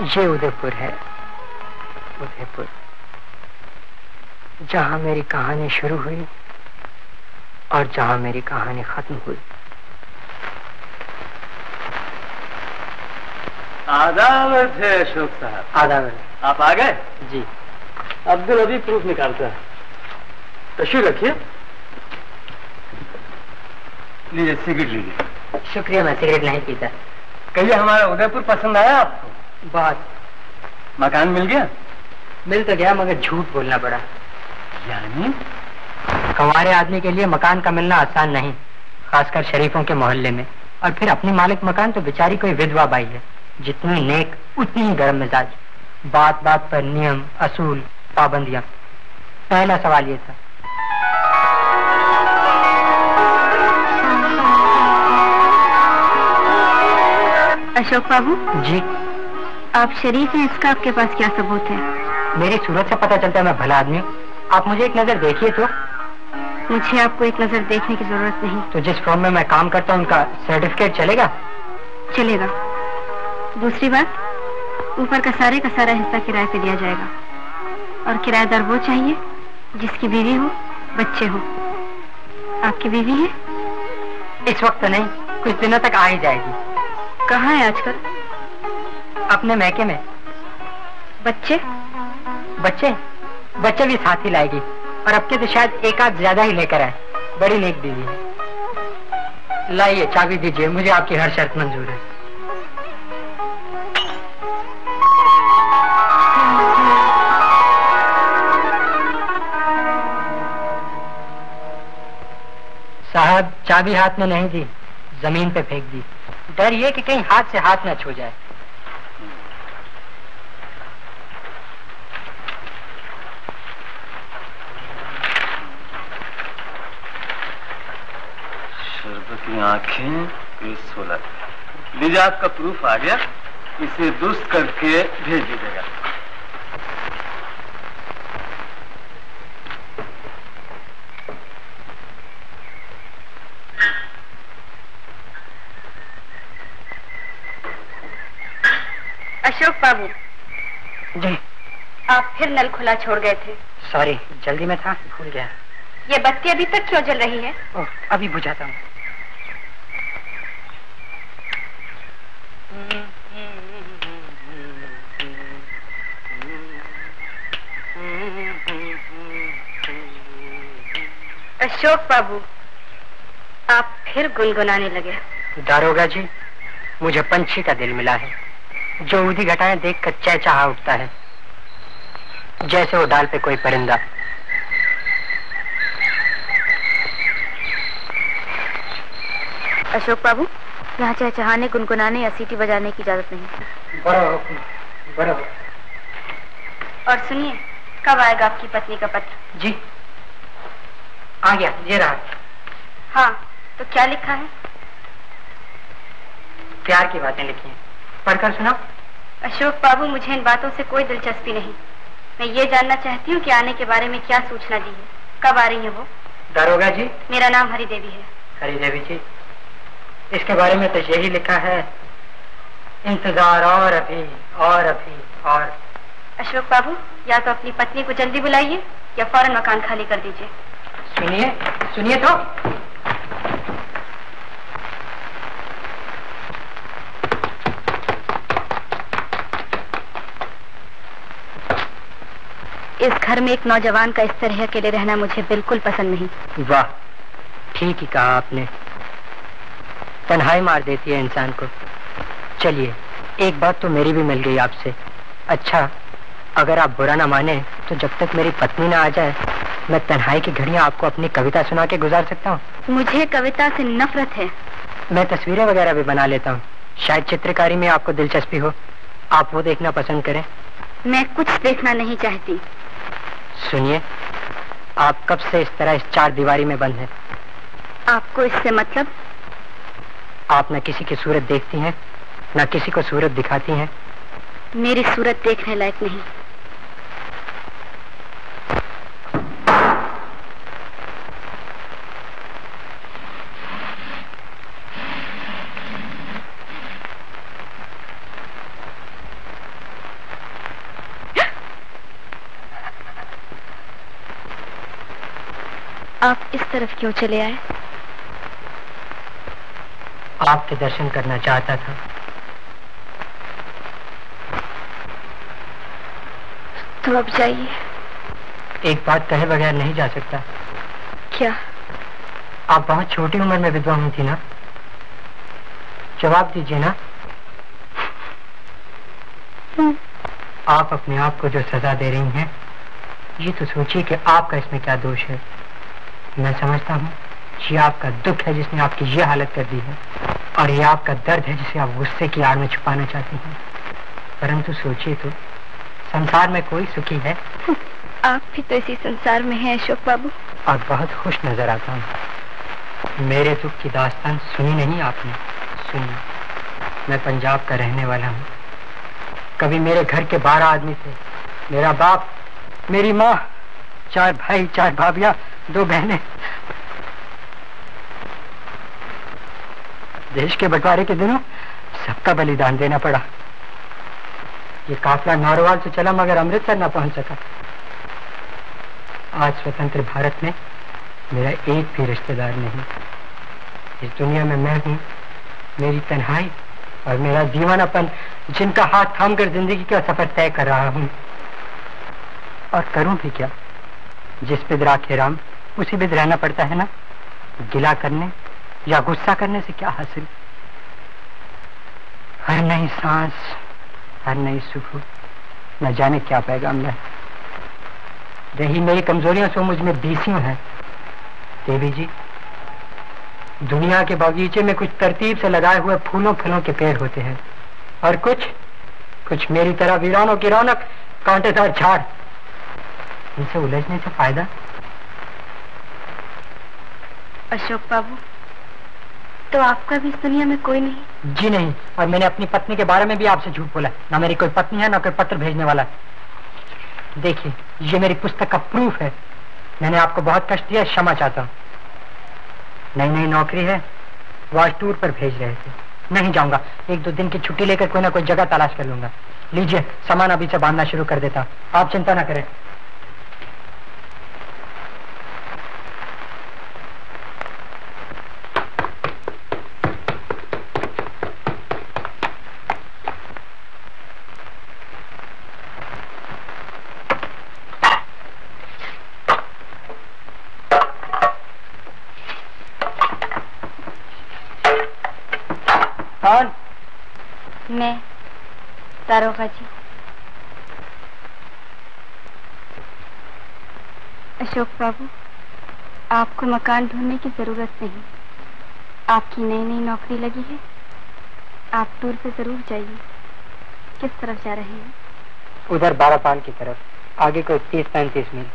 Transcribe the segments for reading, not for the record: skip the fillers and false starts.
ये उदयपुर है, उदयपुर, जहां मेरी कहानी शुरू हुई और जहां मेरी कहानी खत्म हुई। आदाब थे अशोक साहब। आदाब। आप आ गए? जी। अब्दुल अभी प्रूफ निकालता है। तशरीफ रखिए। लीजिए सिगरेट लीजिए। शुक्रिया, मैं सिगरेट नहीं पीता। कहिए हमारा उदयपुर पसंद आया आपको? बहुत। मकान मिल गया? मिल तो गया मगर झूठ बोलना पड़ा। यानी? हमारे आदमी के लिए मकान का मिलना आसान नहीं, खासकर शरीफों के मोहल्ले में। और फिर अपनी मालिक मकान तो बेचारी कोई विधवा बाई है, जितनी नेक उतनी ही गर्म मिजाज। बात बात पर नियम, असूल, पाबंदियां। पहला सवाल ये था। अशोक बाबू जी। आप शरीफ हैं, इसका आपके पास क्या सबूत है? मेरी सूरत से पता चलता है मैं भला आदमी हूँ। आप मुझे एक नजर देखिए तो। मुझे आपको एक नजर देखने की जरूरत नहीं। तो जिस फॉर्म में मैं काम करता हूँ उनका सर्टिफिकेट चलेगा? चलेगा। दूसरी बात, ऊपर का सारा हिस्सा किराए पे दिया जाएगा, और किराएदार वो चाहिए जिसकी बीवी हो, बच्चे हो। आपकी बीवी है? इस वक्त तो नहीं, कुछ दिनों तक आ ही जाएगी। कहाँ है आजकल? अपने मैके में। बच्चे? बच्चे बच्चे भी साथ ही लाएगी, और अब के तो शायद एक आध ज्यादा ही लेकर आए। बड़ी नेक बीवी है। लाइए चाबी दीजिए, मुझे आपकी हर शर्त मंजूर है। साहब चाबी हाथ में नहीं दी, जमीन पे फेंक दी। डर ये कि कहीं हाथ से हाथ न छू जाए। शरबत की आंखें 16। लीजिए आपका प्रूफ आ गया, इसे दुरुस्त करके भेज दीजिएगा। अशोक बाबू जी। आप फिर नल खुला छोड़ गए थे। सॉरी, जल्दी में था, भूल गया। ये बत्ती अभी तक क्यों जल रही है? ओह, अभी बुझाता हूँ। अशोक बाबू, आप फिर गुनगुनाने लगे। दारोगा जी, मुझे पंछी का दिल मिला है, जो ऊधी घटाएं देखकर चहचहा उठता है, जैसे वो डाल पे कोई परिंदा। अशोक बाबू, यहाँ चहचहाने, गुनगुनाने या सीटी बजाने की इजाजत नहीं। बड़ा। और सुनिए, कब आएगा आपकी पत्नी का पत्र? जी आ गया, ये रहा। हाँ, तो क्या लिखा है? प्यार की बातें लिखी हैं, पढ़कर सुनाओ। अशोक बाबू, मुझे इन बातों से कोई दिलचस्पी नहीं। मैं ये जानना चाहती हूँ कि आने के बारे में क्या सूचना दी है, कब आ रही है वो? दारोगा जी, मेरा नाम हरी देवी है। हरी देवी जी, इसके बारे में तो यही लिखा है, इंतजार और अभी और अभी और। अशोक बाबू, या तो अपनी पत्नी को जल्दी बुलाइए या फौरन मकान खाली कर दीजिए। सुनिए तो। इस घर में एक नौजवान का इस तरह अकेले रहना मुझे बिल्कुल पसंद नहीं। वाह, ठीक ही कहा आपने। तन्हाई मार देती है इंसान को। चलिए, एक बात तो मेरी भी मिल गई आपसे। अच्छा, अगर आप बुरा ना माने तो जब तक मेरी पत्नी ना आ जाए, मैं तन्हाई की घड़ियां आपको अपनी कविता सुना के गुजार सकता हूँ। मुझे कविता से नफरत है। मैं तस्वीरें वगैरह भी बना लेता हूँ, शायद चित्रकारी में आपको दिलचस्पी हो, आप वो देखना पसंद करें। मैं कुछ देखना नहीं चाहती। सुनिए, आप कब से इस तरह इस चार दीवारी में बंद हैं? आपको इससे मतलब? आप न किसी की सूरत देखती हैं, न किसी को सूरत दिखाती हैं। मेरी सूरत देखने लायक नहीं। आप इस तरफ क्यों चले आए? आपके दर्शन करना चाहता था। तो अब जाइए। एक बात कहे बगैर नहीं जा सकता। क्या? आप बहुत छोटी उम्र में विधवा हुई थी ना? जवाब दीजिए ना। आप अपने आप को जो सजा दे रही हैं, ये तो सोचिए कि आपका इसमें क्या दोष है। मैं समझता हूँ ये आपका दुख है जिसने आपकी ये हालत कर दी है, और ये आपका दर्द है जिसे आप गुस्से की आड़ में छुपाना चाहती हैं। परंतु सोचिए तो, संसार में कोई सुखी है? आप भी तो इसी संसार में हैं अशोक बाबू। और बहुत खुश नजर आता हूँ। मेरे दुख की दास्तान सुनी नहीं आपने? सुनिए, मैं पंजाब का रहने वाला हूँ। कभी मेरे घर के 12 आदमी थे। मेरा बाप, मेरी माँ, 4 भाई, 4 भाभियाँ, 2 बहनें। देश के बंटवारे के दिनों सबका बलिदान देना पड़ा। ये काफिला नारोवाल से चला मगर अमृतसर न पहुंच सका। आज स्वतंत्र भारत में मेरा एक भी रिश्तेदार नहीं। इस दुनिया में मैं हूँ, मेरी तन्हाई और मेरा दीवानापन, जिनका हाथ थामकर जिंदगी का सफर तय कर रहा हूँ। और करूं भी क्या? जिस बिद राखे राम उसी बिद रहना पड़ता है ना। गिला करने या गुस्सा करने से क्या हासिल? हर नई सांस, हर नई सुबह न जाने क्या पैगाम है। रही मेरी कमजोरियां सो मुझ में बीसियों हैं। देवी जी, दुनिया के बगीचे में कुछ तरतीब से लगाए हुए फूलों फलों के पेड़ होते हैं, और कुछ मेरी तरह वीरानों की रौनक कांटेदार झाड़। इनसे उलझने से फायदा? अशोक बाबू, तो आपका भी इस दुनिया में कोई नहीं? जी नहीं, और मैंने अपनी पत्नी के बारे में भी आपसे झूठ बोला। ना मेरी कोई पत्नी है, ना कोई पत्र भेजने वाला। देखिए, ये मेरी पुस्तक का प्रूफ है। मैंने आपको बहुत कष्ट दिया, क्षमा चाहता हूँ। नई नौकरी है, वो आज टूर पर भेज रहे थे। नहीं जाऊंगा, 1-2 दिन की छुट्टी लेकर कोई ना कोई जगह तलाश कर लूंगा। लीजिए, सामान अभी से बांधना शुरू कर देता। आप चिंता ना करें। मैं दारोगा जी। अशोक बाबू, आपको मकान ढूंढने की जरूरत नहीं। आपकी नई नौकरी लगी है। आप टूर पे जरूर जाइए। किस तरफ जा रहे हैं? उधर 12 पान की तरफ, आगे कोई 30-35 मील।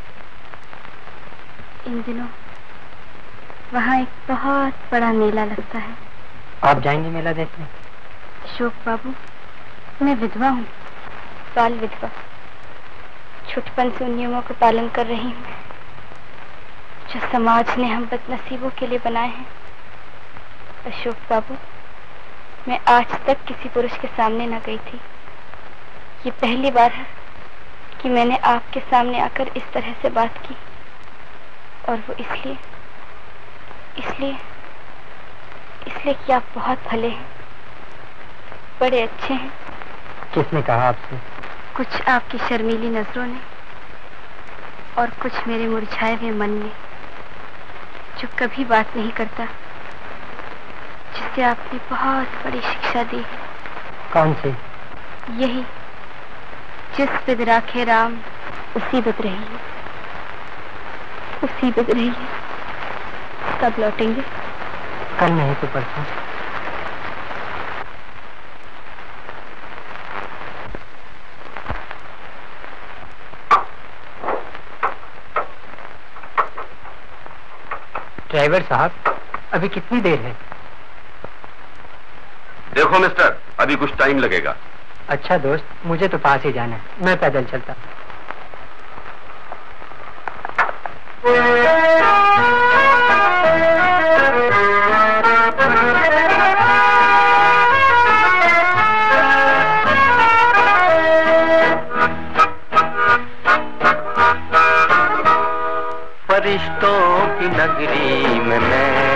इन दिनों वहाँ एक बहुत बड़ा मेला लगता है। आप जाएंगे मेला देखने? अशोक बाबू, मैं विधवा हूँ, बाल विधवा। छुटपन से उन नियमों का पालन कर रही हूँ जो समाज ने हम बदनसीबों के लिए बनाए हैं। अशोक बाबू, मैं आज तक किसी पुरुष के सामने न गई थी। ये पहली बार है कि मैंने आपके सामने आकर इस तरह से बात की, और वो इसलिए कि आप बहुत भले हैं, बड़े अच्छे हैं। किसने कहा आपसे? कुछ आपकी शर्मीली नजरों ने, और कुछ मेरे मुरझाए हुए मन ने, जो कभी बात नहीं करता, जिससे आपने बहुत बड़ी शिक्षा दी है। कौन सी? यही, जिस बिद राखे राम उसी बिद रहिए, उसी बिद रहिए। कब लौटेंगे? कल नहीं तो परसों। ड्राइवर साहब, अभी कितनी देर है? देखो मिस्टर, अभी कुछ टाइम लगेगा। अच्छा दोस्त, मुझे तो पास ही जाना है, मैं पैदल चलता। फरिश्तों नगरी में मैं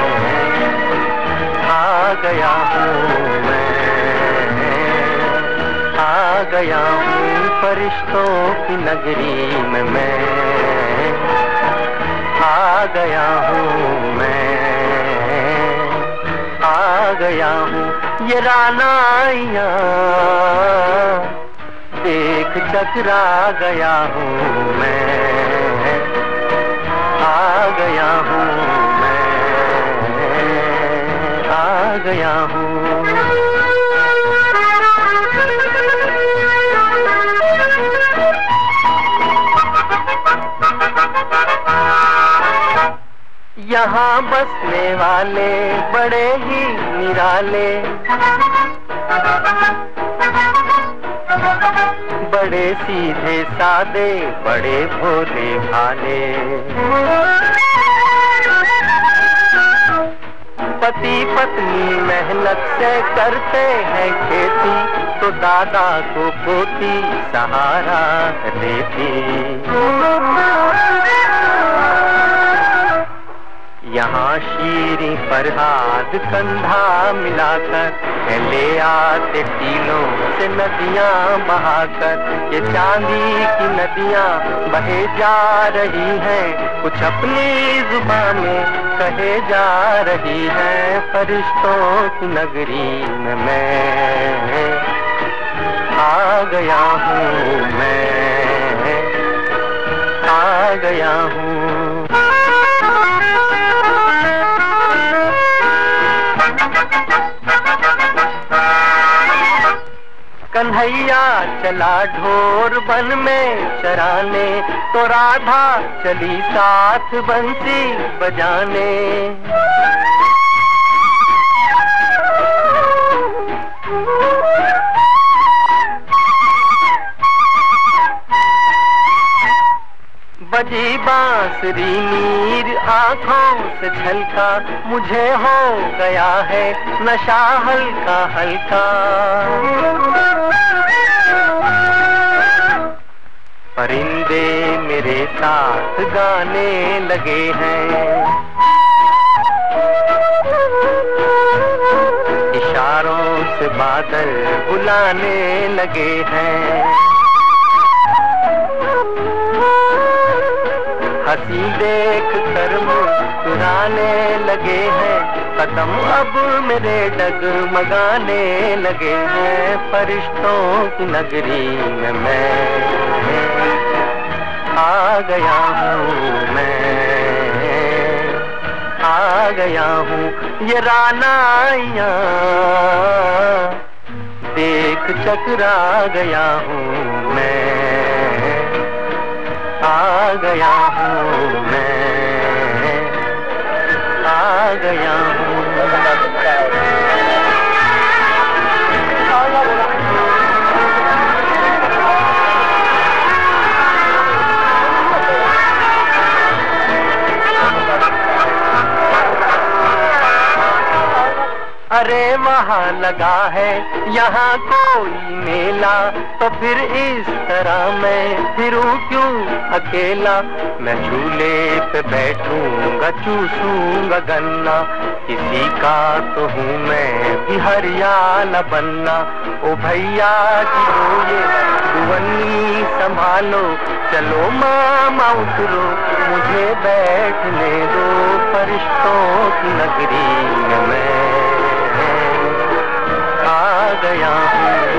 आ गया हूँ, मैं आ गया हूँ फरिश्तों की नगरी में मैं आ गया हूँ, मैं आ गया हूँ। ये रानाइयाँ देख चकरा गया हूँ, मैं आ गया हूँ, मैं आ गया हूँ। यहाँ बसने वाले बड़े ही निराले, बड़े सीधे सादे, बड़े भोले भाले। पति पत्नी मेहनत से करते हैं खेती, तो दादा को पोती सहारा देती। यहाँ शीरी फरहाद कंधा मिलाकर ले आते टीलों से नदियाँ बहाकर। ये चांदी की नदियाँ बहे जा रही हैं, कुछ अपनी जुबान में कहे जा रही हैं। फरिश्तों की नगरी में मैं आ गया हूँ, मैं आ गया हूँ। कन्हैया चला ढोर बन में चराने, तो राधा चली साथ बंसी बजाने। बजी बांसुरी नीर आँखों से छलका, मुझे हो गया है नशा हल्का हल्का। परिंदे मेरे साथ गाने लगे हैं, इशारों से बादल बुलाने लगे हैं। हंसी देख कर मुस्कुराने लगे हैं, कदम अब मेरे डगमगाने लगे हैं। फरिश्तों की नगरी में मैं आ गया हूँ, मैं आ गया हूँ। ये रानाइयाँ देख चकरा गया हूँ, मैं आ गया हूँ, मैं आ गया हूँ। अरे वहाँ लगा है यहाँ कोई मेला, तो फिर इस तरह मैं फिरूं क्यों अकेला। मैं झूले पे बैठूंगा चूसूंगा गन्ना, किसी का तो हूँ मैं भी हरियाला बनना। ओ भैया जी हो ये दुवन्नी संभालो, चलो मामा उतरो मुझे बैठने दो। फरिश्तों की नगरी में मैं आ गया हूँ।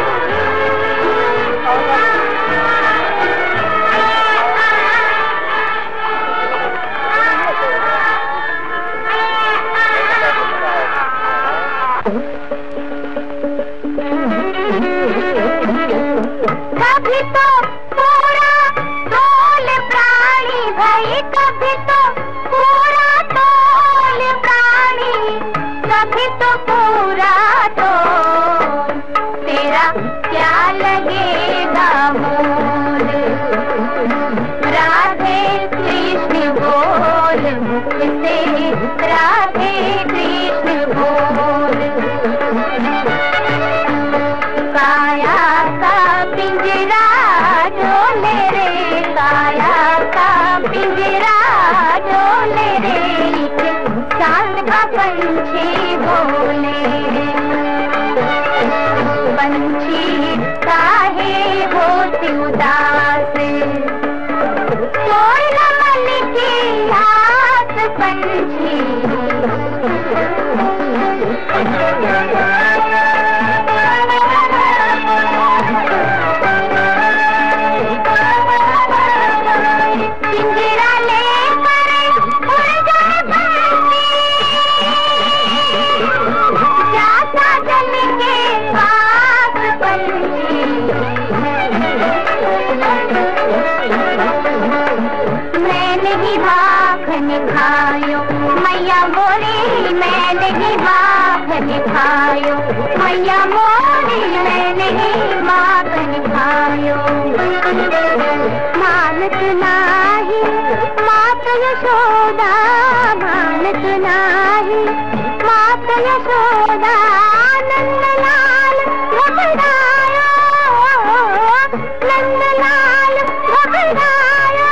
कभी तो पूरा तोल प्राणी भाई, कभी तो पूरा तोल प्राणी, कभी तो पूरा तोल। तेरा क्या लगेगा मोल, राधे कृष्ण बोल मुख से, राधे कृष्ण बोल। काया का पिंजरा पंछी बोले, पंछी काहे होते उदास, कोई न मन की आस पंछी। पिंजरा लेकर उड़ जाए पंछी, जाता जल के पास पंछी। मैं नहीं भाखन खायो मैया मोरी, मैं नहीं भाखन खायो मैया मोरी, मैं नहीं भाखन खायो। मानत नाही मात यशोदा, मानत नाही मात यशोदा, नंदलाल घबरायो, नंदलाल घबरायो।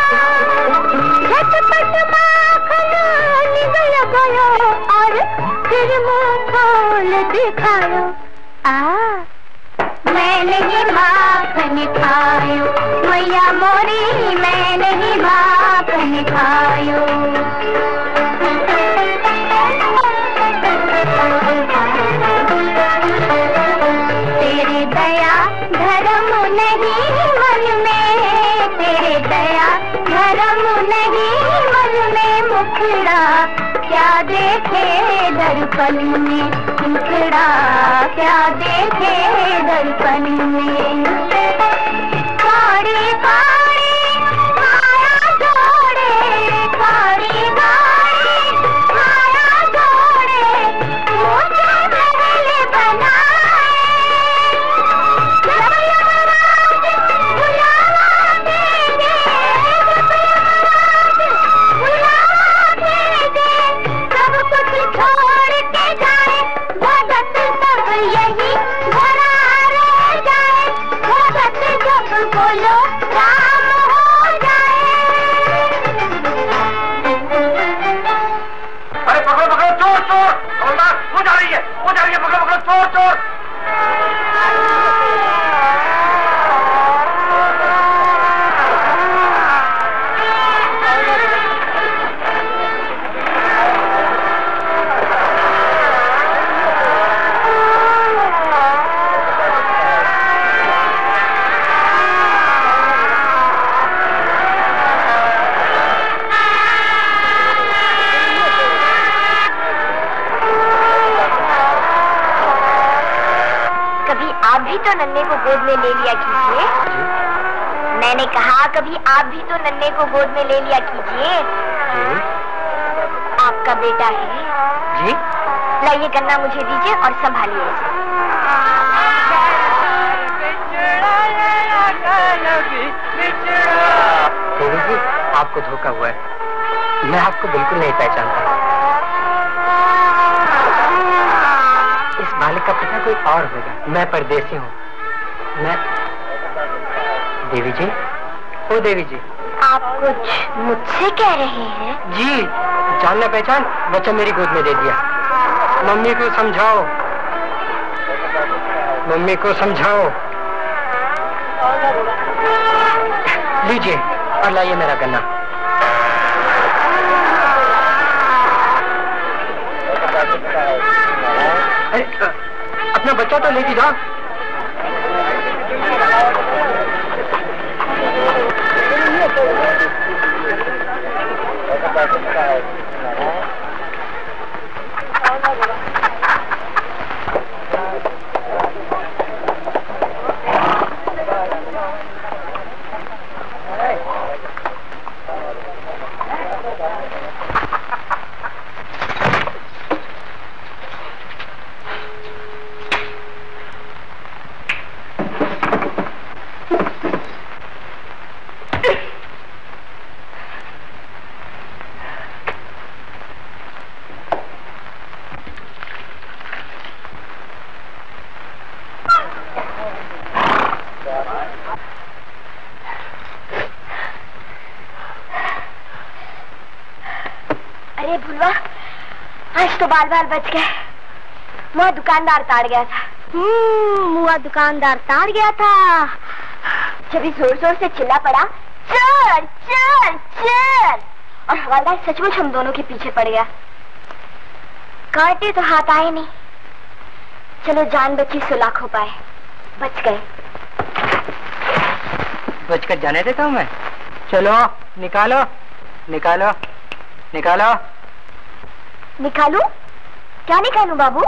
झटपट माखन निगल गयो और फिर मुंह खोल दिखायो। मैं नहीं माखन खायो मैया मोरी, मैं नहीं माखन खायो। तेरे दया धर्म नहीं मन में, तेरे दया धर्म नहीं मन में, मुखड़ा क्या देखे दर्पण में, मुखड़ा क्या देखे दर्पण में। काड़ी काड़ी माया जोड़े, काड़ी काड़ी माया जोड़े, मुझे महल बनाए। जब यमराज बुलावा देंगे, जब यमराज बुलावा देंगे, सब कुछ छोड़ के जाए, भगत सब यही भरा रह जाए, भगत जब बोलो राम हो जाए। अरे पकड़ो पकड़ो, चोर चोर, हवलदार वो जा रही है, वो जा रही है, पकड़ो पकड़ो, चोर चोर। भी तो नन्हे को गोद में ले लिया कीजिए। मैंने कहा कभी आप भी तो नन्हे को गोद में ले लिया कीजिए। आपका बेटा है जी। लाइए गन्ना मुझे दीजिए और संभालिए इसे। देवी जी, आपको धोखा हुआ है, मैं आपको बिल्कुल नहीं पहचानता। इस बालक का पता कोई और होगा, मैं परदेसी हूँ। मैं देवी जी, ओ देवी जी, आप कुछ मुझसे कह रहे हैं? जी, जानना पहचान, बच्चा मेरी गोद में दे दिया। मम्मी को समझाओ, मम्मी को समझाओ। लीजिए और लाइए मेरा गन्ना। अरे अपना बच्चा तो लेके जाओ। बाल बाल बच गए। मुआ दुकानदार ताड़ गया था। मुआ दुकानदार ताड़ गया था। जब जोर जोर से चिल्ला पड़ा, चल चल चल, और हवालदार सचमुच हम दोनों के पीछे पड़ गया। कांटे तो हाथ आए नहीं। चलो जान बची सुलाख हो पाए, बच गए। बच कर जाने देता हूँ मैं। चलो निकालो निकालो निकालो। निकालू? क्या निकालू बाबू?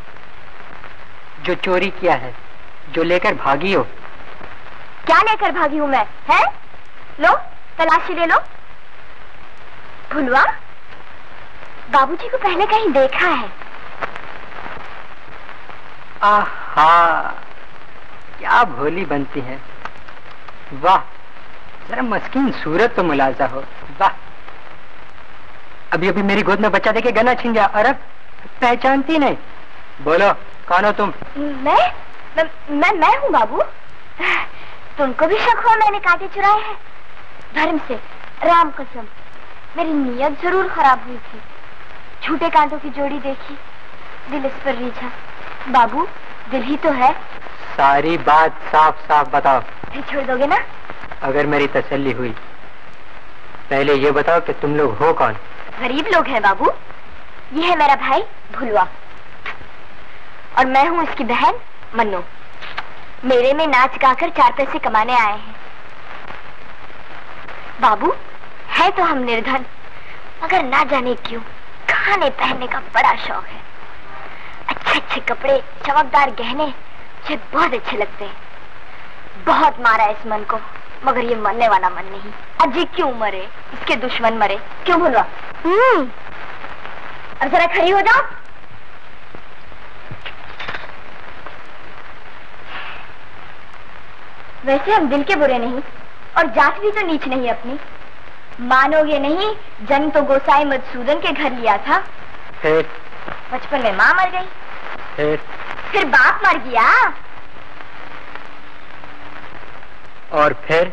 जो चोरी किया है, जो लेकर भागी हो। क्या लेकर भागी हूँ मैं? है? लो तलाशी ले लो। भुलवा, बाबूजी को पहले कहीं देखा है। आहा, क्या भोली बनती है। वाह, जरा मस्कीन सूरत तो मुलाजा हो। वाह, अभी अभी मेरी गोद में बच्चा देके गला छिन गया और अब पहचानती नहीं। बोलो कौन हो तुम? मैं हूँ बाबू। तुमको भी शक हुआ मैंने कांटे चुराए हैं? धर्म से, राम कसम, मेरी नीयत जरूर खराब हुई थी। झूठे कांटों की जोड़ी देखी, दिल इस पर रीझा। बाबू, दिल ही तो है। सारी बात साफ साफ बताओ। फिर छोड़ दोगे ना? अगर मेरी तसल्ली हुई। पहले ये बताओ कि तुम लोग हो कौन? गरीब लोग हैं बाबू। ये है मेरा भाई भुलवा और मैं हूँ इसकी बहन मन्नू। मेले में नाच गाकर 4 पैसे कमाने आए हैं। बाबू, है तो हम निर्धन, मगर ना जाने क्यों खाने पहनने का बड़ा शौक है। अच्छे अच्छे कपड़े, चमकदार गहने मुझे बहुत अच्छे लगते हैं। बहुत मारा इस मन को, मगर ये मरने वाला मन नहीं। अजी क्यों मरे, इसके दुश्मन मरे। क्यों भुलवा? अब जरा खड़ी हो जाओ। वैसे हम दिल के बुरे नहीं और जात भी तो नीच नहीं अपनी। मानोगे नहीं, जन्म तो गोसाई मधुसूदन के घर लिया था। बचपन में माँ मर गई, फिर बाप मर गया, और फिर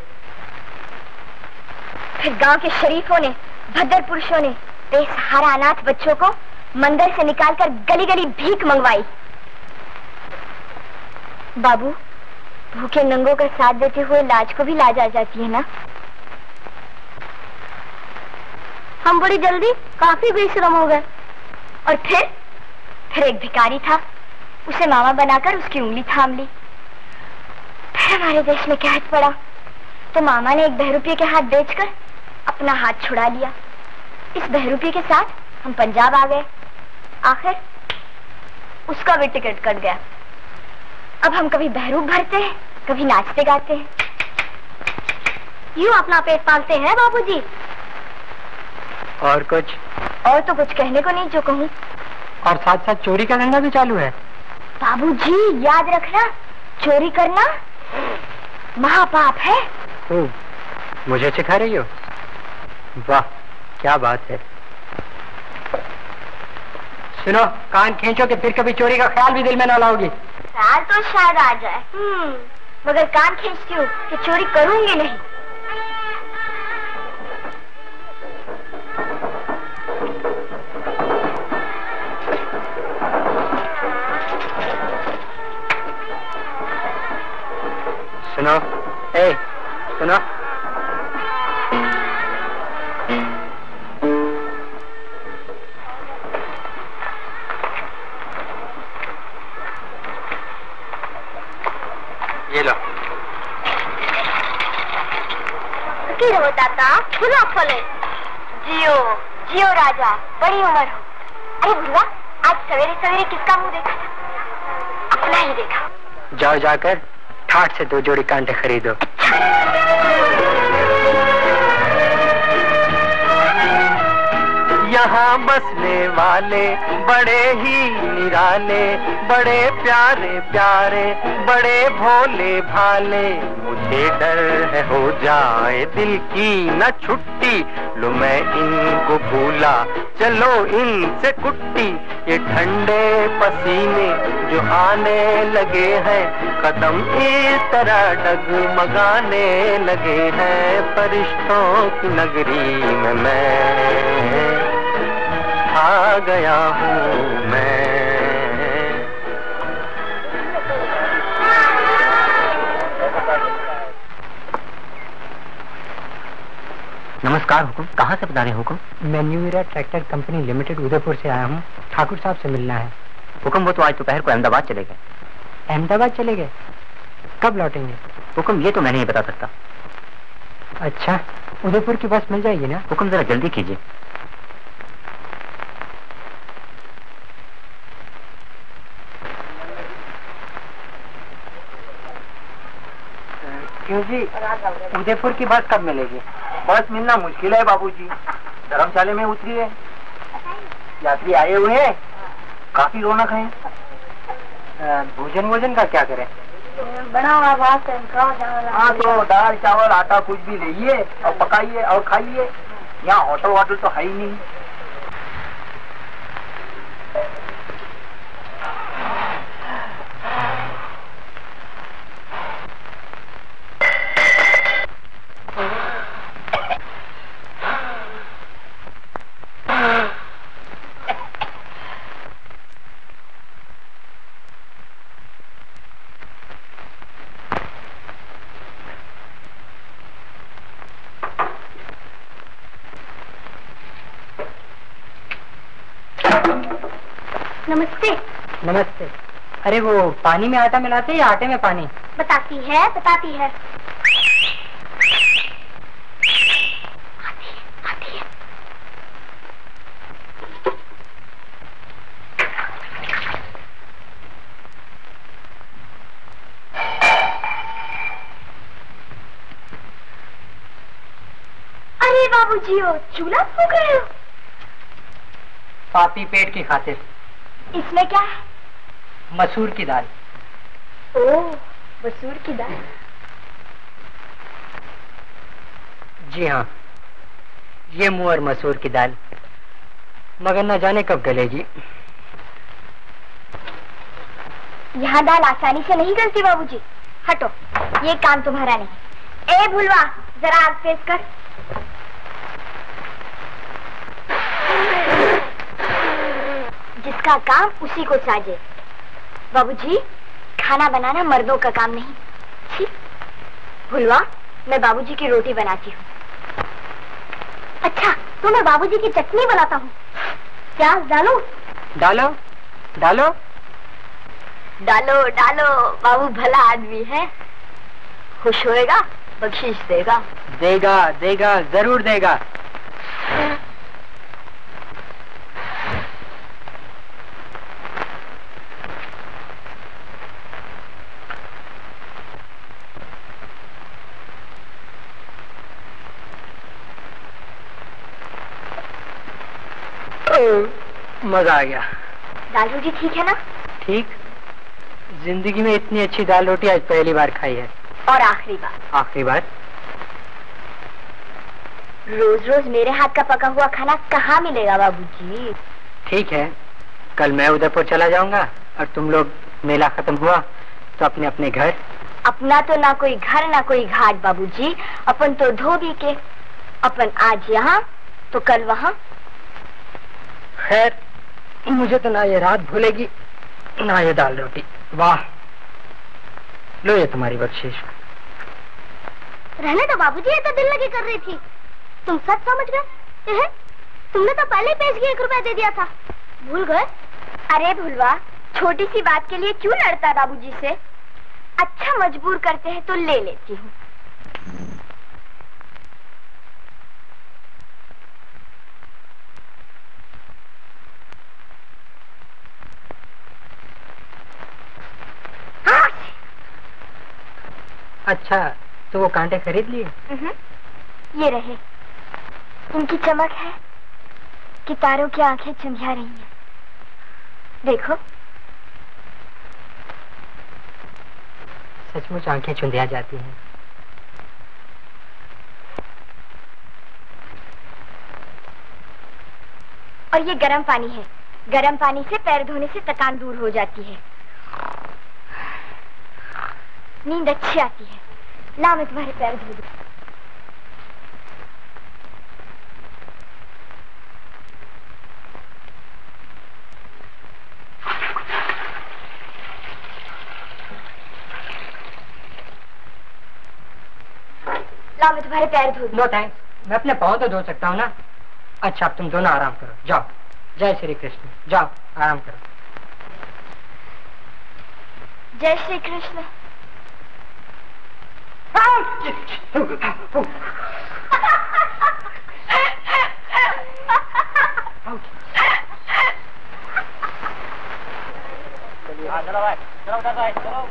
गांव के शरीफों ने, भद्र पुरुषों ने बेसहारा अनाथ बच्चों को मंदिर से निकालकर गली गली भीख मंगवाई। बाबू, भूखे नंगों का साथ देते हुए लाज को भी लाज आ जाती है ना। हम बड़ी जल्दी काफी बेशरम हो गए। और फिर एक भिखारी था, उसे मामा बनाकर उसकी उंगली थाम ली। फिर हमारे देश में कहत पड़ा तो मामा ने एक बहरूपये के हाथ बेचकर अपना हाथ छुड़ा लिया। इस बहरूपये के साथ हम पंजाब आ गए। आखिर उसका भी टिकट कट गया। अब हम कभी बहरूप भरते हैं, कभी नाचते गाते हैं। यूं अपना पेट पालते हैं बाबूजी। और कुछ? और तो कुछ कहने को नहीं जो कहूँ। और साथ साथ चोरी का धंधा भी चालू है। बाबूजी याद रखना, चोरी करना महापाप है। मुझे सिखा रही हो? वाह, क्या बात है। सुनो, कान खींचो कि फिर कभी चोरी का ख्याल भी दिल में ना लाओगी। ख्याल तो शायद आ जाए, मगर कान खींचती हूँ कि चोरी करूंगी नहीं। सुनो, सुनो, ये लो। दाता खुला खोले। जियो जियो राजा, बड़ी उम्र हो। अरे भुलवा, आज सवेरे सवेरे किसका मुंह देखा था? अपना ही देखा। जाओ जाकर ठाट से 2 जोड़ी कांटे खरीदो। यहाँ बसने वाले बड़े ही निराले, बड़े प्यारे प्यारे, बड़े भोले भाले। मुझे डर है हो जाए दिल की न छुट्टी, लो मैं इनको भूला चलो इनसे कुट्टी। ये ठंडे पसीने जो आने लगे हैं, कदम इस तरह डगमगाने लगे हैं। फरिश्तों की नगरी में मैं आ गया हूँ मैं। नमस्कार हुकुम, कहाँ से बता रहे हुकुम? मैं new era tractor company limited Udaipur से आया हूँ। ठाकुर साहब से मिलना है। हुकुम वो तो आज दोपहर को अहमदाबाद चले गए। अहमदाबाद चले गए? कब लौटेंगे? हुकुम ये तो मैं नहीं बता सकता। अच्छा, उदयपुर की बस मिल जाएगी ना? हुकुम जरा जल्दी कीजिए। क्यों जी, उदयपुर की बस कब मिलेगी? बस मिलना मुश्किल है बाबूजी। धर्मशाला में उतरी है, यात्री आए हुए हैं, काफी रौनक है। भोजन वोजन का क्या करें? बना हुआ भात। हाँ तो दाल चावल आटा कुछ भी लीजिए और पकाइए और खाइए। यहाँ होटल वोटल तो है ही नहीं। नमस्ते। नमस्ते। अरे वो पानी में आटा मिलाते या आटे में पानी? बताती है। आती है। अरे बाबूजी, वो चूल्हा फूंक रहे हो? पापी पेट की खातिर। इसमें क्या है? मसूर की दाल। ओह, मसूर की दाल। जी हाँ, ये मुअर मसूर की दाल, मगर न जाने कब गलेगी। यहाँ दाल आसानी से नहीं गलती बाबूजी। हटो, ये काम तुम्हारा नहीं। ए भुलवा, जरा आग तेज कर। जिसका काम उसी को साजे। बाबूजी, खाना बनाना मर्दों का काम नहीं। छी, भुलवा, मैं बाबूजी की रोटी बनाती हूँ। अच्छा, तो मैं बाबूजी की चटनी बनाता हूँ। प्याज डालो? डालो डालो डालो डालो। बाबू भला आदमी है, खुश होएगा, बख्शीश देगा। देगा देगा, जरूर देगा। मजा आ गया। दाल रोटी ठीक है ना? ठीक। जिंदगी में इतनी अच्छी दाल रोटी आज पहली बार खाई है। और आखिरी बार। आखिरी बार? रोज रोज मेरे हाथ का पका हुआ खाना कहाँ मिलेगा बाबूजी? ठीक है, कल मैं उदयपुर चला जाऊंगा और तुम लोग मेला खत्म हुआ तो अपने अपने घर। अपना तो ना कोई घर ना कोई घाट बाबूजी, अपन तो धोबी के। अपन आज यहाँ तो कल वहाँ। खैर, मुझे तो ना ये रात भूलेगी ना ये दाल रोटी। वाह, लो ये तुम्हारी बख्शीश। रहने तो बाबूजी, ये तो दिल लगी कर रही थी। तुम सच समझ गए? तुमने तो पहले पेश की 1 रुपया दे दिया था, भूल गए? अरे भुलवा, छोटी सी बात के लिए क्यों लड़ता बाबूजी से? अच्छा मजबूर करते हैं तो ले लेती हूँ। अच्छा, तो वो कांटे खरीद लिए? ये रहे। इनकी चमक है कि तारों की आंखें चुंधिया रही हैं। देखो। सचमुच आंखें चुंधिया जाती हैं। और ये गर्म पानी है। गर्म पानी से पैर धोने से थकान दूर हो जाती है, नींद अच्छी आती है। ला, मैं तुम्हारे पैर धो दूं। लाओ मैं तुम्हारे पैर धो दूं। नो थैंक्स, मैं अपने पाँव तो धो सकता हूँ ना। अच्छा अब तुम दोनों आराम करो, जाओ। जय श्री कृष्ण, जाओ आराम करो। जय श्री कृष्ण। चलो भाई, चलो उधर भाई, चलो।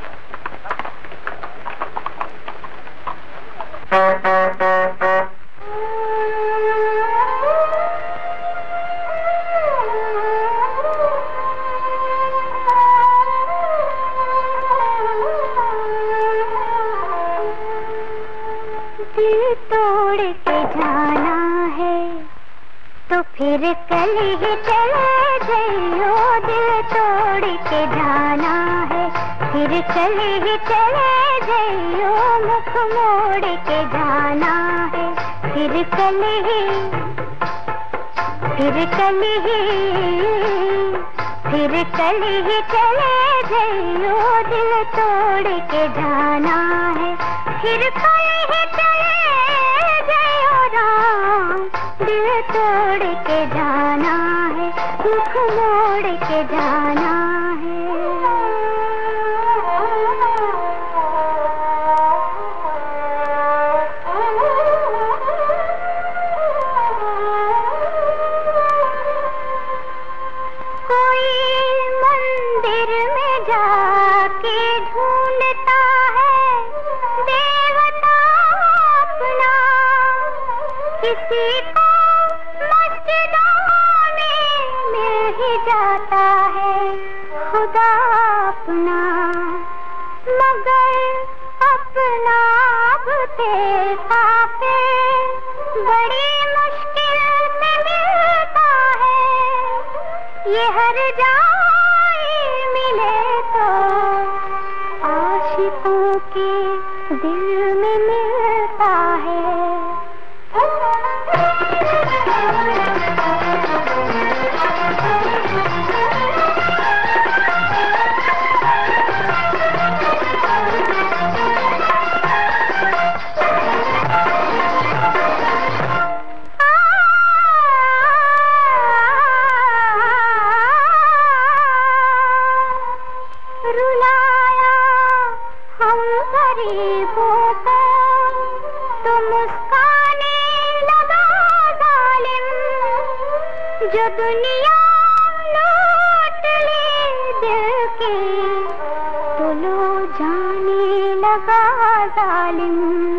दिल तोड़ के जाना है तो फिर कल ही चले जाइयो। दिल तोड़ के जाना है फिर कल ही चले जाइयो। मुख मोड़ के जाना है फिर कल ही चले जाइयो। दिल तोड़ के जाना है फिर कल ही चले जाइयो राम। दिल तोड़ के जाना है मुख मोड़ के जाना है। कोई मंदिर में जाके ढूंढता है देवता अपना। किसी को मस्जिदों में मिल ही जाता है खुदा अपना। मगर अपना अब देखा फिर बड़ी मुश्किल से मिलता है। ये हर जाए मिले तो आशिकों के दिल में मिलता है। रुलाया हम गरीबों को तो मुस्काने लगा जालिम। जो दुनिया लूट ले दिल के तो लो जाने लगा जालिम।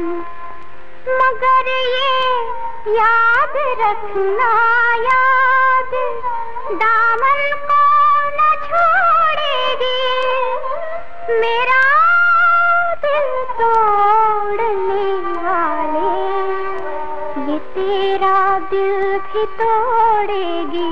मगर ये याद रखना याद दामन को न छोड़ेगी। मेरा दिल तोड़ने वाले ये तेरा दिल भी तोड़ेगी।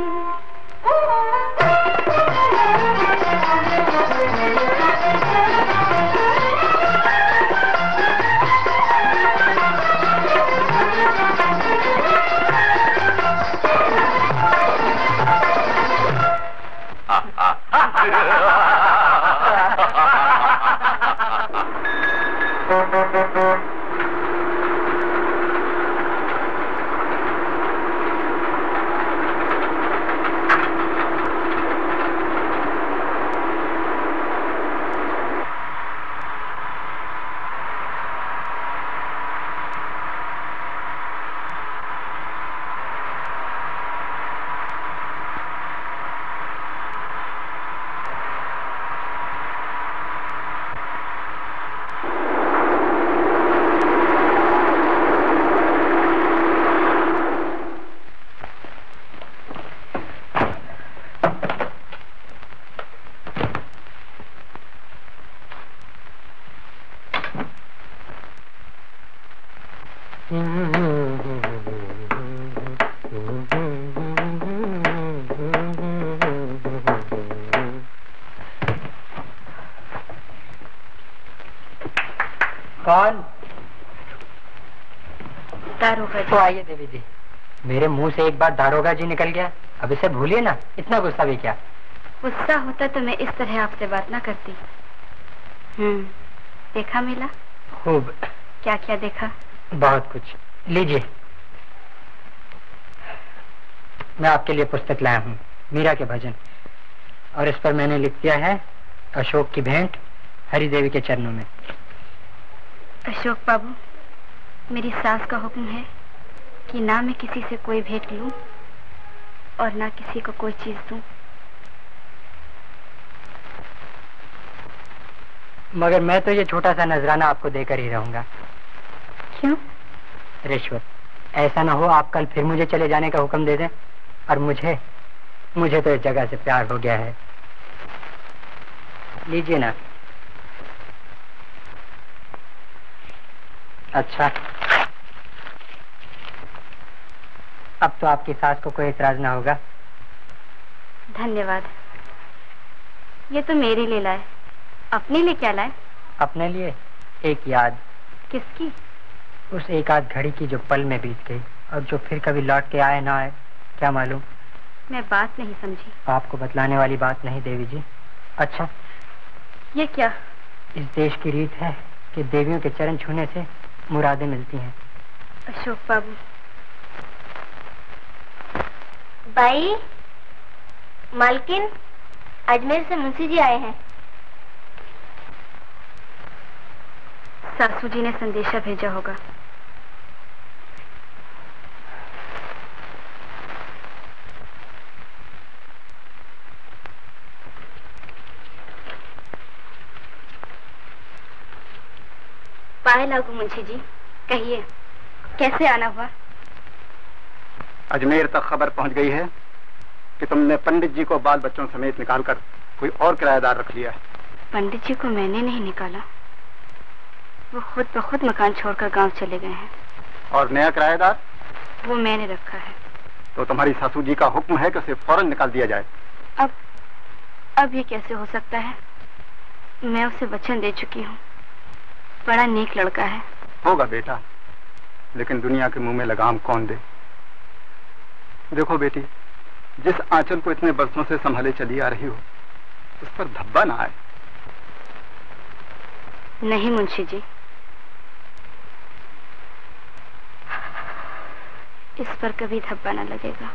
कौन? दारोगा जी। तो आइए देवी जी। मेरे मुंह से एक बार दारोगा जी निकल गया, अब इसे भूलिए ना। इतना गुस्सा भी क्या? गुस्सा होता तो मैं इस तरह आपसे बात ना करती। देखा मेला? खूब। क्या क्या देखा? बहुत कुछ। लीजिए, मैं आपके लिए पुस्तक लाया हूँ, मीरा के भजन, और इस पर मैंने लिख दिया है अशोक की भेंट हरि देवी के चरणों में। अशोक बाबू, मेरी सास का हुक्म है कि ना मैं किसी से कोई भेंट लूं और ना किसी को कोई चीज दूं। मगर मैं तो ये छोटा सा नजराना आपको देकर ही रहूंगा। क्यों? रिश्वत। ऐसा ना हो आप कल फिर मुझे चले जाने का हुक्म दे दें, और मुझे तो इस जगह से प्यार हो गया है। लीजिए ना। अच्छा, अब तो आपकी सास को कोई इतराज ना होगा। धन्यवाद। ये तो मेरे लिए लाए, अपने लिए क्या लाए? अपने लिए एक याद। किसकी? उस एक आध घड़ी की जो पल में बीत गई और जो फिर कभी लौट के आए ना आए, क्या मालूम। मैं बात नहीं समझी। आपको बतलाने वाली बात नहीं देवी जी। अच्छा, ये क्या? इस देश की रीत है कि देवियों के चरण छूने से मुरादें मिलती हैं। अशोक बाबू। भाई, मालकिन, अजमेर से मुंशी जी आए हैं। सासू जी ने संदेशा भेजा होगा। पाए लागू मुंशी जी, कहिए कैसे आना हुआ? अजमेर तक खबर पहुंच गई है कि तुमने पंडित जी को बाल बच्चों समेत निकालकर कोई और किराएदार रख लिया है। पंडित जी को मैंने नहीं निकाला, वो खुद ब खुद मकान छोड़कर गांव चले गए हैं। और नया किराएदार? वो मैंने रखा है। तो तुम्हारी सासू जी का हुक्म है कि उसे फौरन निकाल दिया जाए। अब ये कैसे हो सकता है? मैं उसे वचन दे चुकी हूँ, बड़ा नेक लड़का है। होगा बेटा, लेकिन दुनिया के मुंह में लगाम कौन दे। देखो बेटी, जिस आंचल को इतने बरसों से संभाले चली आ रही हो, उस पर धब्बा ना आए। नहीं मुंशी जी, इस पर कभी धब्बा न लगेगा।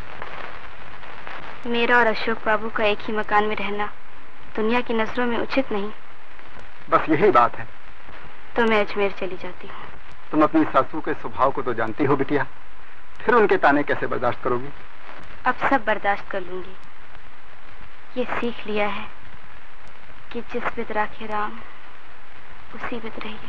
मेरा और अशोक बाबू का एक ही मकान में रहना दुनिया की नजरों में उचित नहीं। बस यही बात है। तो मैं अजमेर चली जाती हूँ। तुम अपनी सासू के स्वभाव को तो जानती हो बिटिया, फिर उनके ताने कैसे बर्दाश्त करोगी? अब सब बर्दाश्त कर लूंगी। ये सीख लिया है कि जिस विध राखे राम, उसी विध रहिए।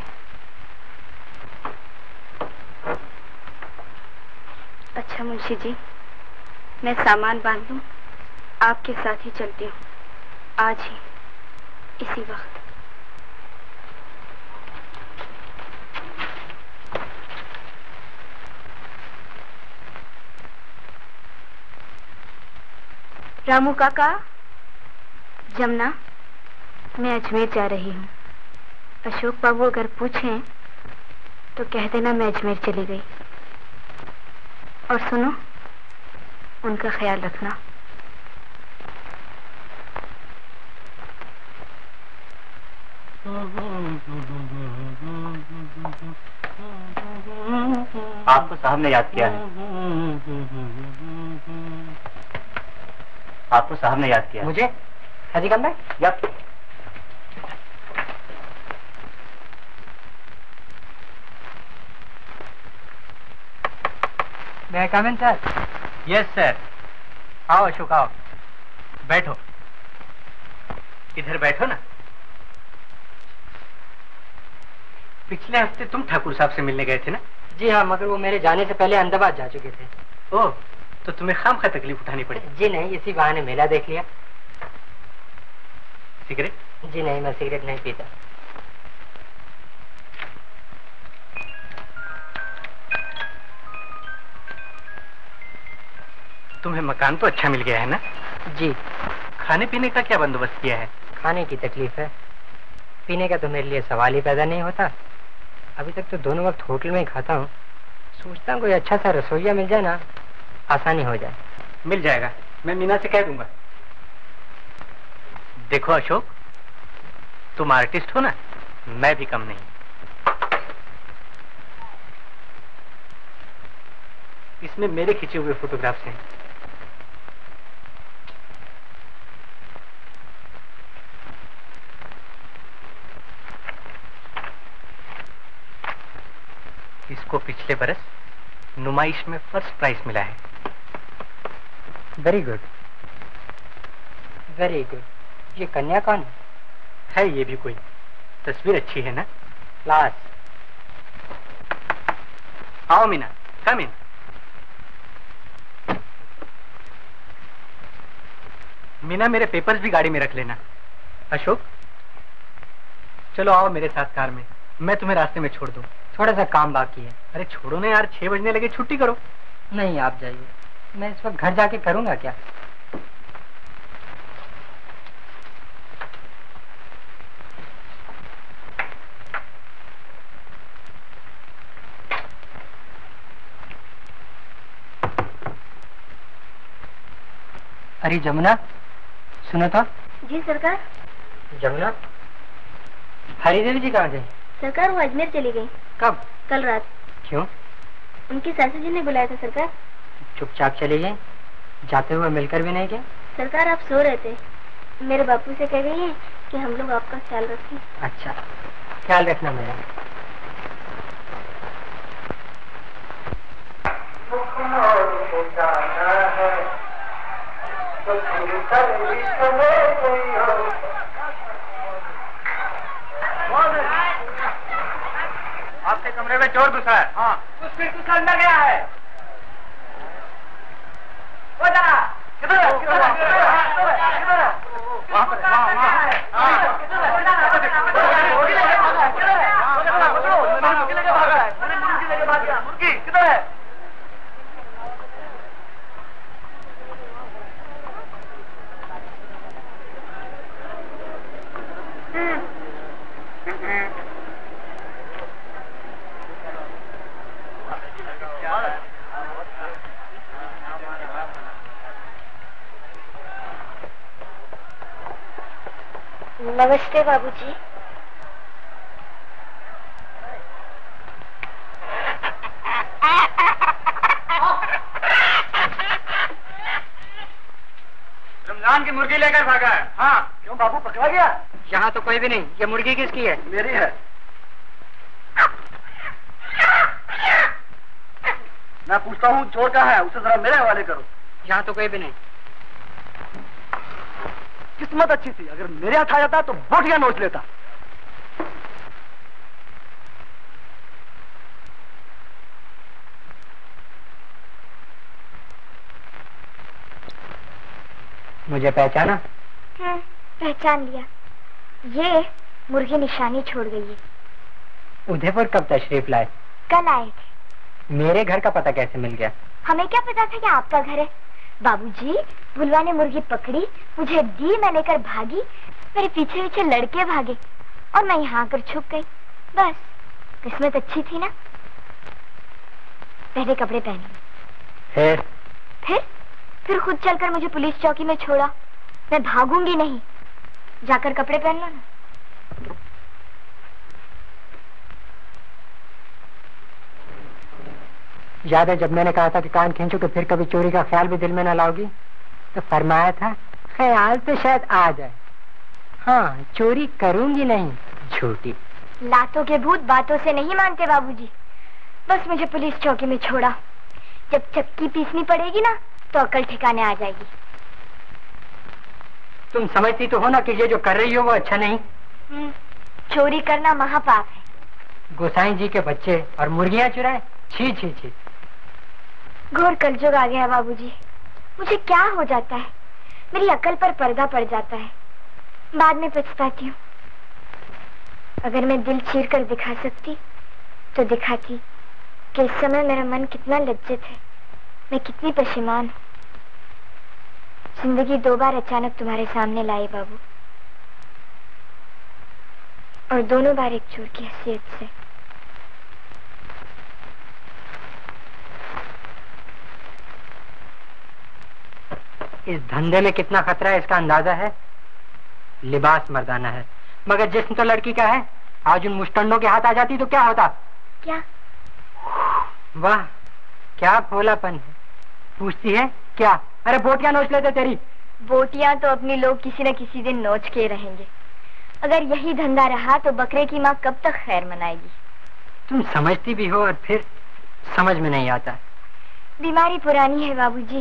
अच्छा मुंशी जी, मैं सामान बांध लूं, आपके साथ ही चलती हूँ, आज ही इसी वक्त। रामू काका, जमुना, मैं अजमेर जा रही हूँ। अशोक बाबू अगर पूछें तो कह देना मैं अजमेर चली गई। और सुनो, उनका ख्याल रखना। आपको साहब ने याद किया है। आपको साहब ने याद किया। मुझे? हाजी कम भाई? Yup. May I come in, sir? Yes sir. आओ अशोक, आओ। बैठो, इधर बैठो ना। पिछले हफ्ते तुम ठाकुर साहब से मिलने गए थे ना? जी हाँ, मगर वो मेरे जाने से पहले अहमदाबाद जा चुके थे। ओह, तो तुम्हें खामखा तकलीफ उठानी पड़ी। जी नहीं, इसी बहाने मेला देख लिया। सिगरेट? जी नहीं, मैं सिगरेट नहीं पीता। तुम्हें मकान तो अच्छा मिल गया है ना? जी। खाने पीने का क्या बंदोबस्त किया है? खाने की तकलीफ है, पीने का तो मेरे लिए सवाल ही पैदा नहीं होता। अभी तक तो दोनों वक्त होटल में ही खाता हूँ। सोचता हूँ कोई अच्छा सा रसोइया मिल जाए ना, आसानी हो जाए। मिल जाएगा, मैं मीना से कह दूंगा। देखो अशोक, तुम आर्टिस्ट हो ना, मैं भी कम नहीं। इसमें मेरे खींचे हुए फोटोग्राफ्स हैं। इसको पिछले बरस नुमाइश में फर्स्ट प्राइज मिला है। Very good, very good. ये कन्या कौन है? ये भी कोई तस्वीर अच्छी है ना? क्लास। आओ मीना, कम इन। मीना, मेरे पेपर्स भी गाड़ी में रख लेना। अशोक, चलो आओ मेरे साथ कार में, मैं तुम्हें रास्ते में छोड़ दूं। थोड़ा सा काम बाकी है। अरे छोड़ो ना यार, 6 बजने लगे, छुट्टी करो। नहीं, आप जाइए, मैं इस वक्त घर जाके करूंगा क्या? अरे जमुना, सुनो तो। जी सरकार। जमुना, हरी देवी जी कहाँ गई? सरकार वो अजमेर चली गई। कब? कल रात। क्यों? उनकी सासू जी ने बुलाया था सरकार। चुपचाप चली गई, जाते हुए मिलकर भी नहीं गए? सरकार आप सो रहे थे, मेरे बापू से कह गई है कि हम लोग आपका ख्याल रखें। अच्छा, ख्याल रखना मेरा। आपके कमरे में चोर घुसा है। हाँ, कुछ अंदर गया है। वो जरा किधर है? वहाँ पर। मुर्गी किधर है? नमस्ते बाबूजी। रमजान की मुर्गी लेकर भागा है। हाँ, क्यों बाबू पकड़ा गया? यहाँ तो कोई भी नहीं। ये मुर्गी किसकी है? मेरी है। मैं पूछता हूँ चोर का है, उसे जरा मेरे हवाले करो। यहाँ तो कोई भी नहीं। किस्मत अच्छी थी, अगर मेरे हाथ आ जाता तो बोटियां नोच लेता। मुझे पहचाना? पहचान लिया। ये मुर्गी निशानी छोड़ गई है। उदयपुर कब तशरीफ लाए? कल आए थे। मेरे घर का पता कैसे मिल गया? हमें क्या पता था कि आपका घर है। बाबूजी, भुलवा ने मुर्गी पकड़ी, मुझे दी, मैं लेकर भागी, मेरे पीछे पीछे लड़के भागे और मैं यहाँ आकर छुप गई। बस, किस्मत अच्छी थी ना। पहले कपड़े पहने, फिर खुद चलकर मुझे पुलिस चौकी में छोड़ा। मैं भागूंगी नहीं, जाकर कपड़े पहन लो ना। याद है जब मैंने कहा था कि कान खींचो कि फिर कभी चोरी का ख्याल भी दिल में न लाओगी, तो फरमाया था ख्याल तो शायद आ जाए, हाँ चोरी करूंगी नहीं। झूठी। लातों के भूत बातों से नहीं मानते बाबूजी। बस मुझे पुलिस चौकी में छोड़ा। जब चक्की पीसनी पड़ेगी ना तो अकल ठिकाने आ जाएगी। तुम समझती तो हो ना कि ये जो कर रही हो वो अच्छा नहीं। चोरी करना महापाप है। गोसाई जी के बच्चे और मुर्गियां चुराए, छी छी छी। घोर कलजुग आ गया बाबूजी। मुझे क्या हो जाता है, मेरी अकल पर पर्दा पड़ जाता है। बाद में पछताती हूँ। अगर मैं दिल चीर कर दिखा सकती तो दिखाती कि इस समय मेरा मन कितना लज्जित है, मैं कितनी परेशान हूँ। जिंदगी 2 बार अचानक तुम्हारे सामने लाई बाबू, और दोनों बार एक चोर की हैसियत से। इस धंधे में कितना खतरा है इसका अंदाजा है। लिबास मर्दाना है मगर जिस्म तो लड़की का है। आज उन मुस्टंडों के हाथ आ जाती तो क्या होता? क्या? वाह, क्या भोलापन है, पूछती है क्या? अरे बोटियां नोच लेते तेरी। बोटियां तो अपनी लोग किसी न किसी दिन नोच के रहेंगे। अगर यही धंधा रहा तो बकरे की माँ कब तक खैर मनाएगी? तुम समझती भी हो और फिर समझ में नहीं आता। बीमारी पुरानी है बाबूजी,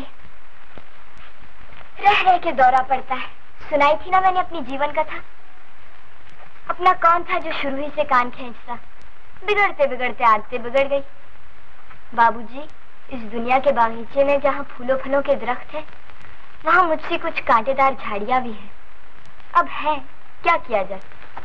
रह रह के दौरा पड़ता है। सुनाई थी ना मैंने अपनी जीवन कथा। अपना कौन था जो शुरू ही से कान खींचता? बिगड़ते बिगड़ते आदतें बिगड़ गई। बाबूजी, इस दुनिया के बागीचे में जहाँ फूलों फलों के दरख्त है, वहाँ मुझसे कुछ कांटेदार झाड़ियाँ भी हैं। अब है, क्या किया जाए?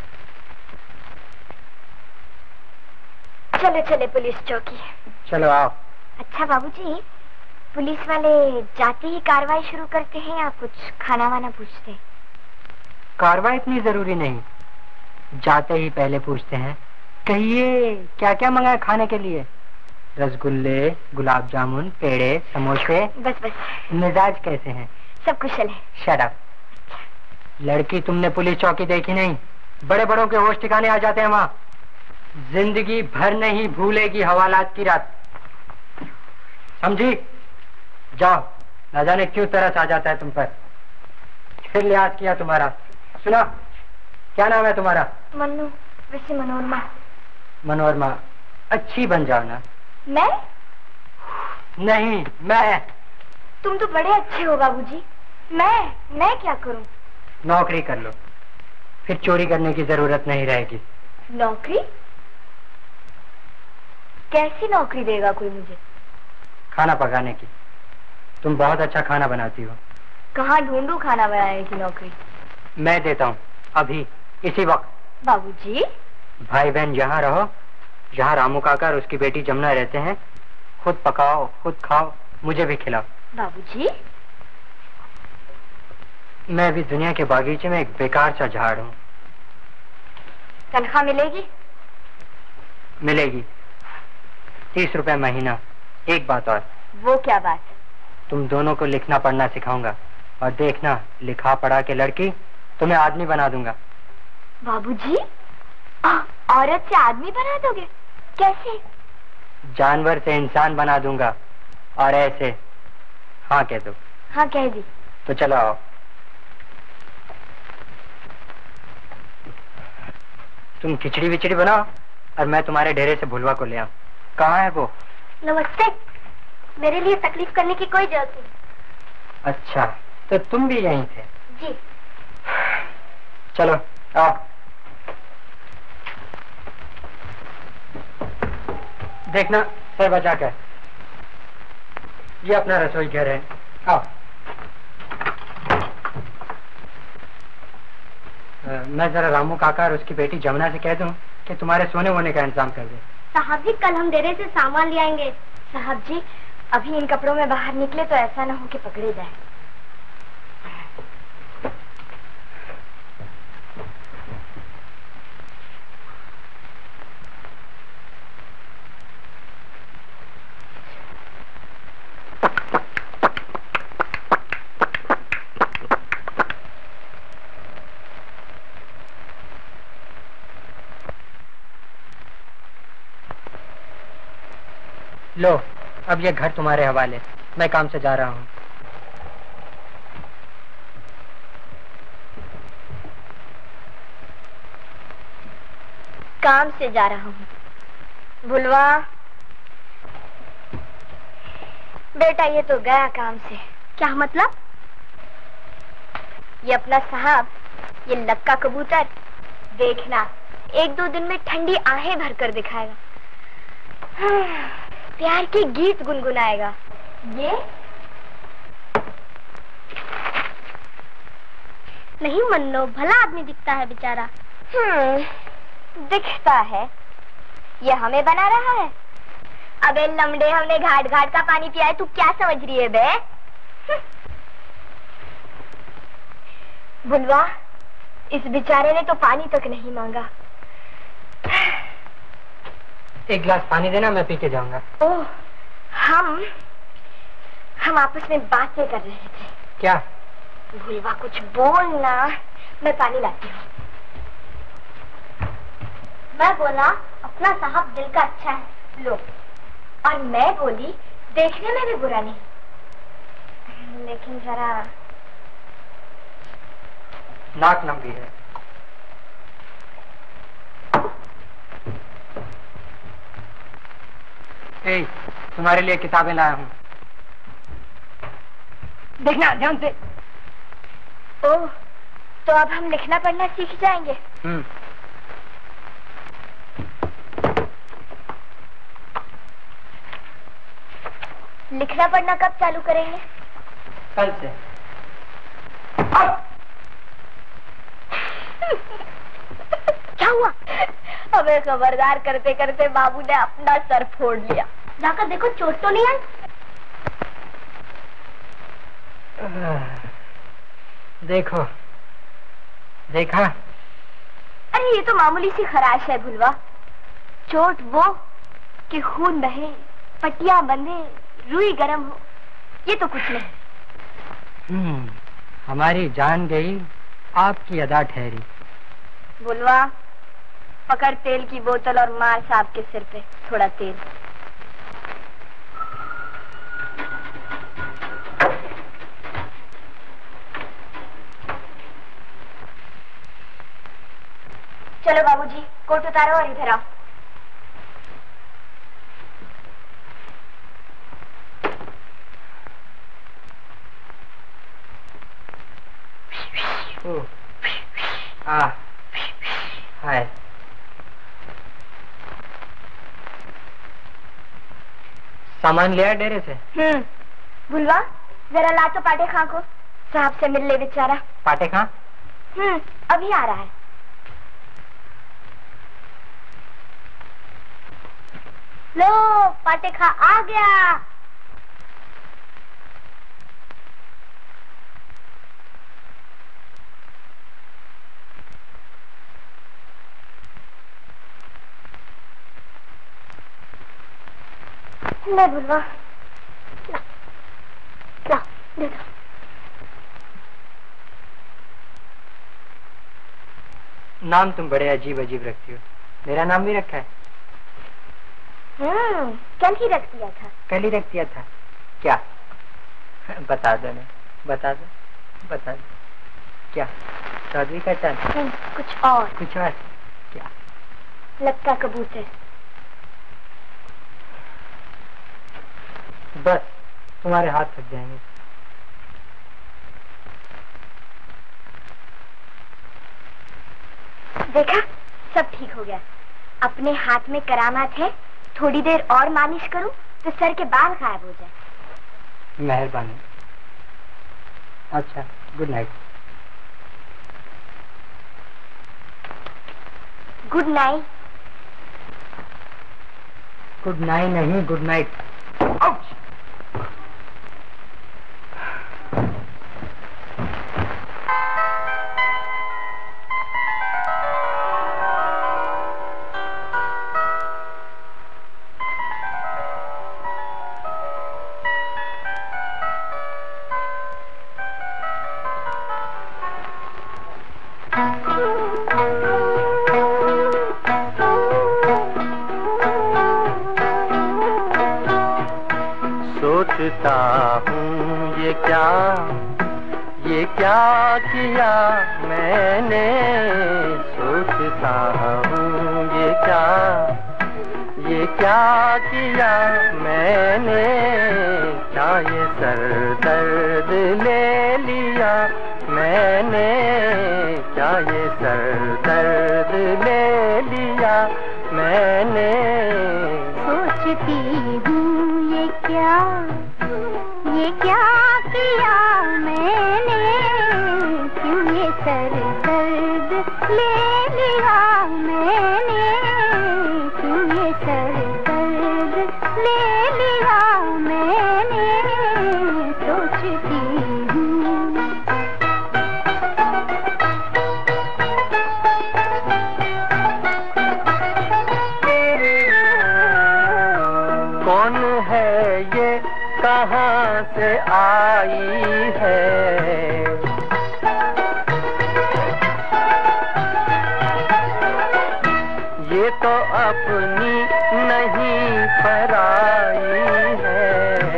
चलो चले पुलिस चौकी। चलो आओ। अच्छा बाबूजी, पुलिस वाले जाते ही कार्रवाई शुरू करते हैं या कुछ खाना वाना पूछते हैं? कार्रवाई इतनी जरूरी नहीं, जाते ही पहले पूछते हैं, कहिए क्या क्या मंगाए खाने के लिए? रसगुल्ले, गुलाब जामुन, पेड़े, समोसे। बस बस। मिजाज कैसे हैं? सब कुशल है। Shut up. लड़की, तुमने पुलिस चौकी देखी नहीं? बड़े बड़ों के होश ठिकाने आ जाते हैं वहाँ। जिंदगी भर नहीं भूलेगी हवालात की रात, समझी? जाओ, न जाने क्यों तरस आ जाता है तुम पर। फिर लिहाज किया तुम्हारा। सुना, क्या नाम है तुम्हारा? मन्नू। वैसे मनोरमा। मनोरमा। अच्छी बन जाओ ना। मैं? नहीं, मैं। तुम तो बड़े अच्छे हो बाबूजी। मैं क्या करूं? नौकरी कर लो, फिर चोरी करने की जरूरत नहीं रहेगी। नौकरी? कैसी नौकरी देगा कोई मुझे? खाना पकाने की। तुम बहुत अच्छा खाना बनाती हो। कहाँ ढूंढूं खाना बनाने की नौकरी? मैं देता हूँ, अभी इसी वक्त। बाबूजी। भाई बहन यहाँ रहो, जहाँ रामू काका और उसकी बेटी जमुना रहते हैं। खुद पकाओ, खुद खाओ, मुझे भी खिलाओ। बाबूजी, मैं भी दुनिया के बागीचे में एक बेकार सा झाड़ हूँ। तनख्वाह मिलेगी? मिलेगी, 30 रुपए महीना। एक बात और। वो क्या बात? तुम दोनों को लिखना पढ़ना सिखाऊंगा, और देखना, लिखा पढ़ा के लड़की तुम्हें आदमी बना दूंगा। बाबूजी, औरत से आदमी बना दोगे? कैसे? जानवर से इंसान बना दूंगा, और ऐसे। हाँ कह दो। हाँ कह दी। तो चलो आओ। तुम खिचड़ी विचड़ी बनाओ, और मैं तुम्हारे डेरे से भुलवा को ले आऊं। कहाँ है वो? नमस्ते। मेरे लिए तकलीफ करने की कोई जरूरत नहीं। अच्छा, तो तुम भी यहीं थे? जी। चलो आओ। देखना, सर बचा कर। ये अपना रसोई घर है, आओ। मैं जरा रामू काका और उसकी बेटी जमुना से कह दूं कि तुम्हारे सोने वोने का इंतजाम कर दे। साहब जी, कल हम डेरे से सामान ले आएंगे। साहब जी, अभी इन कपड़ों में बाहर निकले तो ऐसा ना हो कि पकड़े जाए। लो, अब ये घर तुम्हारे हवाले। मैं काम से जा रहा हूँ। काम से जा रहा हूँ? भुलवा बेटा, ये तो गया काम से। क्या मतलब? ये अपना साहब, ये लक्का कबूतर, देखना 1-2 दिन में ठंडी आहें भर कर दिखाएगा। प्यार के गीत गुनगुनाएगा। ये नहीं मन्नो, भला आदमी दिखता है बेचारा। दिखता है? ये हमें बना रहा है? अबे लमड़े, हमने घाट घाट का पानी पिया है, तू क्या समझ रही है बे? बुलवा, इस बेचारे ने तो पानी तक नहीं मांगा। एक गिलास पानी देना, मैं पी के जाऊंगा। ओह, हम आपस में बातें कर रहे थे। क्या? भुलवा कुछ बोलना, मैं पानी लाती हूँ। मैं बोला अपना साहब दिल का अच्छा है, लो। और मैं बोली देखने में भी बुरा नहीं, लेकिन जरा नाक लंबी है। ए, तुम्हारे लिए किताबें लाया हूँ, देखना ध्यान से। ओह, तो अब हम लिखना पढ़ना सीख जाएंगे। लिखना पढ़ना कब चालू करेंगे? कल से। क्या हुआ? हमें खबरदार करते करते बाबू ने अपना सर फोड़ लिया। जाकर देखो चोट तो नहीं आई। देखो, देखा? अरे ये तो मामूली सी खराश है भुलवा। चोट वो कि खून बहे, पट्टियां बंधे, रुई गरम हो, ये तो कुछ नहीं। हमारी जान गई, आपकी अदा ठहरी। भुलवा, पकड़ तेल की बोतल और मार साहब के सिर पे थोड़ा तेल। चलो बाबूजी, कोट उतारो और इधर आओ। हाय। सामान लिया डेरे से? भुलवा, जरा ला तो पाटे खां को, साहब से मिल ले बेचारा। पाटे खां? अभी आ रहा है। लो, पाटे खां आ गया। ले भुलवा, ला, दे दो। नाम तुम बड़े अजीब अजीब रखती हो। मेरा नाम भी रखा है? कल ही रख दिया था। कल ही रख दिया था? क्या? बता दो ना, बता दो, बता दो। क्या? चौधरी का चांद? कुछ और। कुछ और? क्या? लक्का कबूतर। बस, तुम्हारे हाथ थक जाएंगे। देखा, सब ठीक हो गया। अपने हाथ में करामात है, थोड़ी देर और मालिश करूं तो सर के बाल गायब हो जाए। मेहरबानी। अच्छा, good night. Good night. Good night नहीं, गुड नाइट। सोचता हूँ ये क्या किया मैंने, सोचता हूँ ये क्या किया मैंने, क्या ये सर दर्द ले लिया मैंने, क्या ये सर दर्द ले लिया मैंने। सोचती हूँ ये क्या किया मैंने, क्यों ये सर दर्द ले लिया मैंने, क्यों ये सर दर्द ले लिया मैंने। सोचती हूँ। कौन है ये, कहाँ से आई है, ये तो अपनी नहीं पराई है,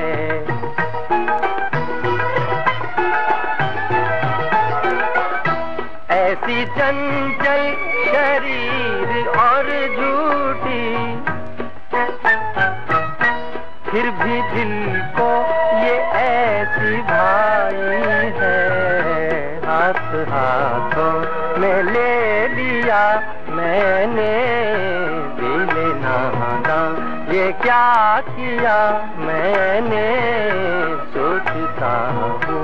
ऐसी चंचल शरीर और झूठी, फिर भी दिल को ये ऐसी भाई है। हाथ हाथों में ले लिया मैंने, दिल नादा ये क्या किया मैंने, सोचता हूँ।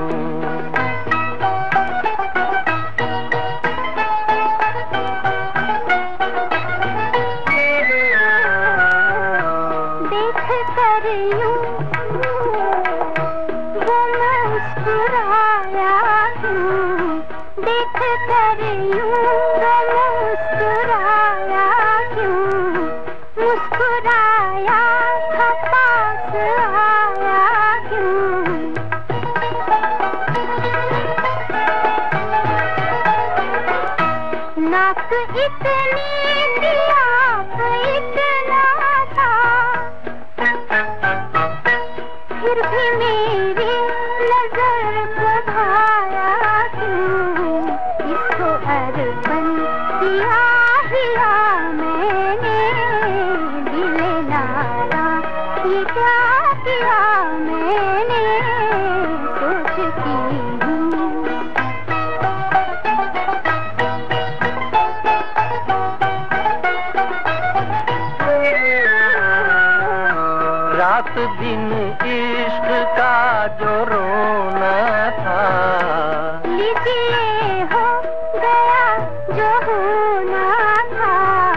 दिन इश्क का जो रोना था, लीजिए हो गया जो होना था,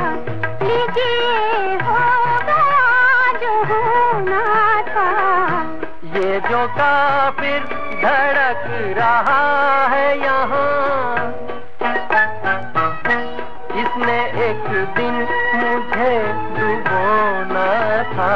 लीजिए हो गया जो होना था। ये जो काफिर धड़क रहा है यहाँ, इसने एक दिन मुझे डुबोना था।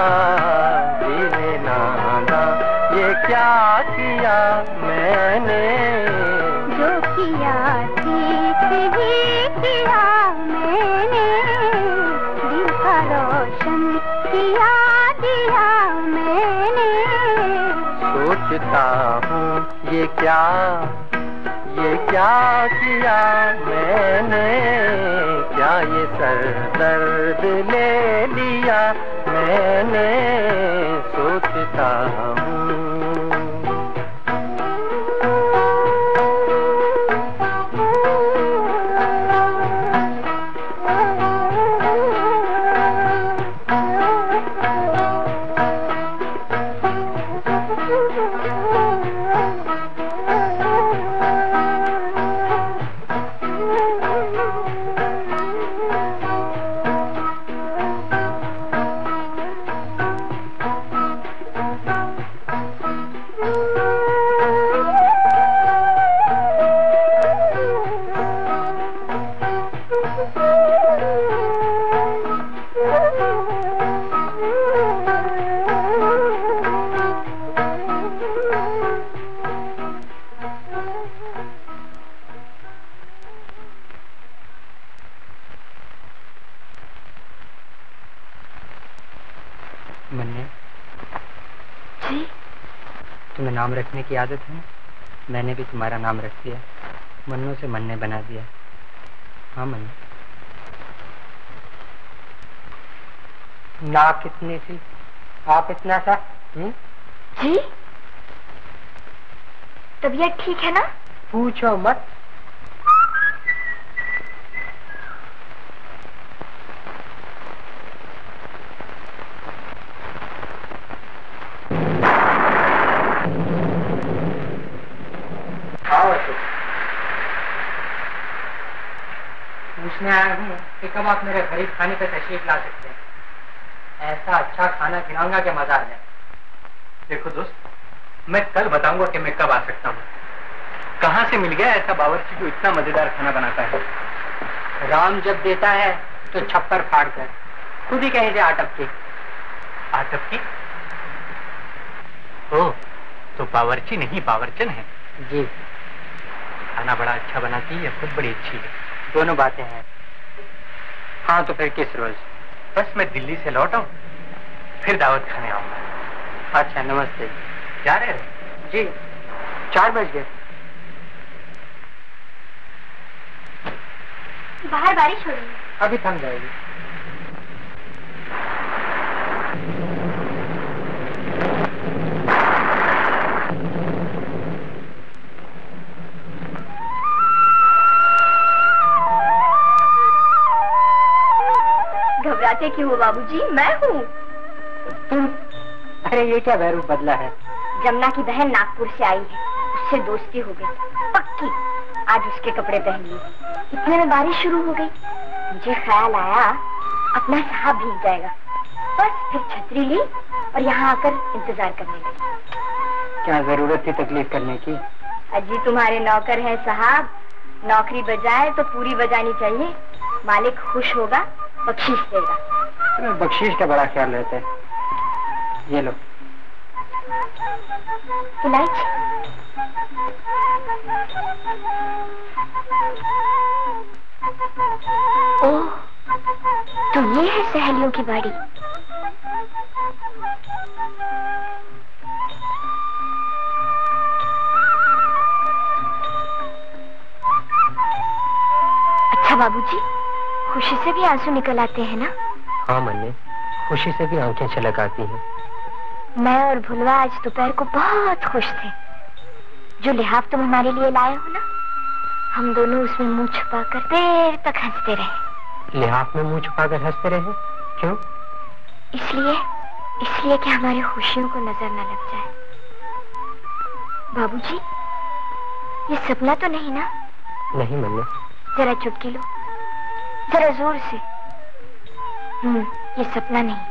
ये क्या किया मैंने, जो किया ठीक ही किया मैंने, दिल का रोशन किया दिया मैंने। सोचता हूँ ये क्या किया मैंने, क्या ये सर दर्द ले लिया मैंने, सोचता हूँ। नाम रखने की आदत है, मैंने भी तुम्हारा नाम रख दिया, मन्नू से मन्ने बना दिया। हाँ मन्नू। नाक कितनी सी, आप इतना सा। जी तबीयत ठीक है ना? पूछो मत। पूछने आया हूँ कि कब आप मेरे गरीब खाने पे तशरीफ ला सकते हैं। ऐसा अच्छा खाना खिलाऊंगा कि मजा आ जाए। देखो दोस्त, मैं कल बताऊंगा कि मैं कब आ सकता हूँ। कहाँ से मिल गया ऐसा बावर्ची जो इतना मजेदार खाना बनाता है? राम जब देता है तो छप्पर फाड़ कर, खुद ही कहीं से आटपकी। आटपकी? ओह, तो बावर्ची नहीं बावर्चन है। जी। खाना बड़ा अच्छा बनाती है, खुद बड़ी अच्छी है। दोनों बातें हैं। हाँ तो फिर किस रोज? बस मैं दिल्ली से लौट आऊं, फिर दावत खाने आऊंगा। अच्छा नमस्ते। जा रहे हो? जी 4 बज गए। बाहर बारिश हो रही है। अभी थम जाएगी। घबराते क्यों हो बाबूजी? मैं हूँ। तुम? अरे ये क्या वैरूप बदला है? जमुना की बहन नागपुर से आई है, उससे दोस्ती हो गई पक्की। आज उसके कपड़े पहन लिए। इतने में बारिश शुरू हो गई। मुझे ख्याल आया अपना साहब भीग जाएगा, बस फिर छतरी ली और यहाँ आकर इंतजार करने लगी। क्या जरूरत थी तकलीफ करने की? अजी तुम्हारे नौकर हैं साहब, नौकरी बजाए तो पूरी बजानी चाहिए। मालिक खुश होगा, बख्शीश देगा। तुम्हें बख्शीश का बड़ा ख्याल रहता है। ये लो। इलायची। ओह, तो ये है सहेलियों की बाड़ी। अच्छा बाबूजी, खुशी से भी आंसू निकल आते हैं ना? हाँ मन्ने, खुशी से भी आंखें छलक आती हैं। मैं और भुलवा आज दोपहर को बहुत खुश थे। जो लिहाफ तुम हमारे लिए लाए हो ना, हम दोनों उसमें मुंह छुपाकर देर तक हंसते रहे। लिहाफ में मुंह छुपाकर हंसते रहे? क्यों? इसलिए कि हमारी खुशियों को नजर न लग जाए। बाबूजी, ये सपना तो नहीं ना? नहीं मन्ने। जरा चुटकी लो, जरा जोर से। ये सपना नहीं।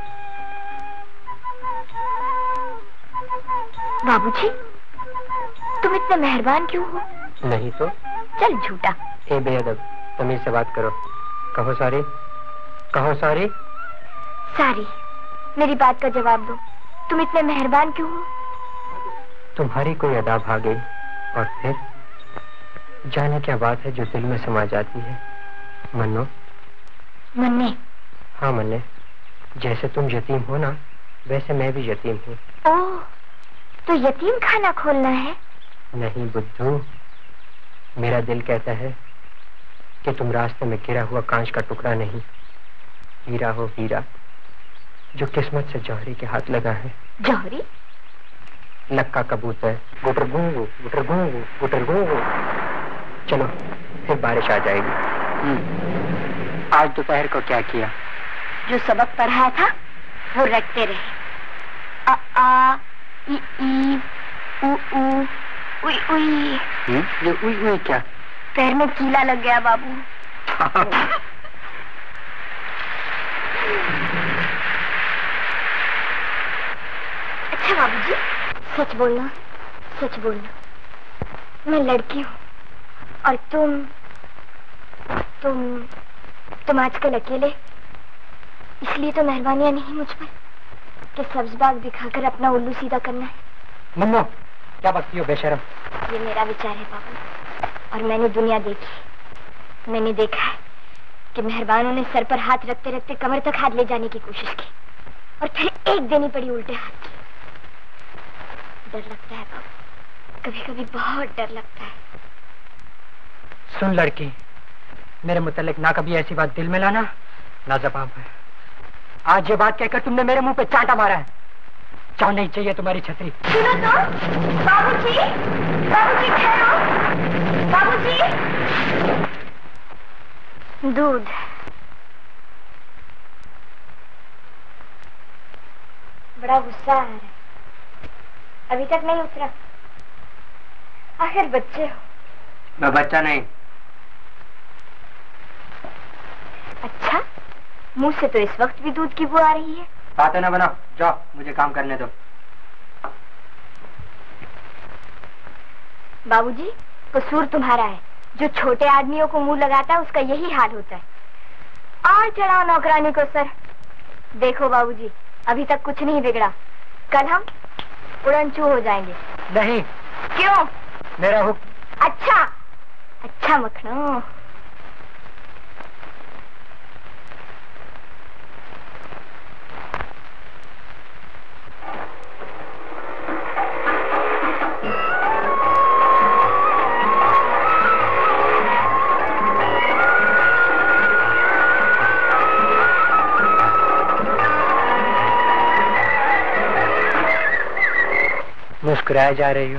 बाबूजी, तुम इतने मेहरबान क्यों हो? नहीं तो। चल झूठा। ए बेअदब, तमीज से बात करो। कहो सॉरी, कहो सॉरी। सॉरी। मेरी बात का जवाब दो, तुम इतने मेहरबान क्यों हो? तुम्हारी कोई अदा भाग गई और फिर जाने क्या बात है जो दिल में समा जाती है। मन्नो। मन्ने? हाँ मन्ने, जैसे तुम यतीम हो ना, वैसे मैं भी यतीम हूँ। ओह, तो यतीम खाना खोलना है? नहीं बुद्धू, मेरा दिल कहता है कि तुम रास्ते में गिरा हुआ कांच का टुकड़ा नहीं, हीरा हो, हीरा जो किस्मत से जौहरी के हाथ लगा है। जौहरी? नक्का कबूतर, गुटर गुंगू, गुटर गुंगू, गुटर गुंगू। चलो, फिर बारिश आ जाएगी। आज दोपहर को क्या किया? जो सबक पढ़ाया था वो रटते रहे। अ आ ई ई उ उ उई उई। ये उई उई क्या? पैर में कीला लग गया बाबू। अच्छा बाबूजी, सच बोलना, सच बोलना। मैं लड़की हूँ और तुम आजकल अकेले, इसलिए तो मेहरबानियां नहीं मुझ पर कि सब्ज बाग दिखाकर अपना उल्लू सीधा करना है। मम्मा, क्या बकती हो बेशरम? ये मेरा विचार है बाबू, और मैंने दुनिया देखी। मैंने देखा है कि मेहरबानों ने सर पर हाथ रखते रखते कमर तक हाथ ले जाने की कोशिश की और फिर एक देनी पड़ी उल्टे हाथ की। डर लगता है बाबू, कभी कभी बहुत डर लगता है। सुन लड़की, मेरे मुतालिक ना कभी ऐसी बात दिल में लाना, ना जबान है। आज ये बात कहकर तुमने मेरे मुंह पे चांटा मारा है। चाव नहीं चाहिए तुम्हारी छतरी। सुनो तो, बाबूजी, बाबूजी ठहरो, बाबूजी। दूध। बड़ा गुस्सा आ रहा है, अभी तक नहीं उतरा। आखिर बच्चे हो। मैं बच्चा नहीं। अच्छा, मुंह से तो इस वक्त भी दूध की बू आ रही है। बातें ना बनाओ, जाओ मुझे काम करने दो। बाबूजी, कसूर तुम्हारा है। जो छोटे आदमियों को मुंह लगाता है उसका यही हाल होता है। और चढ़ाओ नौकरानी को सर। देखो बाबूजी, अभी तक कुछ नहीं बिगड़ा, कल हम उड़नचू हो जाएंगे। नहीं। क्यों? मेरा हुक्म। अच्छा, अच्छा मखनो। मुस्कुराए जा रही हो?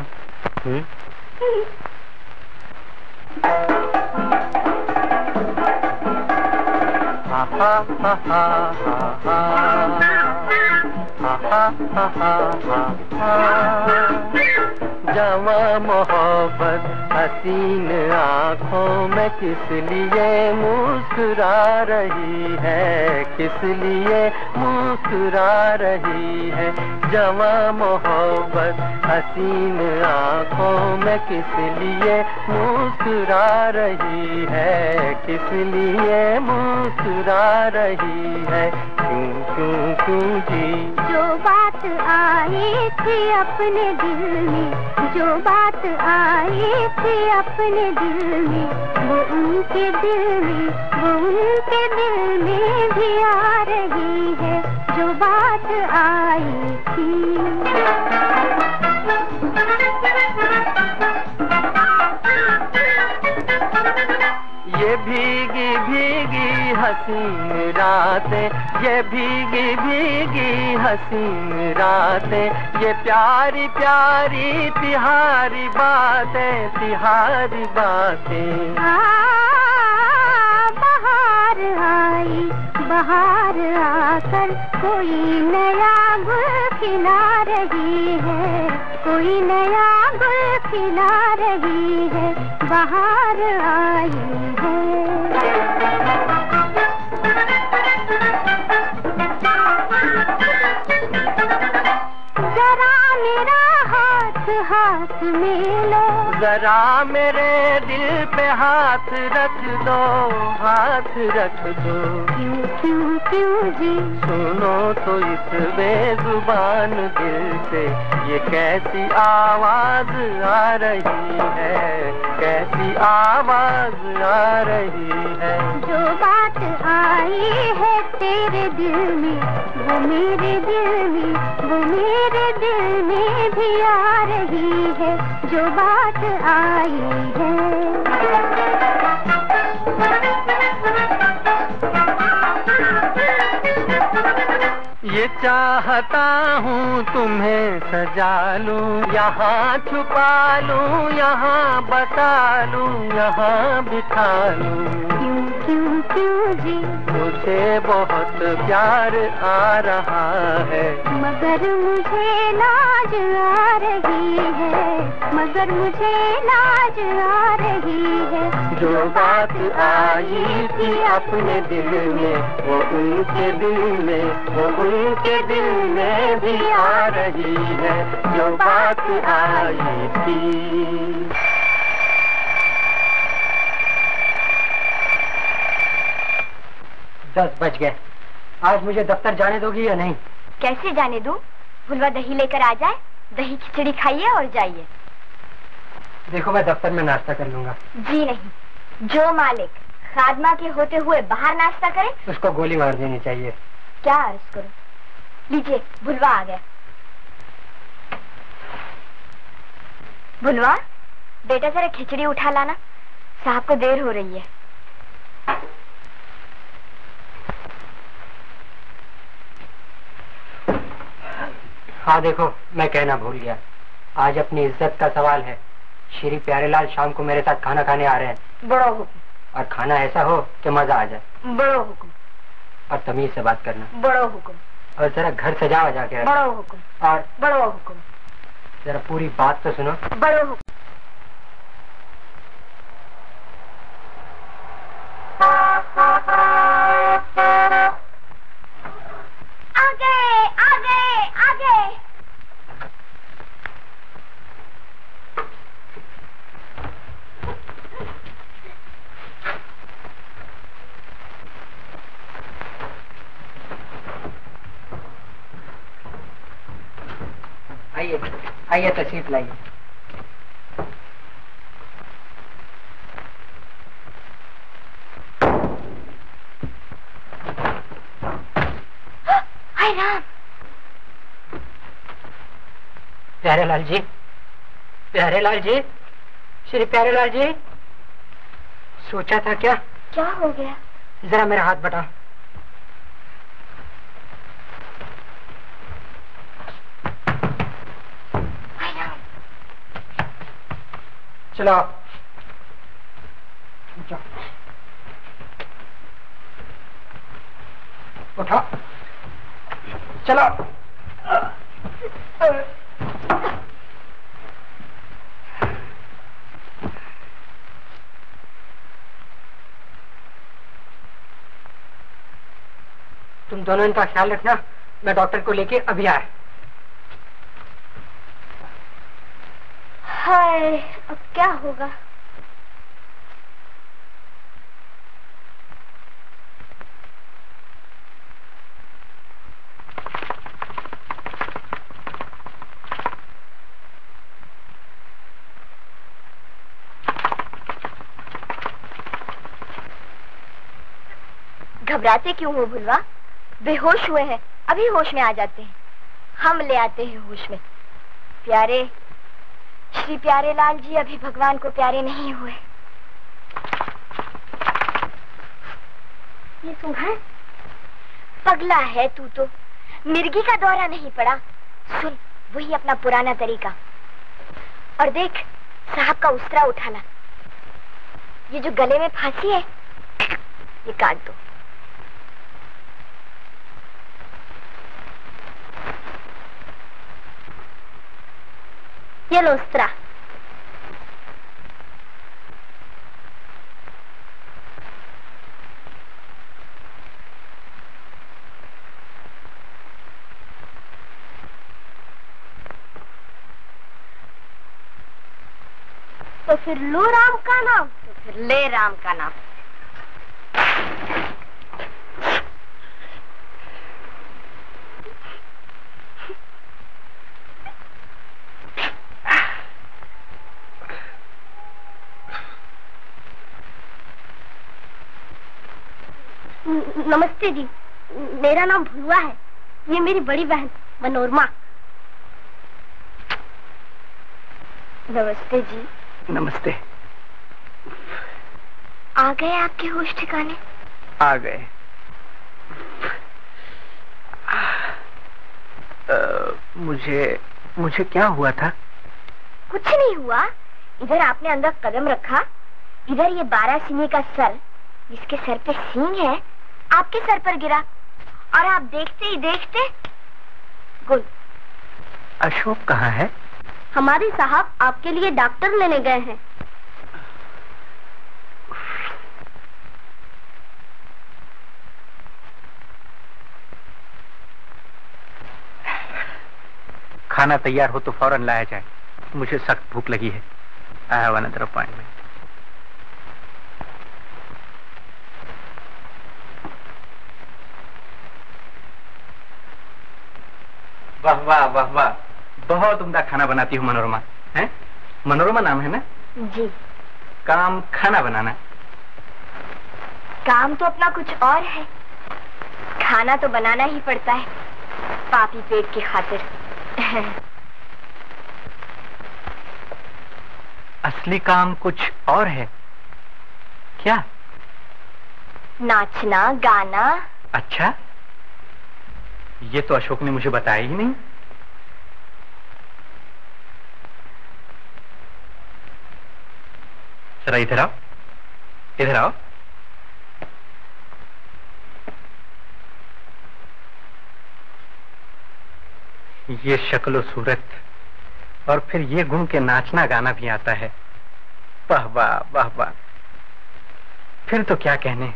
जवा मोहब्बत हसीन आँखों में किस लिए मुस्कुरा रही है, किस लिए मुस्कुरा रही है। जवा मोहब्बत हसीन आँखों में किस लिए मुस्कुरा रही है, किस लिए मुस्कुरा रही है। क्यों क्यों क्यों जी? जो बात आई थी अपने दिल में, जो बात आई थी अपने दिल में, वो उनके दिल में, वो उनके दिल में भी आ रही है। जो बात आई थी। ये भीगी भीगी हसीन रातें, ये भीगी भीगी हसीन रातें, ये प्यारी प्यारी तिहारी बातें, तिहारी बातें। बहार आई, बहार आकर कोई नया गुल खिला रही है, कोई नया गुल खिला रही है। बहार आई है। जरा मेरा हाथ हाथ में लो, जरा मेरे दिल पे हाथ रख दो, हाथ रख दो। क्यों क्यों क्यों जी? सुनो तो इस बेजुबान दिल से ये कैसी आवाज आ रही है, कैसी आवाज आ रही है। जो बात आई है तेरे दिल में, वो मेरे दिल में, वो मेरे दिल में भी आ रही है। जो बात आई है। ये चाहता हूँ तुम्हें सजा लूं, यहाँ छुपा लूं, यहाँ बसा लूं, यहाँ बिठा लूं। क्यों क्यों क्यों जी? मुझे बहुत प्यार आ रहा है, मगर मुझे लाज आ रही है, मगर मुझे लाज आ रही है। जो बात आई थी अपने दिल में, वो उनके दिल में, वो उनके दिल में भी आ रही है। जो बात आई थी। 10 बज गए। आज मुझे दफ्तर जाने दोगी या नहीं? कैसे जाने दूं? भुलवा दही लेकर आ जाए, दही खिचड़ी खाइए और जाइए। देखो मैं दफ्तर में नाश्ता कर लूंगा। जी नहीं, जो मालिक खादमा के होते हुए बाहर नाश्ता करे उसको गोली मार देनी चाहिए। क्या अर्ज करूं? लीजिए, भुलवा आ गया। भुलवा, बेटा जरा खिचड़ी उठा लाना, साहब को देर हो रही है। हाँ देखो, मैं कहना भूल गया, आज अपनी इज्जत का सवाल है। श्री प्यारेलाल शाम को मेरे साथ खाना खाने आ रहे हैं। बड़ो हुक्म। और खाना ऐसा हो कि मजा आ जाए। बड़ो हुक्म। और तमीज से बात करना। बड़ो हुक्म। और जरा घर सजा वजा के रखना। बड़ो हुक्म। और बड़ो हुक्म। जरा पूरी बात तो सुनो। बड़ो हुक्म। आगे आगे आगे। आइए आइए, तशरीफ लाइए। हाय राम। प्यारेलाल जी, प्यारेलाल जी, श्री प्यारेलाल जी। सोचा था क्या? क्या हो गया? जरा मेरा हाथ बटाओ। चलो उठा, चलो। तुम दोनों इनका ख्याल रखना, मैं डॉक्टर को लेके अभी आया। हाय, अब क्या होगा? घबराते क्यों हो भुलवा? बेहोश हुए हैं, अभी होश में आ जाते हैं। हम ले आते हैं होश में। प्यारे श्री प्यारेलाल जी अभी भगवान को प्यारे नहीं हुए। ये तुम है? पगला है तू तो, मिर्गी का दौरा नहीं पड़ा। सुन, वही अपना पुराना तरीका। और देख, साहब का उस्तरा उठा ला। ये जो गले में फांसी है, ये काट दो। ये लो उस्तरा। तो फिर लो राम का नाम, तो फिर ले राम का नाम। नमस्ते जी, मेरा नाम भुलवा है। ये मेरी बड़ी बहन मनोरमा। नमस्ते जी। नमस्ते। आ गए आपके होश ठिकाने? आ गए। मुझे क्या हुआ था? कुछ नहीं हुआ। इधर आपने अंदर कदम रखा, इधर ये 12 सीने का सर, जिसके सर पे सींग है, आपके सर पर गिरा और आप देखते ही देखते गुल। अशोक कहाँ है? हमारे साहब आपके लिए डॉक्टर लेने गए हैं। खाना तैयार हो तो फौरन लाया जाए, मुझे सख्त भूख लगी है। I have another appointment. वाह वाह वाह वाह, बहुत उम्दा खाना बनाती हूँ मनोरमा। हैं? मनोरमा नाम है ना? जी। काम खाना बनाना। काम तो अपना कुछ और है, खाना तो बनाना ही पड़ता है, पापी पेट की खातिर। असली काम कुछ और है क्या? नाचना गाना। अच्छा, ये तो अशोक ने मुझे बताया ही नहीं। जरा इधर आओ, इधर आओ। ये शक्ल सूरत और फिर ये गुण के नाचना गाना भी आता है। वाह वाह वाह वाह। फिर तो क्या कहने।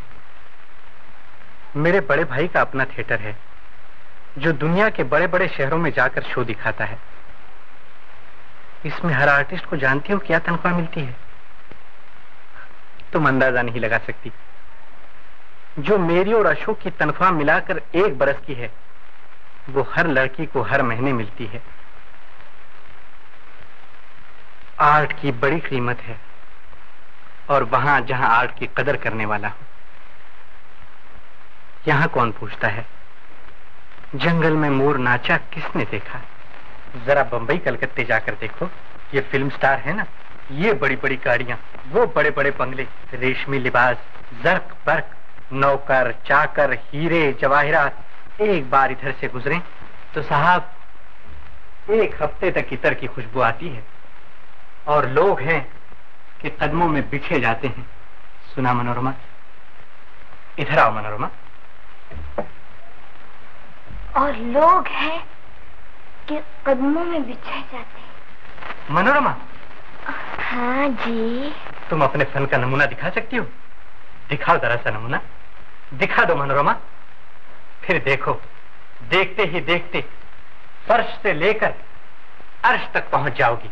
मेरे बड़े भाई का अपना थिएटर है जो दुनिया के बड़े बड़े शहरों में जाकर शो दिखाता है। इसमें हर आर्टिस्ट को जानती हो क्या तनख्वाह मिलती है? तुम अंदाजा नहीं लगा सकती। जो मेरी और अशोक की तनख्वाह मिलाकर 1 बरस की है, वो हर लड़की को हर महीने मिलती है। आर्ट की बड़ी कीमत है, और वहां जहां आर्ट की कदर करने वाला हो। यहां कौन पूछता है जंगल में मोर नाचा किसने देखा? जरा बंबई कलकत्ते जाकर देखो, ये फिल्म स्टार है ना, ये बड़ी बड़ी गाड़ियां, वो बड़े बड़े बंगले, रेशमी लिबास, जर्क बर्क, नौकर चाकर, हीरे जवाहिरात, एक बार इधर से गुजरे तो साहब 1 हफ्ते तक इतर की खुशबू आती है। और लोग हैं के कदमों में बिछे जाते हैं। सुना मनोरमा? इधर आओ मनोरमा। और लोग हैं कि कदमों में बिछे जाते हैं। मनोरमा। हाँ जी। तुम अपने फन का नमूना दिखा सकती हो? दिखाओ जरा सा नमूना, दिखा दो मनोरमा। फिर देखो, देखते ही देखते फर्श से लेकर अर्श तक पहुंच जाओगी।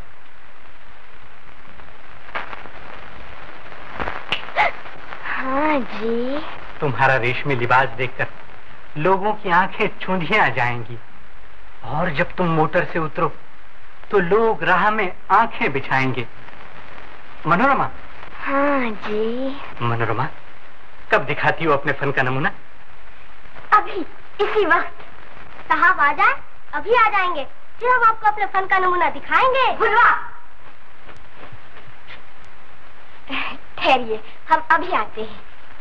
हाँ जी। तुम्हारा रेशमी लिबास देखकर लोगों की आंखें चूंधियां जाएंगी, और जब तुम मोटर से उतरो तो लोग राह में आंखें बिछाएंगे। मनोरमा। हाँ जी। मनोरमा, कब दिखाती हो अपने फन का नमूना? अभी, इसी वक्त। साहब आ जाए, अभी आ जाएंगे, फिर हम आपको अपने फन का नमूना दिखाएंगे। भुलवा, ठहरिए, हम अभी आते हैं।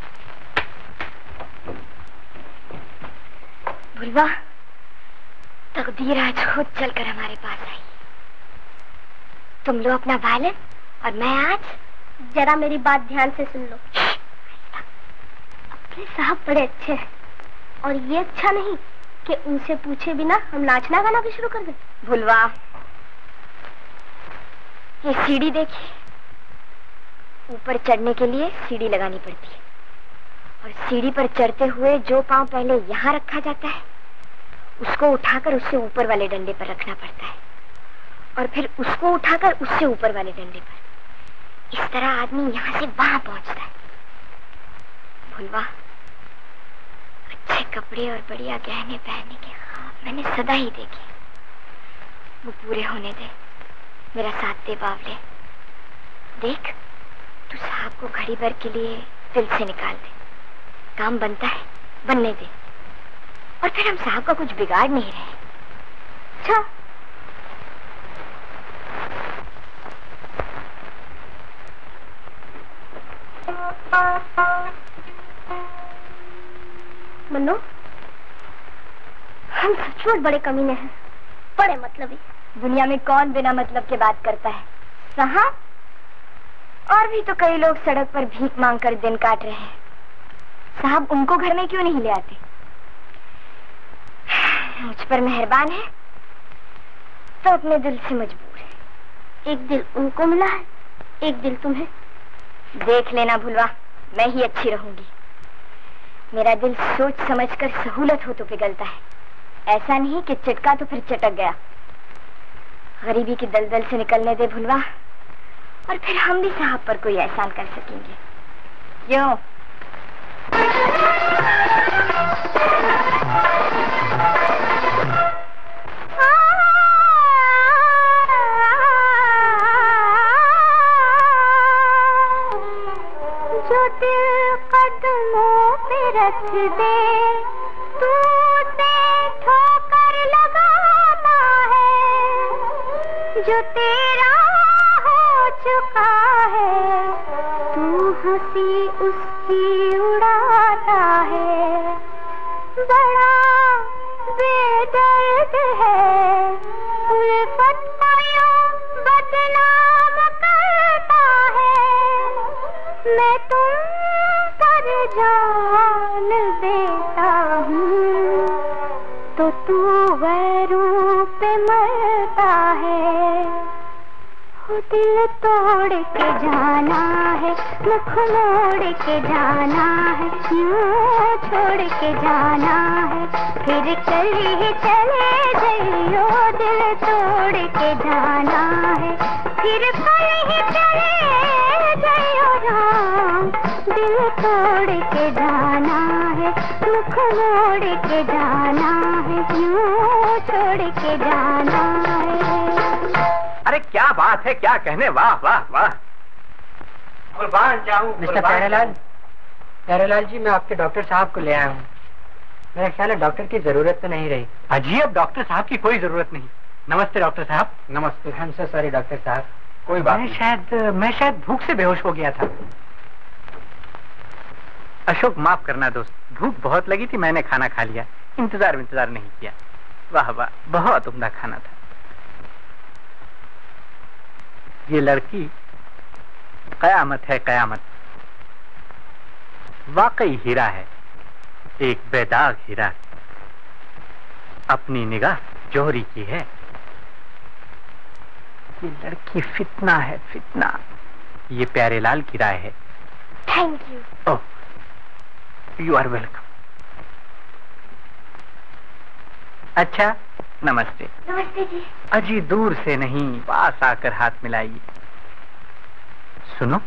भुलवा, तकदीर आज खुद चलकर हमारे पास आई। तुम लो अपना वायलिन और मैं आज। जरा मेरी बात ध्यान से सुन लो। अपने साहब बड़े अच्छे हैं, और ये अच्छा नहीं कि उनसे पूछे बिना हम नाचना गाना भी शुरू कर दें। भुलवा, ये सीढ़ी देखिए, ऊपर चढ़ने के लिए सीढ़ी लगानी पड़ती है, और सीढ़ी पर चढ़ते हुए जो पांव पहले यहाँ रखा जाता है उसको उठाकर उससे ऊपर वाले डंडे पर रखना पड़ता है, और फिर उसको उठाकर उससे ऊपर वाले डंडे पर। इस तरह आदमी यहाँ से वहां पहुंचता है। भुलवा, अच्छे कपड़े और बढ़िया गहने पहनने के ख्वाब मैंने सदा ही देखे। वो पूरे होने दे, मेरा साथ दे बावले। देख, तू साहब को घड़ी भर के लिए दिल से निकाल दे, काम बनता है, बनने दे, और फिर हम साहब का कुछ बिगाड़ नहीं रहे। अच्छा, मन्नो, हम सचमुच बड़े कमीने हैं, बड़े मतलबी। दुनिया में कौन बिना मतलब के बात करता है? साहब, और भी तो कई लोग सड़क पर भीख मांगकर दिन काट रहे हैं। साहब उनको घर में क्यों नहीं ले आते? मुझ पर मेहरबान है तो अपने दिल से मजबूर है। एक दिल उनको मिला है, एक दिल तुम्हें। देख लेना भुलवा, मैं ही अच्छी रहूंगी। मेरा दिल सोच समझकर सहूलत हो तो पिघलता है, ऐसा नहीं कि चिटका तो फिर चटक गया। गरीबी की दलदल से निकलने दे भुलवा, और फिर हम भी साहब पर कोई एहसान कर सकेंगे। क्यों? जो दिल कदमों पे रख दे, तू उसे ठोकर लगाना है। जो तेरा हो चुका है, तू हंसी उसकी उड़ाता है। बड़ा बेदर्द है, उल्फत को यूं बदनाम करता है। मैं तुम पर जान देता हूँ तो तू गैरों पे मरता है। हो दिल तोड़ के जाना है, मुख मोड़ के जाना है, यूं छोड़ के जाना है, फिर कल ही चले जाइयो। दिल तोड़ के जाना है, फिर कल ही चले जाइयो राम। दिल तोड़ के जाना है, मुख मोड़ के जाना है, यूं छोड़ के जाना है। अरे क्या बात है, क्या कहने, वाह वाह वाह। कुर्बान जाऊं मिस्टर प्यारेलाल। प्यारेलाल जी, मैं आपके डॉक्टर साहब को ले आया हूँ। मेरा ख्याल है डॉक्टर की जरूरत तो नहीं रही। अजी, अब डॉक्टर साहब की कोई जरूरत नहीं। नमस्ते डॉक्टर साहब। नमस्ते। I am so sorry doctor साहब। कोई बात मैं नहीं। मैं शायद भूख से बेहोश हो गया था। अशोक, माफ करना दोस्त, भूख बहुत लगी थी, मैंने खाना खा लिया, इंतजार नहीं किया। वाह वाह, बहुत उम्दा खाना था। ये लड़की कयामत है कयामत। वाकई हीरा है, एक बेदाग हीरा। अपनी निगाह जोहरी की है। ये लड़की फितना है, फितना। ये प्यारेलाल की राय है। Thank you. Oh, you are welcome. अच्छा, नमस्ते। नमस्ते जी। अजी दूर से नहीं, पास आकर हाथ मिलाइए। सुनो,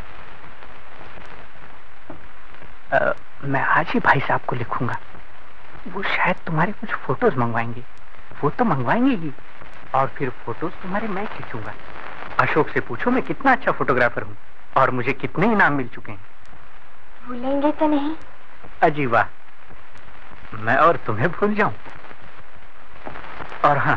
मैं आज ही भाई साहब को लिखूंगा। वो शायद तुम्हारे कुछ फोटोज मंगवाएंगे। वो तो मंगवाएंगे ही, और फिर फोटोज तुम्हारे मैं खींचूंगा। अशोक से पूछो मैं कितना अच्छा फोटोग्राफर हूँ और मुझे कितने इनाम मिल चुके हैं। भूलेंगे तो नहीं? अजी वाह, मैं और तुम्हें भूल जाऊं। और हाँ,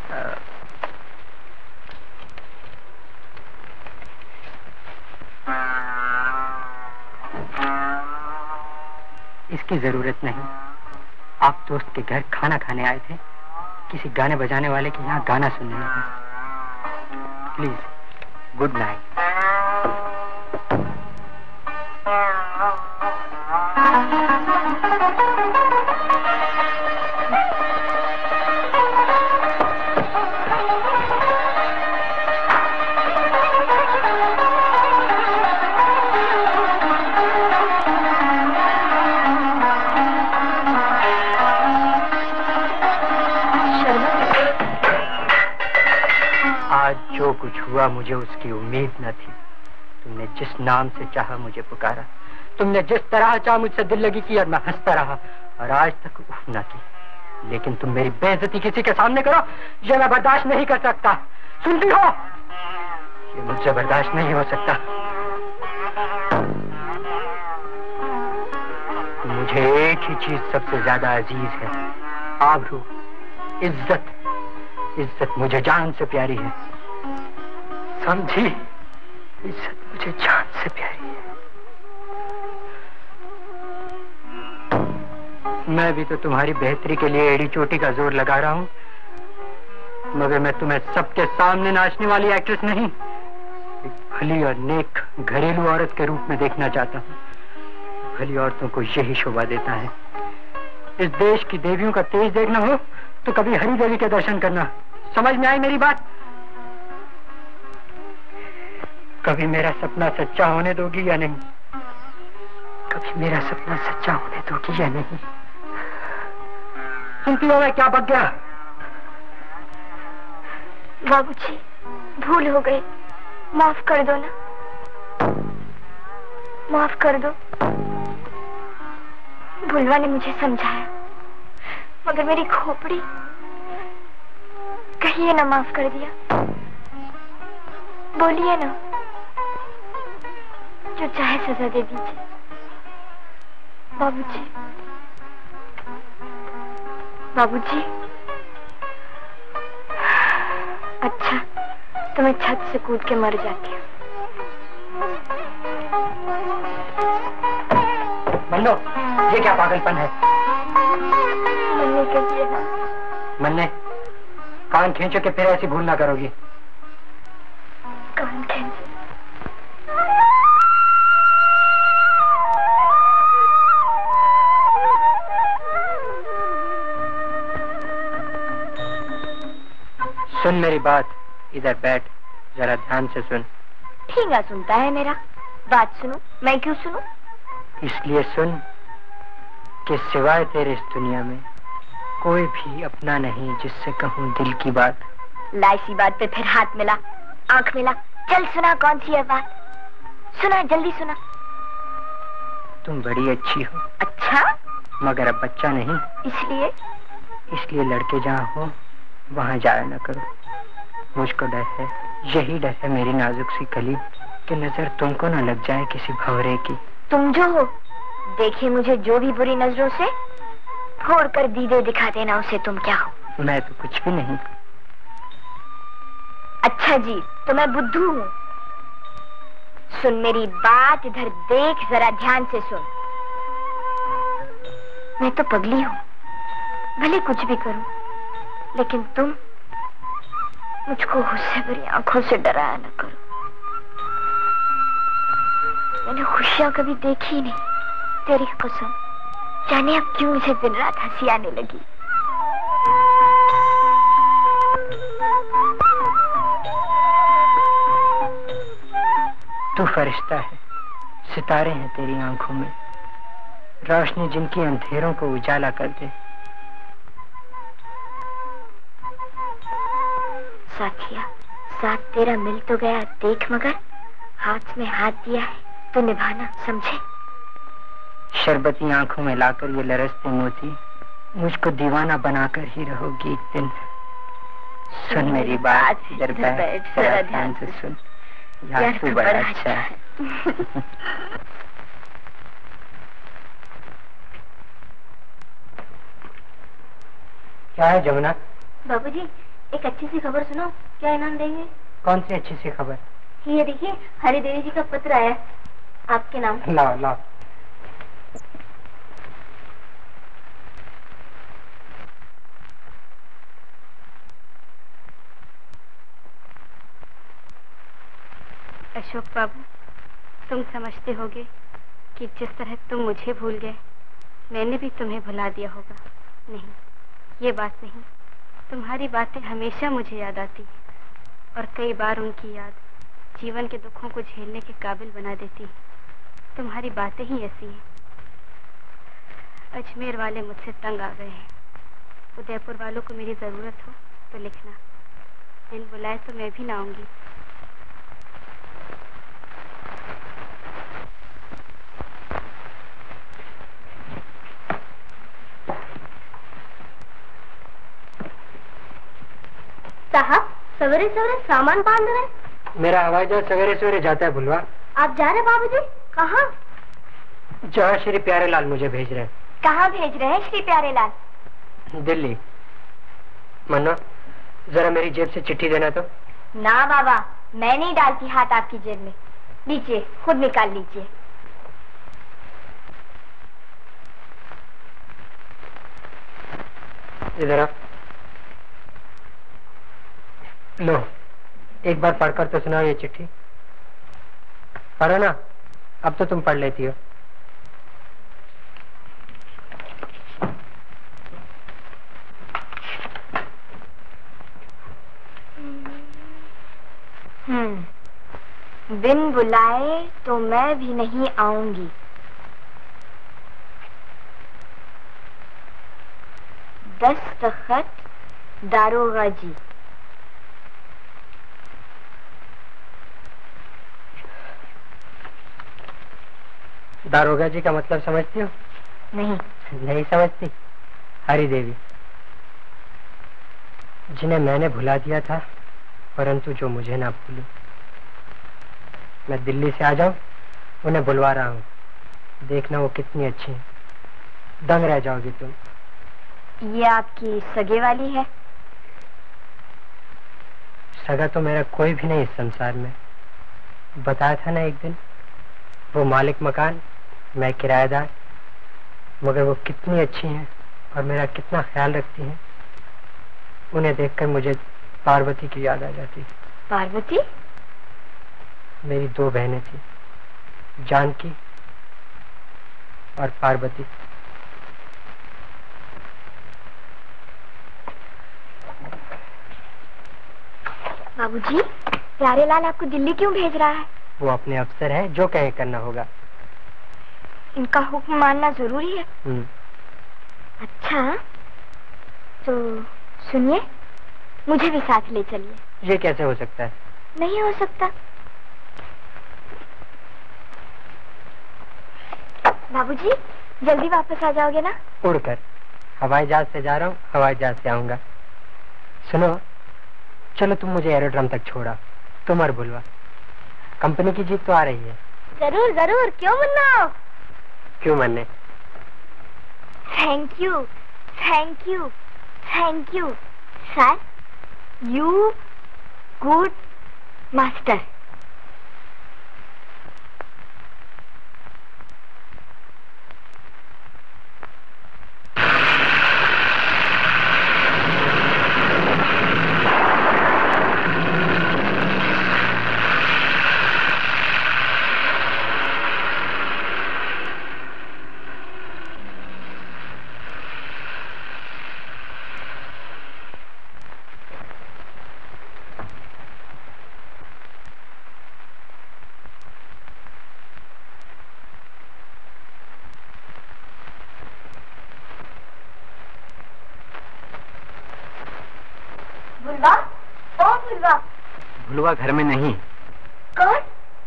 इसकी जरूरत नहीं। आप दोस्त के घर खाना खाने आए थे, किसी गाने बजाने वाले के यहाँ गाना सुनने नहीं। Please, good night. जो कुछ हुआ मुझे उसकी उम्मीद न थी। तुमने जिस नाम से चाहा मुझे पुकारा, तुमने जिस तरह चाहा मुझसे दिल लगी की और मैं हंसता रहा और आज तक उफ न की। लेकिन तुम मेरी बेइज्जती किसी के सामने करो, ये मैं बर्दाश्त नहीं कर सकता। सुनती हो? ये मुझसे बर्दाश्त नहीं हो सकता। मुझे एक ही चीज सबसे ज्यादा अजीज है, आबरू, इज्जत। इज्जत मुझे जान से प्यारी है, समझी? इज्जत मुझे जान से प्यारी है। मैं भी तो तुम्हारी बेहतरी के लिए एड़ी चोटी का जोर लगा रहा हूँ, मगर मैं तुम्हें सबके सामने नाचने वाली एक्ट्रेस नहीं, एक भली और नेक घरेलू औरत के रूप में देखना चाहता हूँ। भली औरतों को यही शोभा देता है। इस देश की देवियों का तेज देखना हो तो कभी हरी देवी के दर्शन करना। समझ में आई मेरी बात? कभी मेरा सपना सच्चा होने दोगी या नहीं? कभी मेरा सपना सच्चा होने दोगी या नहीं? सुनती हो मैं क्या बक गया? बाबूजी, भूल हो गई, माफ कर दो ना, माफ कर दो। भुलवा ने मुझे समझाया, मगर मेरी खोपड़ी कहिए ना माफ कर दिया। बोलिए ना, जो चाहे सजा दे दीजिए बाबूजी। बाबूजी, अच्छा तो मैं छत से कूद के मर जाती हूँ। मन्नो, ये क्या पागलपन है? मन्ने कहिए ना। मन्ने, कान खींचो कि फिर ऐसी भूल ना करोगी। कान खींचो। सुन मेरी बात, इधर बैठ, जरा ध्यान से सुन। ठींगा सुनता है मेरा, बात सुनो। मैं क्यों सुनूं? इसलिए सुन कि सिवाय तेरे इस दुनिया में कोई भी अपना नहीं जिससे कहूँ दिल की बात। लाई सी बात पे फिर हाथ मिला, आंख मिला। चल सुना, कौन सी है बात? सुना, जल्दी सुना। तुम बड़ी अच्छी हो। अच्छा? मगर अब बच्चा नहीं। इसलिए? इसलिए लड़के जहाँ हो वहाँ जाया न करो। मुझको डर है, यही डर है मेरी नाजुक सी कली, कि नजर तुमको न लग जाए किसी भंवरे की। तुम जो हो, देखिए मुझे जो भी बुरी नजरों से, फोड़ कर दीदे दिखा देना उसे तुम क्या हो। मैं तो कुछ भी नहीं। अच्छा जी, तो मैं बुद्धू हूँ। सुन मेरी बात, इधर देख, जरा ध्यान से सुन। मैं तो पगली हूँ, भले कुछ भी करूं, लेकिन तुम मुझको गुस्से भरी आंखों से डराया न करो। मैंने खुशियां कभी देखी नहीं, तेरी कसम। जाने अब क्यों मुझे दिन रात हंसी आने लगी। तू फरिश्ता है, सितारे हैं तेरी आंखों में, रोशनी जिनकी अंधेरों को उजाला कर दे। साथिया, साथ तेरा मिल तो गया, देख मगर हाथ में हाथ दिया है तो निभाना, समझे? शरबती आंखों में लाकर ये लरसते मोती मुझको दीवाना बनाकर ही रहोगी एक दिन। सुन मेरी बात, इधर बैठ, जरा ध्यान से सुन। यार तू बड़ा अच्छा है। क्या है जमुना? बाबूजी, एक अच्छी सी खबर सुनो। क्या इनाम देंगे? कौन सी अच्छी सी खबर? ये देखिए, हरि देवी जी का पत्र आया आपके नाम। लाओ लाओ। अशोक बाबू, तुम समझते होगे कि जिस तरह तुम मुझे भूल गए, मैंने भी तुम्हें भुला दिया होगा। नहीं, ये बात नहीं। तुम्हारी बातें हमेशा मुझे याद आती है और कई बार उनकी याद जीवन के दुखों को झेलने के काबिल बना देती है। तुम्हारी बातें ही ऐसी हैं। अजमेर वाले मुझसे तंग आ गए हैं। उदयपुर वालों को मेरी जरूरत हो तो लिखना। दिन बुलाए तो मैं भी ना आऊंगी। साहब, सवेरे सवेरे सामान बांध रहे। मेरा हवाई जहाज सवेरे सवेरे जाता है भुलवा। आप जा रहे बाबूजी? कहाँ? जहाँ श्री प्यारेलाल मुझे भेज रहे हैं। कहाँ भेज रहे हैं श्री प्यारेलाल? दिल्ली। मन्ना, जरा मेरी जेब से चिट्ठी देना तो। ना बाबा, मैं नहीं डालती हाथ आपकी जेब में। लीजिए, खुद निकाल लीजिए। इधर आ। लो, एक बार पढ़कर तो सुनाओ ये चिट्ठी। पढ़ो ना, अब तो तुम पढ़ लेती हो। बिन बुलाए तो मैं भी नहीं आऊंगी। दस्तखत दारोगा जी। दारोगा जी का मतलब समझती हो? नहीं। नहीं समझती? हरी देवी, जिन्हें मैंने भुला दिया था, परंतु जो मुझे ना भूली। मैं दिल्ली से आ जाऊं, उन्हें बुलवा रहा हूं। देखना वो कितनी अच्छी है, दंग रह जाओगी तुम। ये आपकी सगे वाली है? सगा तो मेरा कोई भी नहीं इस संसार में। बताया था ना एक दिन, वो मालिक मकान, मैं किराएदार। मगर वो कितनी अच्छी हैं और मेरा कितना ख्याल रखती हैं। उन्हें देखकर मुझे पार्वती की याद आ जाती। पार्वती? मेरी दो बहनें थी, जानकी और पार्वती। बाबूजी, प्यारेलाल आपको दिल्ली क्यों भेज रहा है? वो अपने अफसर हैं, जो कहे करना होगा। इनका हुक्म मानना जरूरी है। अच्छा, तो सुनिए, मुझे भी साथ ले चलिए। ये कैसे हो सकता है? नहीं हो सकता। बाबूजी, जल्दी वापस आ जाओगे ना? उड़कर। हवाई जहाज से जा रहा हूँ, हवाई जहाज से आऊंगा। सुनो, चलो तुम मुझे एरोड्रम तक छोड़ा, तुम और बुलवा। कंपनी की जीत तो आ रही है। जरूर जरूर, क्यों मन्ना? क्यों मन्ने? Thank you, thank you, thank you sir. You good master. भुलवा घर में नहीं। कौन?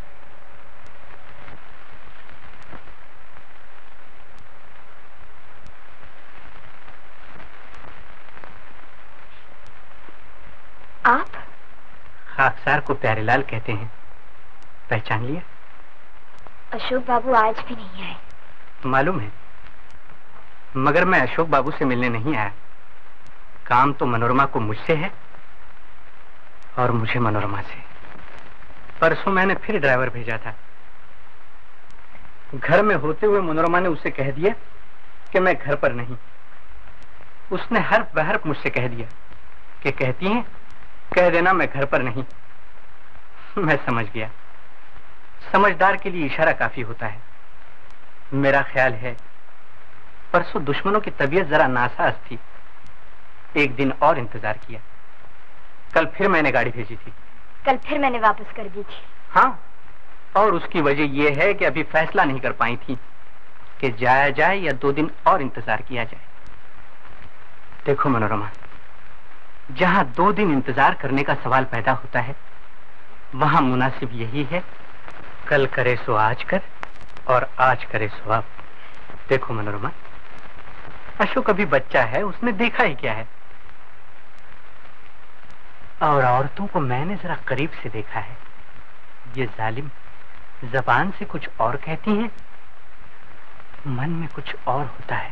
आप? खाकसार को प्यारेलाल कहते हैं, पहचान लिया? अशोक बाबू आज भी नहीं आए। मालूम है, मगर मैं अशोक बाबू से मिलने नहीं आया। काम तो मनोरमा को मुझसे है और मुझे मनोरमा से। परसों मैंने फिर ड्राइवर भेजा था। घर में होते हुए मनोरमा ने उसे कह दिया कि मैं घर पर नहीं। उसने हर्फ बहर्फ मुझसे कह दिया कि कहती हैं कह देना मैं घर पर नहीं। मैं समझ गया, समझदार के लिए इशारा काफी होता है। मेरा ख्याल है परसों दुश्मनों की तबीयत जरा नासाज थी। एक दिन और इंतजार किया। कल फिर मैंने गाड़ी भेजी थी। कल फिर मैंने वापस कर दी थी। हाँ, और उसकी वजह यह है कि अभी फैसला नहीं कर पाई थी कि जाया जाए या 2 दिन और इंतजार किया जाए। देखो मनोरमा, जहां 2 दिन इंतजार करने का सवाल पैदा होता है वहां मुनासिब यही है कल करे सो आज कर और आज करे सो अब। देखो मनोरमा, अशोक अभी बच्चा है, उसने देखा ही क्या है। और औरतों को मैंने जरा करीब से देखा है। ये जालिम जबान से कुछ और कहती हैं, मन में कुछ और होता है।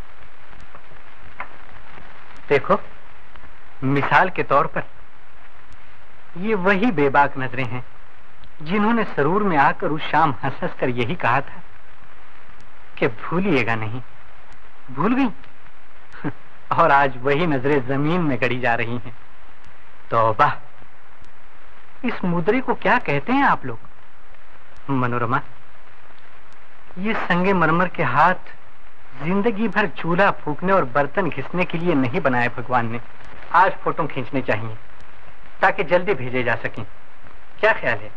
देखो, मिसाल के तौर पर ये वही बेबाक नजरें हैं जिन्होंने सरूर में आकर उस शाम हंस हंस कर यही कहा था कि भूलिएगा नहीं। भूल गई और आज वही नजरें जमीन में गड़ी जा रही हैं। तौबा, इस मुद्रे को क्या कहते हैं आप लोग? मनोरमा, ये संगे मरमर के हाथ जिंदगी भर चूल्हा फूकने और बर्तन घिसने के लिए नहीं बनाए भगवान ने। आज फोटो खींचने चाहिए ताकि जल्दी भेजे जा सकें। क्या ख्याल है?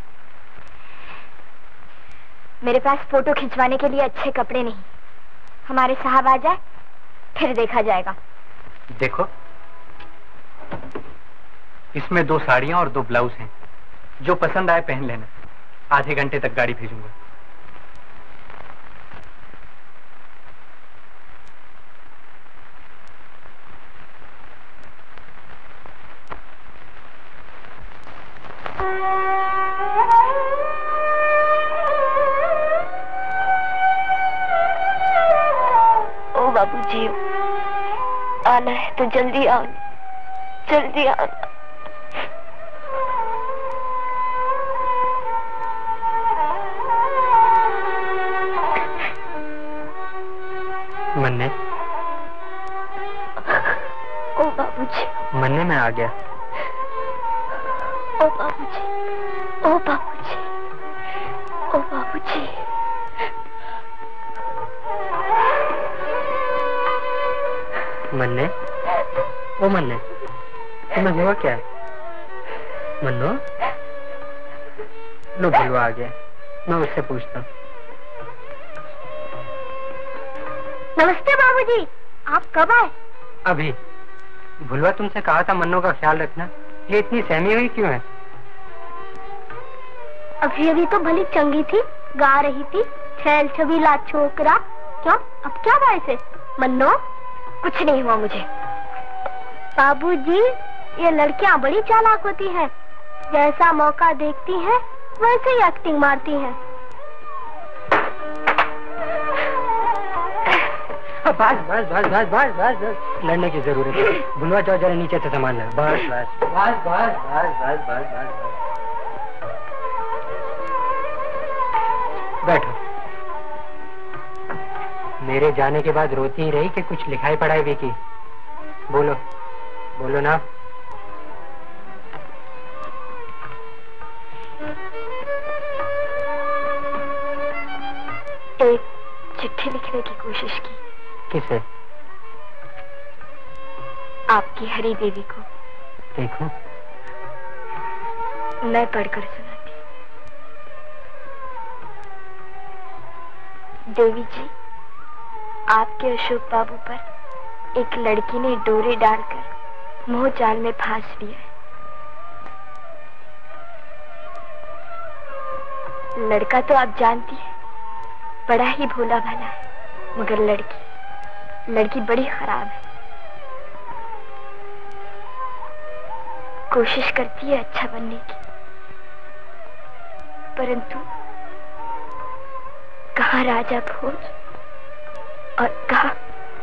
मेरे पास फोटो खिंचवाने के लिए अच्छे कपड़े नहीं। हमारे साहब आ जाए फिर देखा जाएगा। देखो, इसमें 2 साड़ियां और 2 ब्लाउज हैं। जो पसंद आए पहन लेना। आधे घंटे तक गाड़ी भेजूंगा। ओ बाबूजी, आना है तो जल्दी आओ, जल्दी आना। मन्ने, ओ बाबूजी, मन्ने मैं आ गया। ओ बाबूजी, ओ बाबूजी, ओ बाबूजी। मन्ने, ओ मन्ने, तुम्हें हुआ क्या? मन्नो, लो भुलवा आ गया, मैं उससे पूछता हूँ। नमस्ते बाबूजी, आप कब आए? अभी। भुलवा तुमसे कहा था मन्नो का ख्याल रखना, ये इतनी सहमी हुई क्यों है? अभी अभी तो भली चंगी थी, गा रही थी छैल छबीला छोकरा। क्यों, अब क्या बात है? मन्नो, कुछ नहीं हुआ मुझे। बाबूजी, ये लड़कियां बड़ी चालाक होती हैं। जैसा मौका देखती हैं वैसे ही एक्टिंग मारती हैं। बस बस बस बस बस बस बस, लड़ने की जरूरत है। भुलवा जाओ जरा नीचे से सामान ला। बस बस बस बस बस बस बस बस। बैठो। मेरे जाने के बाद रोती ही रही कि कुछ लिखाई पढ़ाई भी की। बोलो बोलो ना। एक चिट्ठी लिखने की कोशिश की। किसे? आपकी हरी देवी को। देखो, मैं पढ़कर सुनाती। देवी जी, आपके अशोक बाबू पर एक लड़की ने डोरे डालकर मोह जाल में फांस लिया है। लड़का तो आप जानती है बड़ा ही भोला भाला है, मगर लड़की बड़ी खराब है। कोशिश करती है अच्छा बनने की, परंतु कहाँ राजा भोज और कहाँ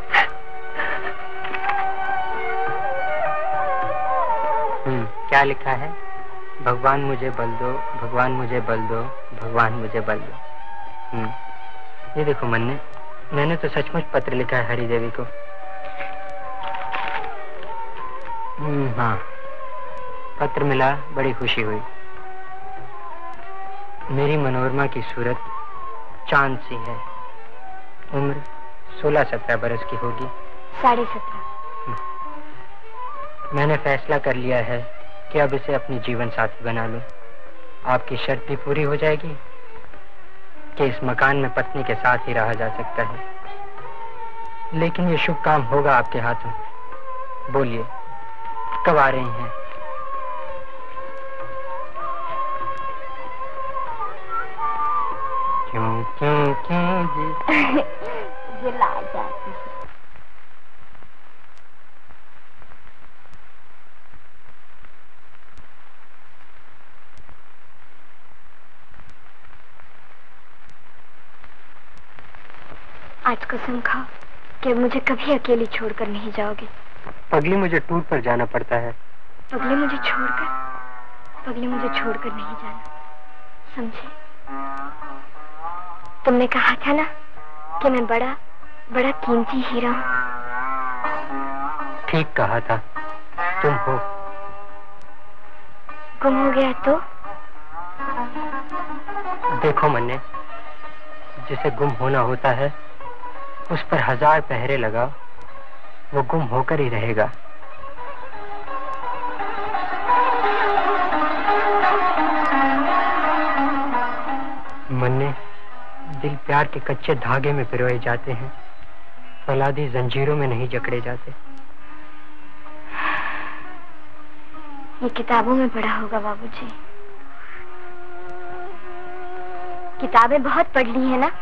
क्या लिखा है? भगवान मुझे बल दो, भगवान मुझे बल दो, भगवान मुझे बल दो। ये देखो मन्ने, मैंने तो सचमुच पत्र लिखा है हरी देवी को। हाँ, पत्र मिला, बड़ी खुशी हुई। मेरी मनोरमा की सूरत चांद सी है। उम्र 16-17 बरस की होगी। 17.5। मैंने फैसला कर लिया है कि अब इसे अपनी जीवन साथी बना लूं। आपकी शर्त भी पूरी हो जाएगी कि इस मकान में पत्नी के साथ ही रहा जा सकता है। लेकिन ये शुभ काम होगा आपके हाथों। बोलिए, कब आ रही हैं? क्यों क्यों क्यों जी? ये ला जाती है। आज कसम खाओ कि मुझे कभी अकेली छोड़कर नहीं जाओगे। पगली, मुझे टूर पर जाना पड़ता है। पगली, मुझे छोड़कर नहीं जाना, समझे? तुमने कहा था ना कि मैं बड़ा कीमती हीरा हूँ। ठीक कहा था, तुम हो। गुम हो गया तो? देखो मन्ने, जिसे गुम होना होता है उस पर 1000 पहरे लगाओ, वो गुम होकर ही रहेगा। मन्ने, दिल प्यार के कच्चे धागे में पिरोए जाते हैं, फौलादी जंजीरों में नहीं जकड़े जाते। ये किताबों में पढ़ा होगा बाबूजी। किताबें बहुत पढ़ ली है ना,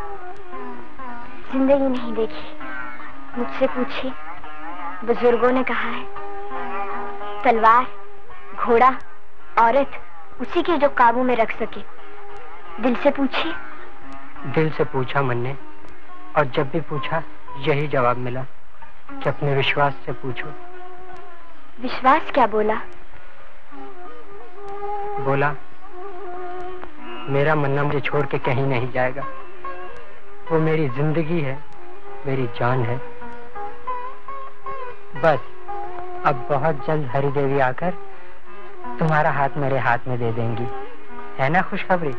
जिंदगी नहीं देखी। मुझसे पूछिए, बुजुर्गों ने कहा है तलवार, घोड़ा, औरत उसी के जो काबू में रख सके। दिल से पूछिए। दिल से पूछा मन्ने, और जब भी पूछा यही जवाब मिला कि अपने विश्वास से पूछो। विश्वास क्या बोला? बोला मेरा मन्ना मुझे छोड़ के कहीं नहीं जाएगा। वो मेरी जिंदगी है, मेरी जान है। बस अब बहुत जल्द हरी देवी आकर तुम्हारा हाथ मेरे हाथ में दे देंगी, है ना खुशखबरी?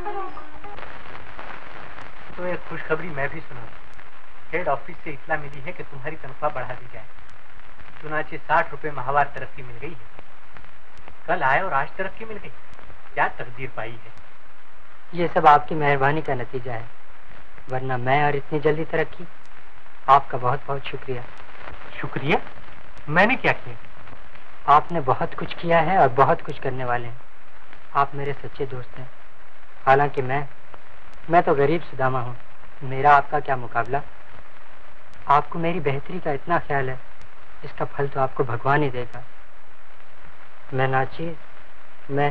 तो एक खुशखबरी मैं भी सुना। हेड ऑफिस से इत्तला मिली है कि तुम्हारी तनख्वाह बढ़ा दी जाए। चुनाचे 60 रुपए माहवार तरक्की मिल गई है। कल आए और आज तरक्की मिल गई। क्या तकदीर पाई है। ये सब आपकी मेहरबानी का नतीजा है, वरना मैं और इतनी जल्दी तरक्की। आपका बहुत बहुत शुक्रिया। शुक्रिया? मैंने क्या किया? आपने बहुत कुछ किया है और बहुत कुछ करने वाले हैं। आप मेरे सच्चे दोस्त हैं। हालांकि मैं तो गरीब सुदामा हूँ। मेरा आपका क्या मुकाबला। आपको मेरी बेहतरी का इतना ख्याल है, इसका फल तो आपको भगवान ही देगा। मैं नाचिए, मैं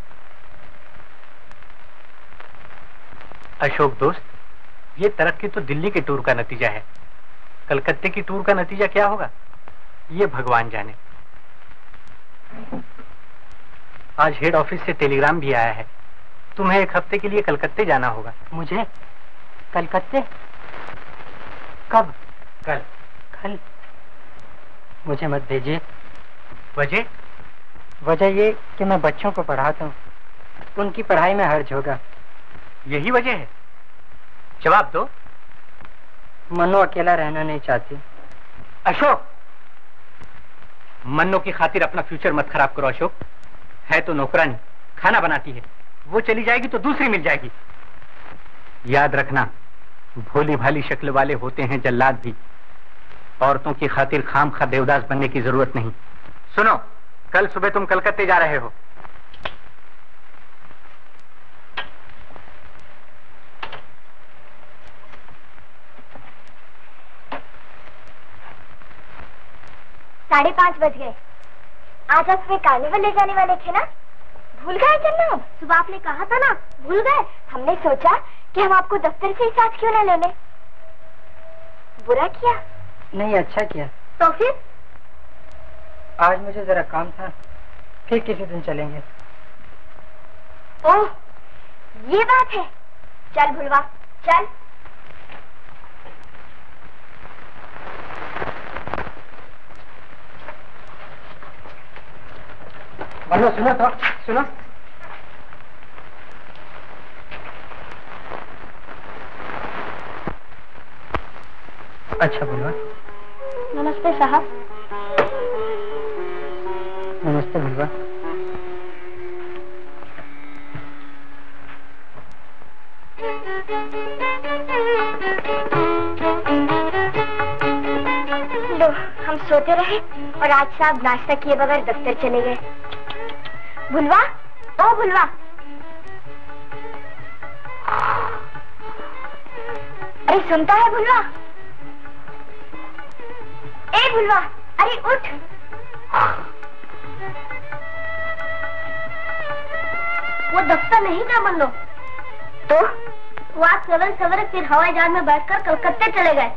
अशोक दोस्त, ये तरक्की तो दिल्ली के टूर का नतीजा है। कलकत्ते की टूर का नतीजा क्या होगा ये भगवान जाने। आज हेड ऑफिस से टेलीग्राम भी आया है, तुम्हें 1 हफ्ते के लिए कलकत्ते जाना होगा। मुझे कलकत्ते? कब? कल। मुझे मत भेजिए। वजह? वजह ये कि मैं बच्चों को पढ़ाता हूँ, उनकी पढ़ाई में हर्ज होगा। यही वजह है? जवाब दो। मन्नो अकेला रहना नहीं चाहती। अशोक, मन्नो की खातिर अपना फ्यूचर मत खराब करो अशोक। है तो नौकरानी, खाना बनाती है। वो चली जाएगी तो दूसरी मिल जाएगी। याद रखना, भोली भाली शक्ल वाले होते हैं जल्लाद भी। औरतों की खातिर खामखा देवदास बनने की जरूरत नहीं। सुनो, कल सुबह तुम कलकत्ते जा रहे हो। 5:30 बज गए। आज आप हमें कार्निवल ले जाने वाले थे ना? भूल गए चन्नू? सुबह आपने कहा था ना, भूल गए? हमने सोचा कि हम आपको दफ्तर से ही साथ क्यों ना ले लें। बुरा किया? नहीं, अच्छा किया। तो फिर? आज मुझे जरा काम था, फिर किसी दिन चलेंगे। ओह, ये बात है। चल भुलवा, चल। बोलो, सुनो तो, सुनो। अच्छा भुलवा। नमस्ते साहब। नमस्ते भुलवा। लो, हम सोते रहे और आज साहब नाश्ता किए बगैर दफ्तर चले गए। भुलवा, ओ भुलवा। अरे सुनता है भुलवा? ए भुलवा, अरे उठ। वो दफ्तर नहीं था मन लो तो वो आज सवेरे सवेरे फिर हवाई जहाज में बैठकर कलकत्ते चले गए।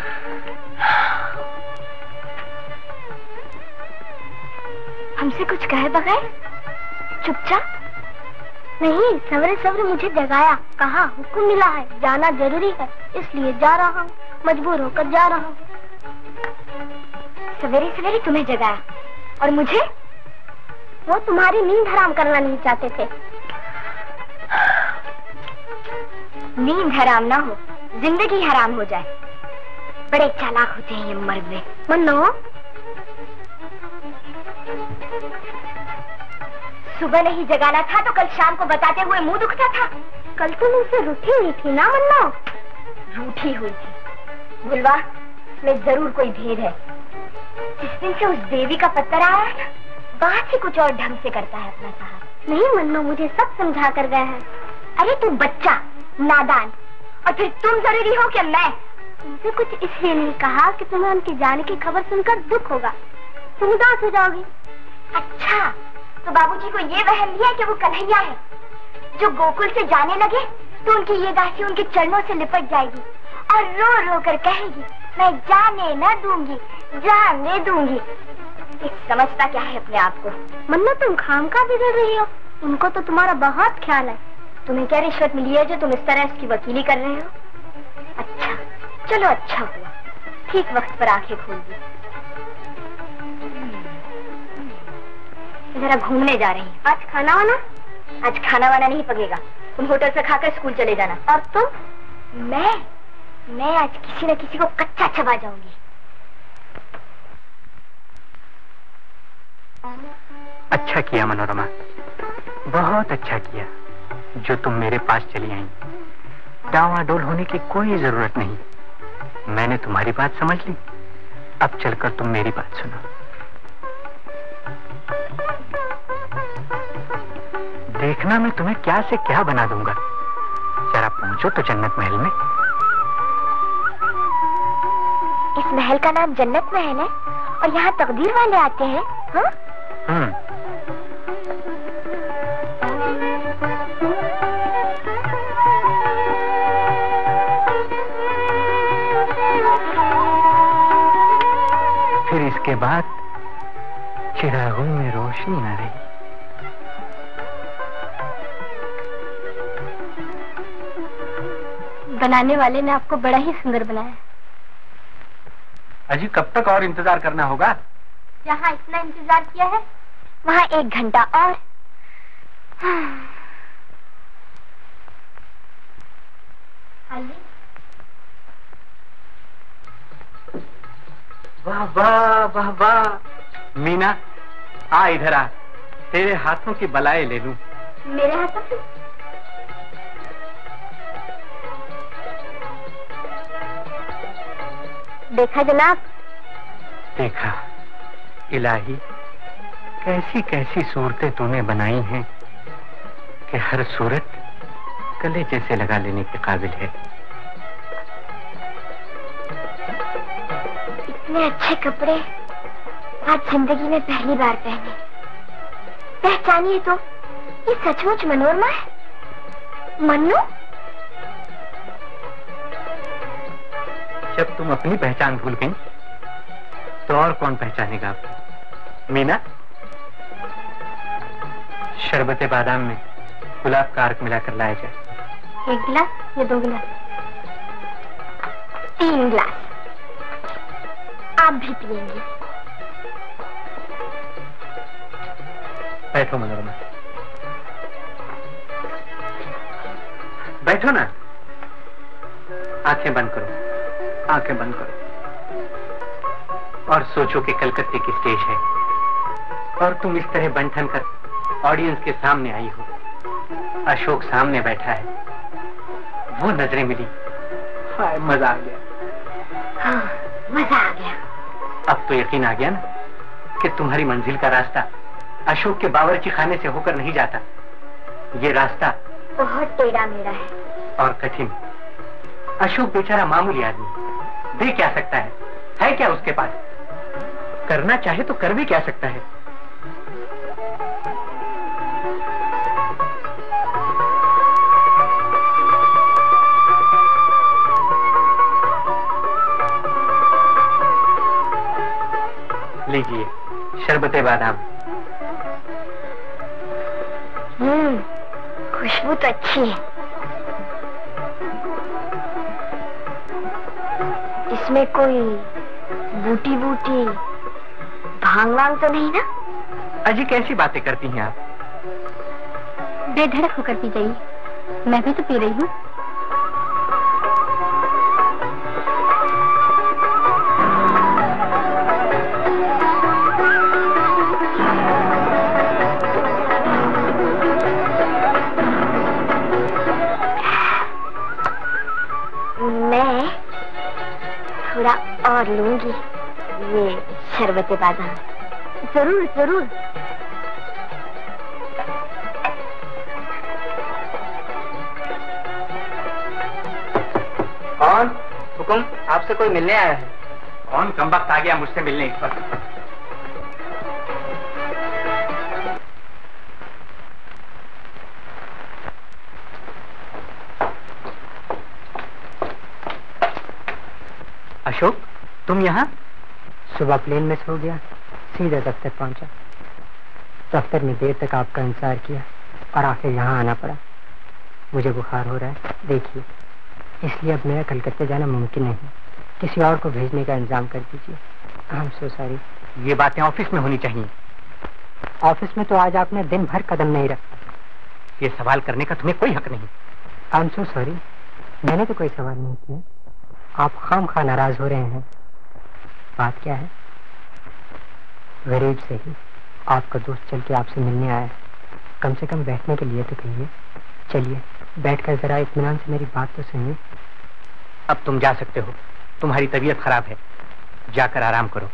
हमसे कुछ कहे बगैर चुपचाप? नहीं, सवेरे सवेरे मुझे जगाया, कहा हुक्म मिला है, जाना जरूरी है, इसलिए जा रहा हूँ, मजबूर होकर जा रहा हूँ। सवेरे सवेरे तुम्हें जगाया और मुझे? वो तुम्हारी नींद हराम करना नहीं चाहते थे। नींद हराम ना हो, जिंदगी हराम हो जाए। बड़े चालाक होते हैं ये मर्द। मन्नो, सुबह नहीं जगाना था तो कल शाम को बताते हुए मुंह दुखता था। कल तो मुझसे रूठी हुई थी ना मन्नो? रूठी हुई थी। भुलवा, में जरूर कोई भेद है। जिस दिन से उस देवी का पत्थर आया है ना, बात ही कुछ और ढंग से करता है अपना साहब। नहीं मन्नो, मुझे सब समझा कर गया है। अरे तू बच्चा, नादान, और फिर तुम जरूरी हो कि मैं? तुमसे कुछ इसलिए नहीं कहा कि तुम्हें उनके जाने की खबर सुनकर दुख होगा, तुम उदास हो जाओगी। अच्छा, तो बाबूजी को ये वहम लिया कि वो कन्हैया है जो गोकुल से जाने लगे तो उनकी ये दासी उनके चरणों से लिपट जाएगी और रो रो कर कहेगी, मैं जाने न दूंगी, जाने दूंगी। समझता क्या है अपने आप को? मन्नो, तुम खामखा बिगड़ रही हो। उनको तो तुम्हारा बहुत ख्याल है। तुम्हें क्या रिश्वत मिली है जो तुम इस तरह उसकी वकीली कर रहे हो? अच्छा, चलो अच्छा हुआ, ठीक वक्त पर आंखें खोल दी। जरा घूमने जा रही हैं। आज खाना वाना? आज खाना वाना नहीं पकेगा, तुम होटल से खाकर स्कूल चले जाना। और तुम? मैं आज किसी न किसी को कच्चा चबा जाऊंगी। अच्छा किया मनोरमा, बहुत अच्छा किया जो तुम मेरे पास चली आई। डावाडोल होने की कोई जरूरत नहीं, मैंने तुम्हारी बात समझ ली। अब चलकर तुम मेरी बात सुनो। देखना मैं तुम्हें क्या से क्या बना दूंगा। जरा पहुंचो तो जन्नत महल में। इस महल का नाम जन्नत महल है और यहाँ तकदीर वाले आते हैं? हाँ? फिर इसके बाद चिरागों में रोशनी आ रही। बनाने वाले ने आपको बड़ा ही सुंदर बनाया। अजी, कब तक और इंतजार करना होगा? जहाँ इतना इंतजार किया है वहाँ 1 घंटा और। वाह वाह वाह वाह। मीना, आ इधर आ, तेरे हाथों की बलाएं ले लूं। मेरे हाथों की? देखा जनाब? देखा। इलाही, कैसी कैसी सूरतें तूने बनाई हैं कि हर सूरत गले जैसे लगा लेने के काबिल है। इतने अच्छे कपड़े आज जिंदगी में पहली बार पहनी। पहचानिए तो, ये सचमुच मनोरमा है। मन्नू, जब तुम अपनी पहचान भूल गई तो और कौन पहचानेगा आपको? मीना, शरबते बादाम में गुलाब का अर्क मिलाकर लाया जाए। 1 गिलास या 2 गिलास? 3 गिलास। आप भी पिएंगे? बैठो मनोरमा, बैठो ना। आंखें बंद करो, आंखें बंद करो और सोचो कि कलकत्ते की स्टेज है और तुम इस तरह बंठन कर ऑडियंस के सामने आई हो। अशोक सामने बैठा है, वो नजरें मिली, हाय मजा आ गया। हाँ, मजा आ गया। अब तो यकीन आ गया ना कि तुम्हारी मंजिल का रास्ता अशोक के बावर्ची खाने से होकर नहीं जाता। ये रास्ता बहुत टेढ़ा मेढ़ा है और कठिन। अशोक बेचारा मामूली आदमी, दे क्या सकता है क्या उसके पास? करना चाहे तो कर भी क्या सकता है? लीजिए शरबते बादाम। खुशबू तो अच्छी है। इसमें कोई बूटी बूटी भांग वांग तो नहीं ना? अजी कैसी बातें करती हैं आप? बेधड़क होकर पी जाइए, मैं भी तो पी रही हूँ। और लूंगी ये शरबते बादाम। जरूर जरूर। कौन? हुकुम, आपसे कोई मिलने आया है। कौन कमबख्त आ गया मुझसे मिलने इस पर? अशोक, तुम यहाँ? सुबह प्लेन मिस हो गया, सीधे दफ्तर पहुंचा। दफ्तर में देर तक आपका इंतजार किया और आखिर यहाँ आना पड़ा। मुझे बुखार हो रहा है, देखिए, इसलिए अब मेरा कलकत्ते जाना मुमकिन नहीं। किसी और को भेजने का इंतजाम कर दीजिए। I am so sorry. ये बातें ऑफिस में होनी चाहिए। ऑफिस में तो आज आपने दिन भर कदम नहीं रखा। ये सवाल करने का तुम्हें कोई हक नहीं। आई एम सो सॉरी, मैंने तो कोई सवाल नहीं किया। आप खामखा नाराज हो रहे हैं। बात क्या है? गरीब से ही आपका दोस्त चल के आपसे मिलने आया है। कम से कम बैठने के लिए तो कहिए। चलिए बैठकर जरा इत्मीनान से मेरी बात तो सुनिए। अब तुम जा सकते हो, तुम्हारी तबीयत खराब है, जाकर आराम करो।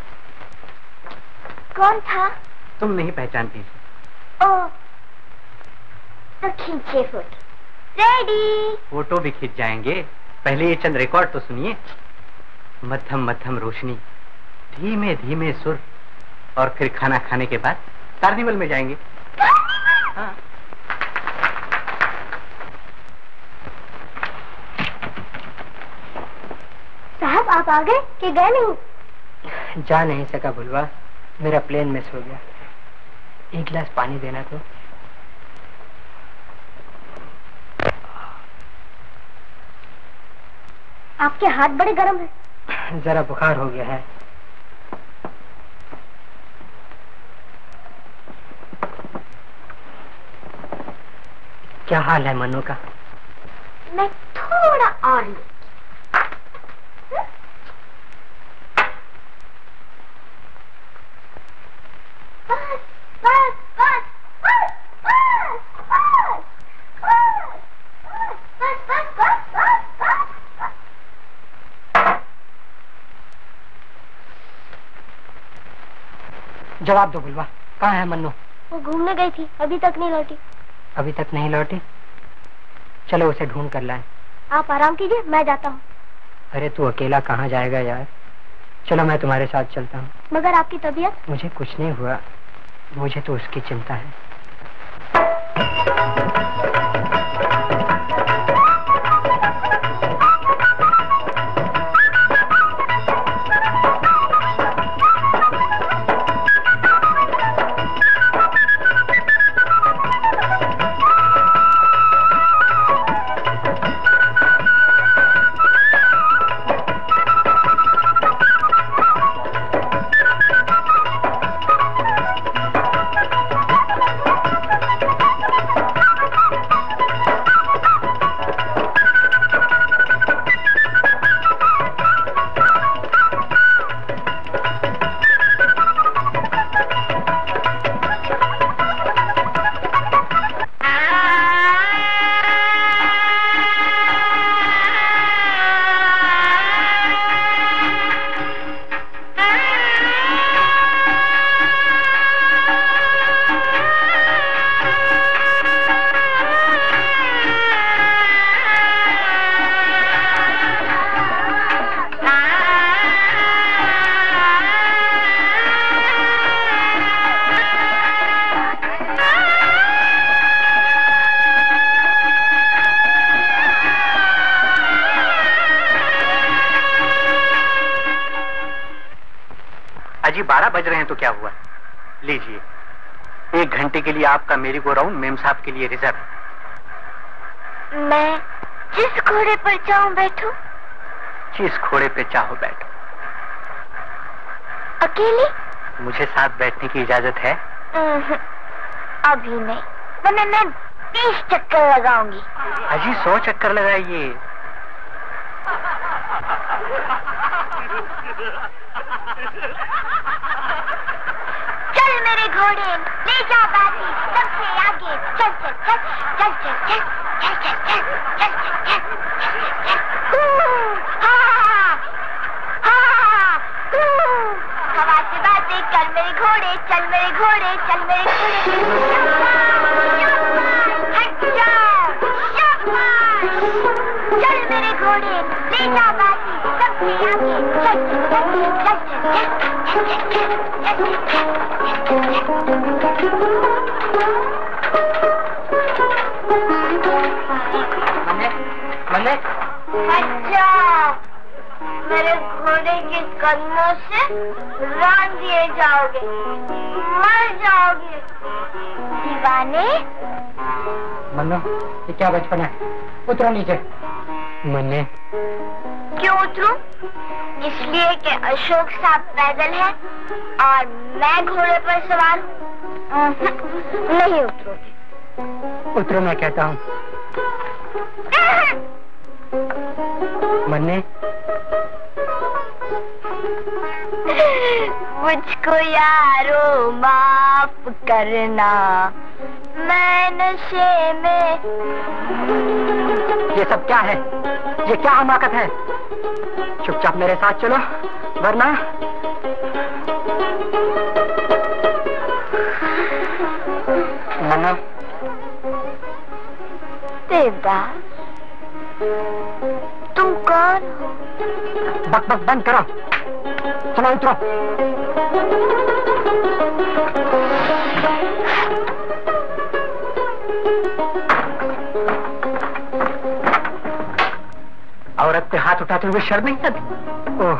कौन था? तुम नहीं पहचानती इसे। ओह, तो खींचे फोटो। रेडी? फोटो भी खींच जाएंगे, पहले ये चंद रिकॉर्ड तो सुनिए। मध्यम मध्यम रोशनी, धीमे धीमे सुर, और फिर खाना खाने के बाद कार्निवल में जाएंगे। हाँ। साहब आप आ गए कि गए नहीं? जा नहीं सका भुलवा, मेरा प्लेन मिस हो गया। 1 गिलास पानी देना तो। आपके हाथ बड़े गर्म हैं। जरा बुखार हो गया है। क्या हाल है मनु का? मैं थोड़ा और लूं। बस बस बस बस बस बस बस बस बस। जवाब दो बुलवा, कहाँ है मन्नू? वो घूमने गई थी, अभी तक नहीं लौटी। अभी तक नहीं लौटी? चलो उसे ढूंढ कर लाएं। आप आराम कीजिए, मैं जाता हूँ। अरे तू अकेला कहाँ जाएगा यार, चलो मैं तुम्हारे साथ चलता हूँ। मगर आपकी तबीयत? मुझे कुछ नहीं हुआ, मुझे तो उसकी चिंता है। अजी 12 बज रहे हैं तो क्या हुआ? लीजिए, 1 घंटे के लिए आपका मेरी गो राउंड मेम साहब के लिए रिजर्व। मैं जिस घोड़े पर चाहूं बैठूं? जिस घोड़े पे चाहो बैठो। अकेली? मुझे साथ बैठने की इजाजत है? अभी नहीं, वरना मैं 20 चक्कर लगाऊंगी। अजी 100 चक्कर लगाइए। चल मेरे घोड़े, ले जा बाजी सबसे आगे। चल चल चल चल चल चल चल चल चल चल हवा से बातें कर मेरे घोड़े, चल मेरे घोड़े, चल मेरे घोड़े। हट जा, चल मेरे घोड़े, ले जा बाजी सबसे आगे। चल चल चल चल चल मन्ने अच्छा, मेरे घोड़े के कदमों से रान दिए जाओगे, मर जाओगे दीवाने। मन्नो, ये क्या बचपन है? उतरो नीचे। मन्ने, क्यों उतरूं? इसलिए कि अशोक साहब पैदल है और मैं घोड़े पर सवार हूँ। नहीं उतरोगे। उतरो मैं कहता हूँ। मन्ने, मुझको यारो माफ करना, मैं नशे में। ये सब क्या है? ये क्या हमाकत है? चुपचाप मेरे साथ चलो, वरना मन्ना। देवदास, तुम कौन हो? बक बक बंद करो, चलो उतरो। औरत पे हाथ उठाते हुए शर्म नहीं आती? ओह,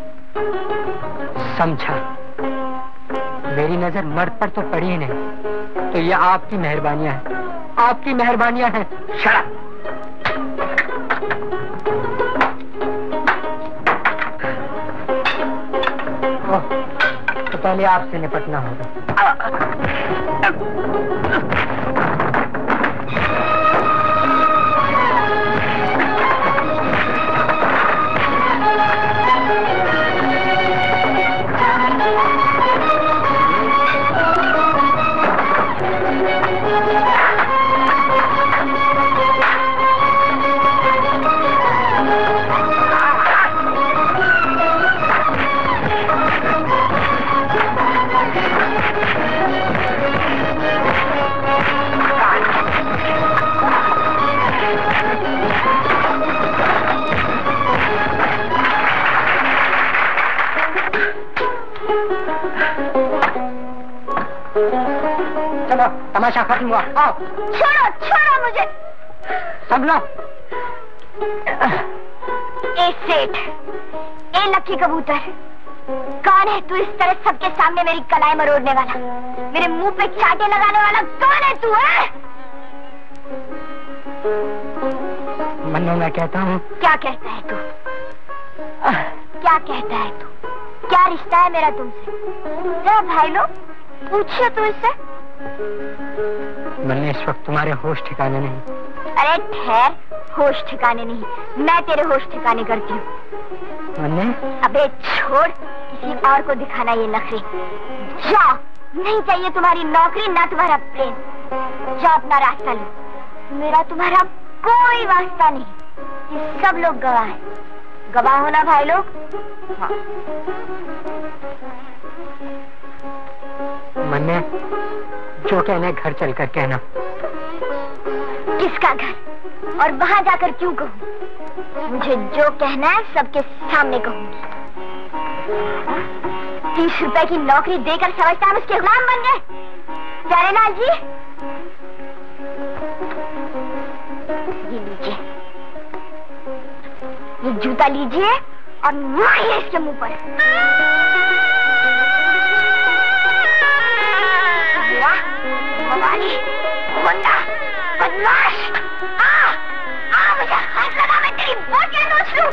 समझा। मेरी नजर मर्द पर तो पड़ी ही नहीं, तो ये आपकी मेहरबानियां हैं, आपकी मेहरबानियां हैं। शरा तो पहले आपसे निपटना होगा। चलो तमाशा खत्म हुआ, आओ। छोड़ो छोड़ो मुझे। सब लो। ए सेठ, ए लकी कबूतर, कौन है तू इस तरह सबके सामने मेरी कलाई मरोड़ने वाला, मेरे मुंह पे चाटे लगाने वाला? कौन है तू? है मन्नू, मैं कहता हूँ। क्या कहता है तू? क्या कहता है तू? क्या रिश्ता है मेरा तुमसे? जरा भाई लोग पूछिए तू इससे। मन्नू, इस वक्त तुम्हारे होश ठिकाने नहीं। अरे ठहर, होश ठिकाने नहीं, मैं तेरे होश ठिकाने करती हूँ। मन्नू, अबे छोड़, किसी और को दिखाना ये नखरे। जाओ, नहीं चाहिए तुम्हारी नौकरी ना तुम्हारा प्रेम। जाओ अपना रास्ता लो, मेरा तुम्हारा कोई वास्ता नहीं। ये सब लोग गवाह हैं। गवाह हो ना भाई लोग? हाँ। मन्ने, जो कहना घर चलकर कहना। किसका घर? और वहां जाकर क्यों कहूँ? मुझे जो कहना है सबके सामने कहूंगी। 30 रुपए की नौकरी देकर समझता हम उसके गुलाम बन गए? प्यारेलाल जी, ये लीजिए, ये जूता लीजिए और मारिए इसके मुंह पर। मवाली, गुंडा, बदमाश, मुझे हाथ लगा, मैं तेरी बोटियां नोच लूं।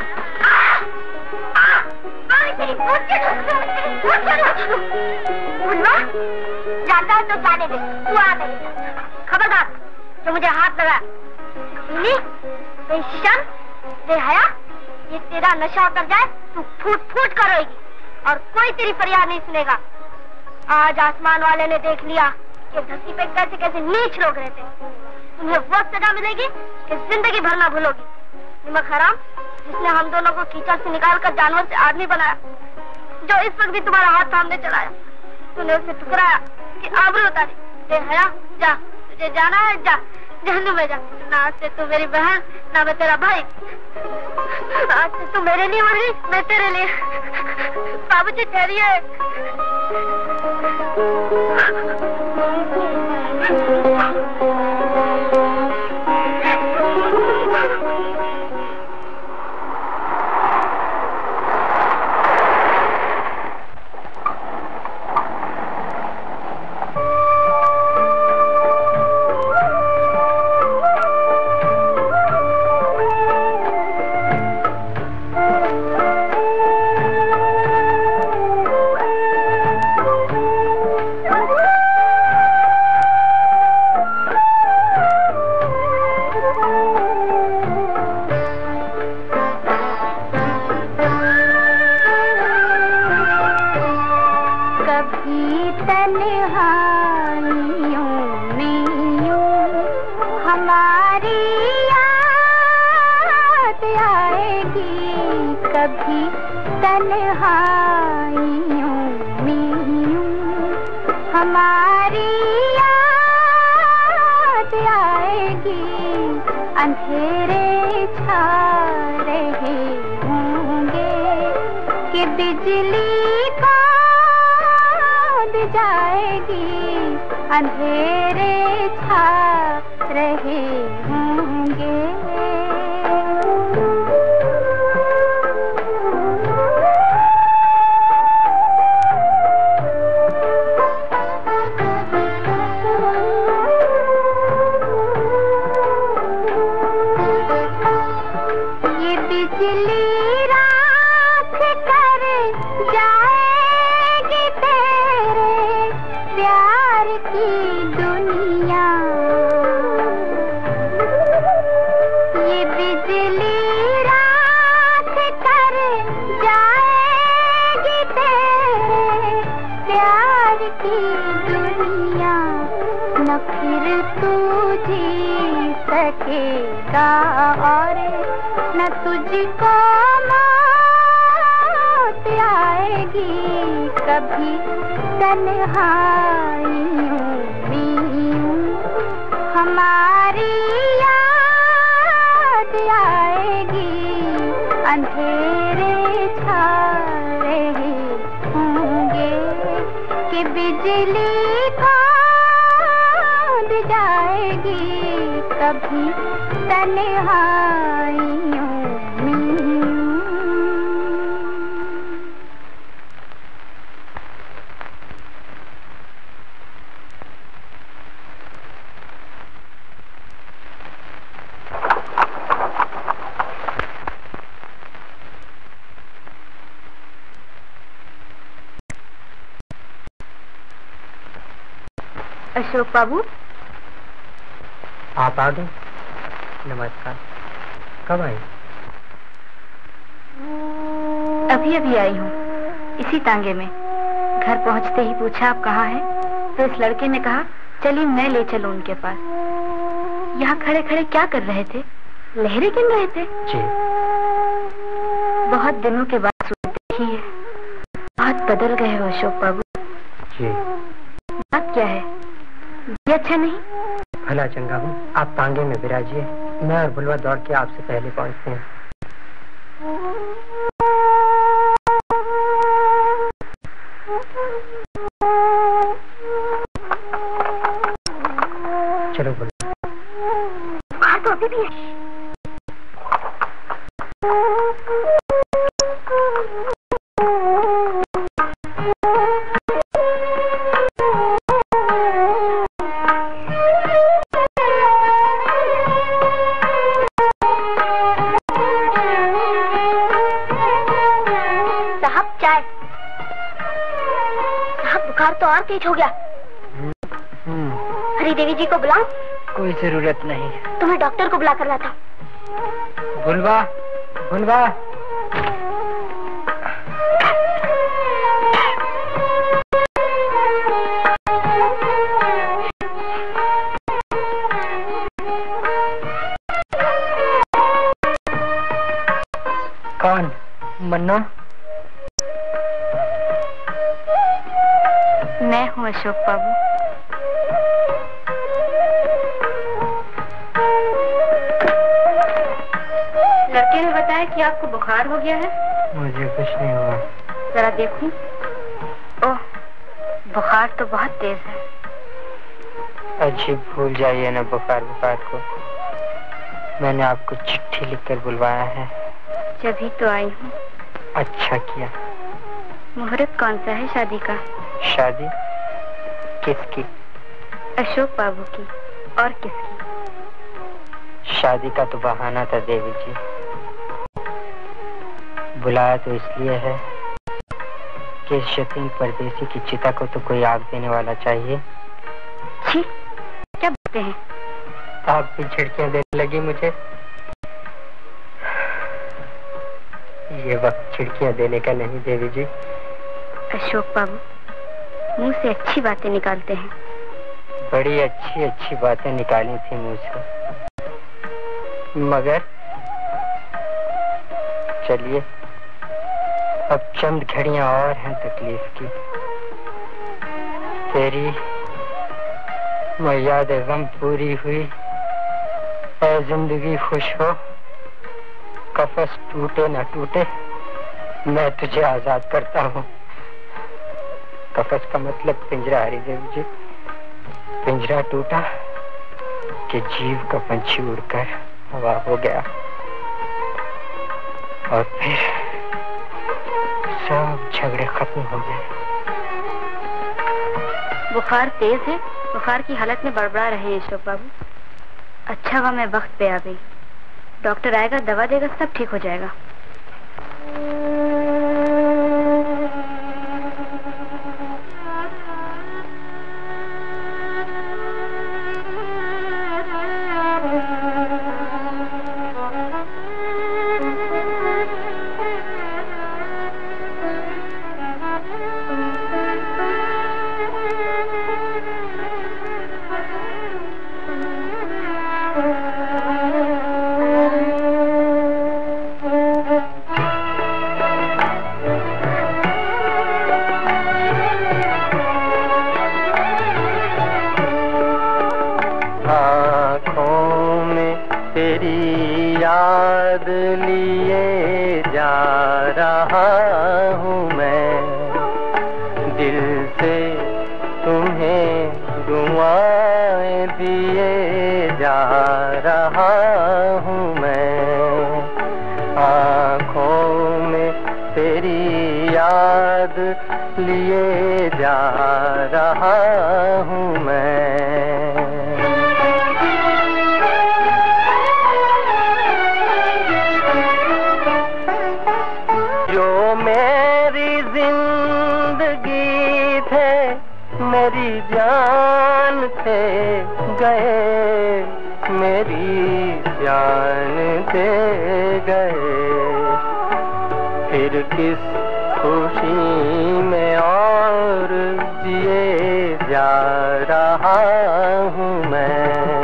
तेरी बोटियां नोच लूं, तेरी बोटियां नोच लूं। बुलवा, जाता है तो जाने दे, तू आ मेरे साथ। खबरदार जो मुझे हाथ लगा। सुनी? बेशर्म, बेहया, ये तेरा नशा कर जाए तू फूट फूट कर रोएगी और कोई तेरी फरियाद नहीं सुनेगा। आज आसमान वाले ने देख लिया कि धरती पे कैसे कैसे नीच लोग रहते हैं। तुम्हें वो सजा मिलेगी कि जिंदगी भर ना भूलोगी। निमक हराम, जिसने हम दोनों को कीचड़ से निकालकर जानवर से आदमी बनाया, जो इस वक्त भी तुम्हारा हाथ थामने चलाया, तूने उसे ठुकराया कि आबरू उतारी। बेहया, जा, तुझे जाना है, जा जहन्नुम में जा। ना आज से तू मेरी बहन, ना मैं तेरा भाई। आज से तू मेरे लिए मर गई, मैं तेरे लिए। बाबूजी ठहरिए। अशोक बाबू, आप आ गए? नमस्कार। कब आई? अभी अभी आई हूँ, इसी तांगे में। घर पहुँचते ही पूछा आप कहाँ हैं, तो इस लड़के ने कहा चलिए मैं ले चलूं उनके पास। यहाँ खड़े खड़े क्या कर रहे थे? लहरें गिन रहे थे? जी। बहुत दिनों के बाद सूरत देखी है। बहुत बदल गए हो अशोक बाबू। जी। बात क्या है? ये अच्छा नहीं? भला चंगा हूँ, आप तांगे में विराजिए, मैं और बुलवा दौड़ के आपसे पहले पहुँचते हैं। चलो बुलवा। बुखार तो अभी भी है। तो और तेज हो गया। हरी देवी जी को बुलाऊं? कोई जरूरत नहीं। तुम्हें डॉक्टर को बुला कर लाता। बुलवा, बुलवा। कौन? मन्ना? मैं हूँ अशोक बाबू। लड़के ने बताया कि आपको बुखार हो गया है। मुझे कुछ नहीं हुआ। जरा देखूं। ओह, बुखार तो बहुत तेज है। अजीब, भूल जाइए ना बुखार को। मैंने आपको चिट्ठी लिखकर बुलवाया है। जभी तो आई हूँ। अच्छा किया। मुहूर्त कौन सा है शादी का? शादी? किसकी? अशोक बाबू की। और किसकी? शादी का तो बहाना था देवी जी। बुलाया तो इसलिए है कि इस यतीम परदेसी की चिता को तो कोई आग देने वाला चाहिए। छी, क्या बोलते हैं? आप भी झिड़कियां देने लगी मुझे। ये वक्त झिड़कियां देने का नहीं देवी जी। अशोक बाबू, मुंह से अच्छी बातें निकालते हैं। बड़ी अच्छी अच्छी बातें निकाली थी मुंह से, मगर चलिए अब चंद घड़ियां और हैं तकलीफ की। तेरी याद गम पूरी हुई, ऐ जिंदगी खुश हो, कफस टूटे न टूटे, मैं तुझे आजाद करता हूँ। कफस का मतलब पिंजरा हरी देवी जी। पिंजरा टूटा कि जीव का पंछी उड़कर हवा हो गया और फिर सब झगड़े खत्म हो गए। बुखार तेज है, बुखार की हालत में बड़बड़ा रहे हैं अशोक बाबू। अच्छा हुआ मैं वक्त पे आ गई। डॉक्टर आएगा, दवा देगा, सब ठीक हो जाएगा। मेरी जान थे गए, मेरी जान दे गए। फिर किस खुशी में और जिए जा रहा हूँ मैं,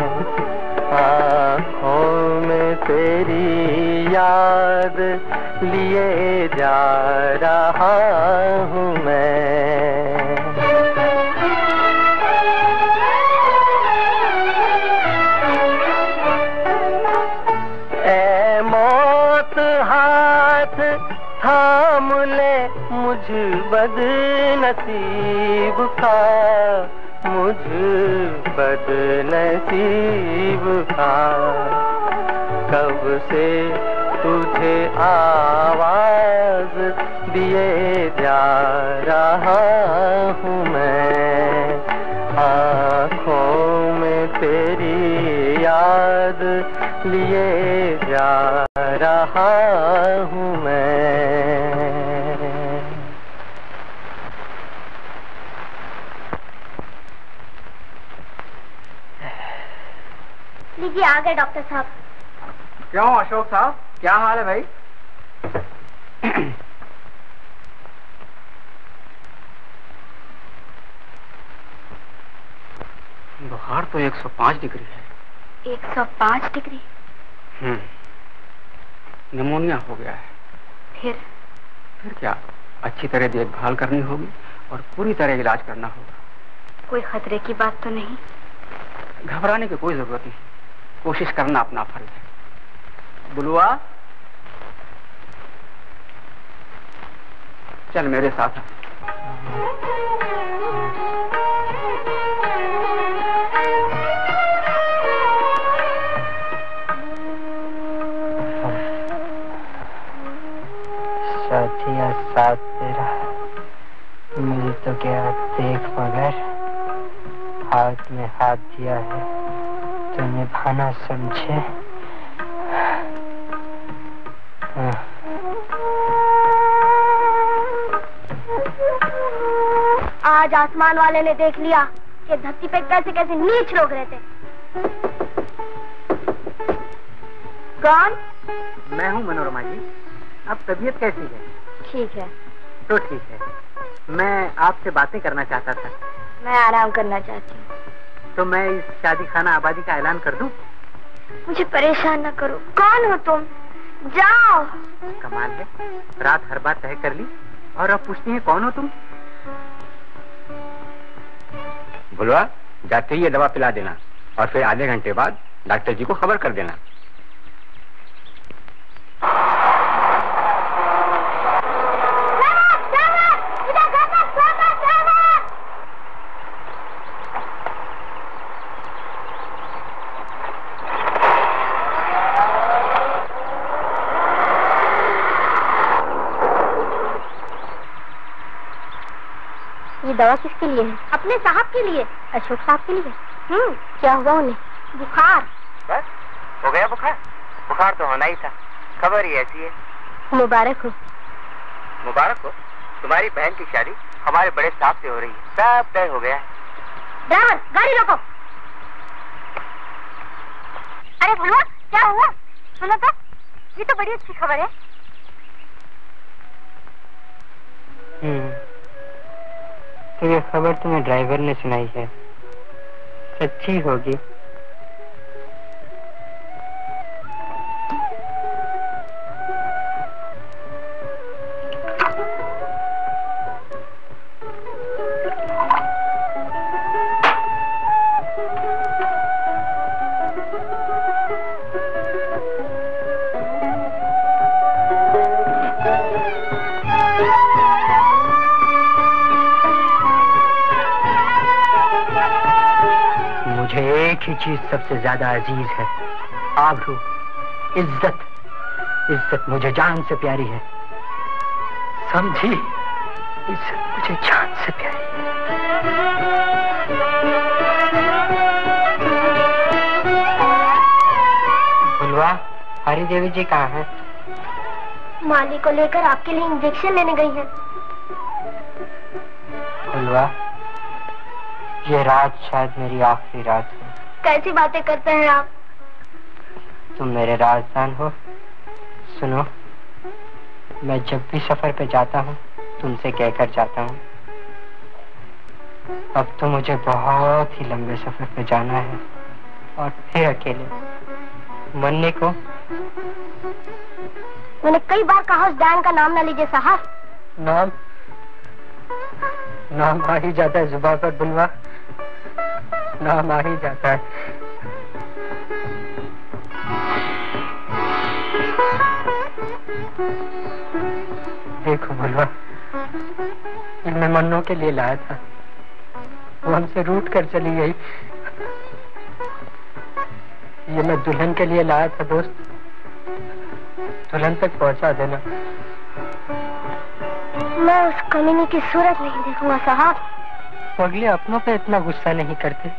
आँखों में तेरी याद लिए जा रहा हूँ मैं। ऐ मौत हाथ थाम ले मुझ बदनसीब का, मुझ बदनसीब का। कब से तुझे आवाज दिए जा रहा हूँ मैं, आँखों में तेरी याद लिए जा रहा हूँ मैं। लीजिए आ गए डॉक्टर साहब। क्यों अशोक साहब, क्या हाल है भाई? बुखार तो 105 डिग्री है। 105 डिग्री? निमोनिया हो गया है। फिर क्या, अच्छी तरह देखभाल करनी होगी और पूरी तरह इलाज करना होगा। कोई खतरे की बात तो नहीं? घबराने की कोई जरूरत नहीं, कोशिश करना अपना फर्ज है। बुलवा, चल मेरे साथ आ। साथिया साथ तेरा मिल तो गया, देख मगर हाथ में हाथ दिया है तो निभाना समझे। आज आसमान वाले ने देख लिया कि धरती पे कैसे कैसे नीच लोग रहते। कौन? मैं हूँ मनोरमा जी। अब तबीयत कैसी है? ठीक है। तो ठीक है, मैं आपसे बातें करना चाहता था। मैं आराम करना चाहती हूँ। तो मैं इस शादी खाना आबादी का ऐलान कर दूं? मुझे परेशान न करो। कौन हो तुम? जाओ। कमाल है, रात हर बात तय कर ली और अब पूछती है कौन हो तुम? बुलवा, जाते ही ये दवा पिला देना और फिर आधे घंटे बाद डॉक्टर जी को खबर कर देना। ये दवा किसके लिए है? अपने साहब के लिए। अशोक साहब के लिए? क्या हुआ उन्हें? बुखार। बस हो गया बुखार? बुखार तो होना ही था, खबर ही ऐसी है। मुबारक हो। मुबारक हो? तुम्हारी बहन की शादी हमारे बड़े साहब से हो रही है, सब तय हो गया है। ड्राइवर, गाड़ी रोको। अरे भुलवा, क्या हुआ? सुनो तो, ये तो बड़ी अच्छी खबर है। तो ये खबर तुम्हें ड्राइवर ने सुनाई है, सच्ची होगी। एक ही चीज सबसे ज्यादा अजीज है, आबरू, इज्जत। इज्जत मुझे जान से प्यारी है, समझी? इज्जत मुझे जान से प्यारी है। बुलवा, हरी देवी जी कहाँ है? माली को लेकर आपके लिए इंजेक्शन लेने गई है। बुलवा, ये रात शायद मेरी आखिरी रात हो। कैसी बातें करते हैं आप? तुम मेरे राजदान हो। सुनो, मैं जब भी सफर पे जाता हूँ तुमसे कहकर जाता हूँ, अब तो मुझे बहुत ही लंबे सफर पे जाना है और फिर अकेले। मरने को मैंने कई बार कहा उस डायन का नाम ना लीजिए साहब। नाम आ ही जाता है जुबान पर बुलवा, नाम आ ही जाता है। देखो बुलवा, ये मैं मन्नों के लिए लाया था, वो हमसे रूठ कर चली गई। ये मैं दुल्हन के लिए लाया था दोस्त, दुल्हन तक पहुंचा देना। मैं उस कमीनी की सूरत नहीं देखूंगा साहब। पगले अपनों पे इतना गुस्सा नहीं करते।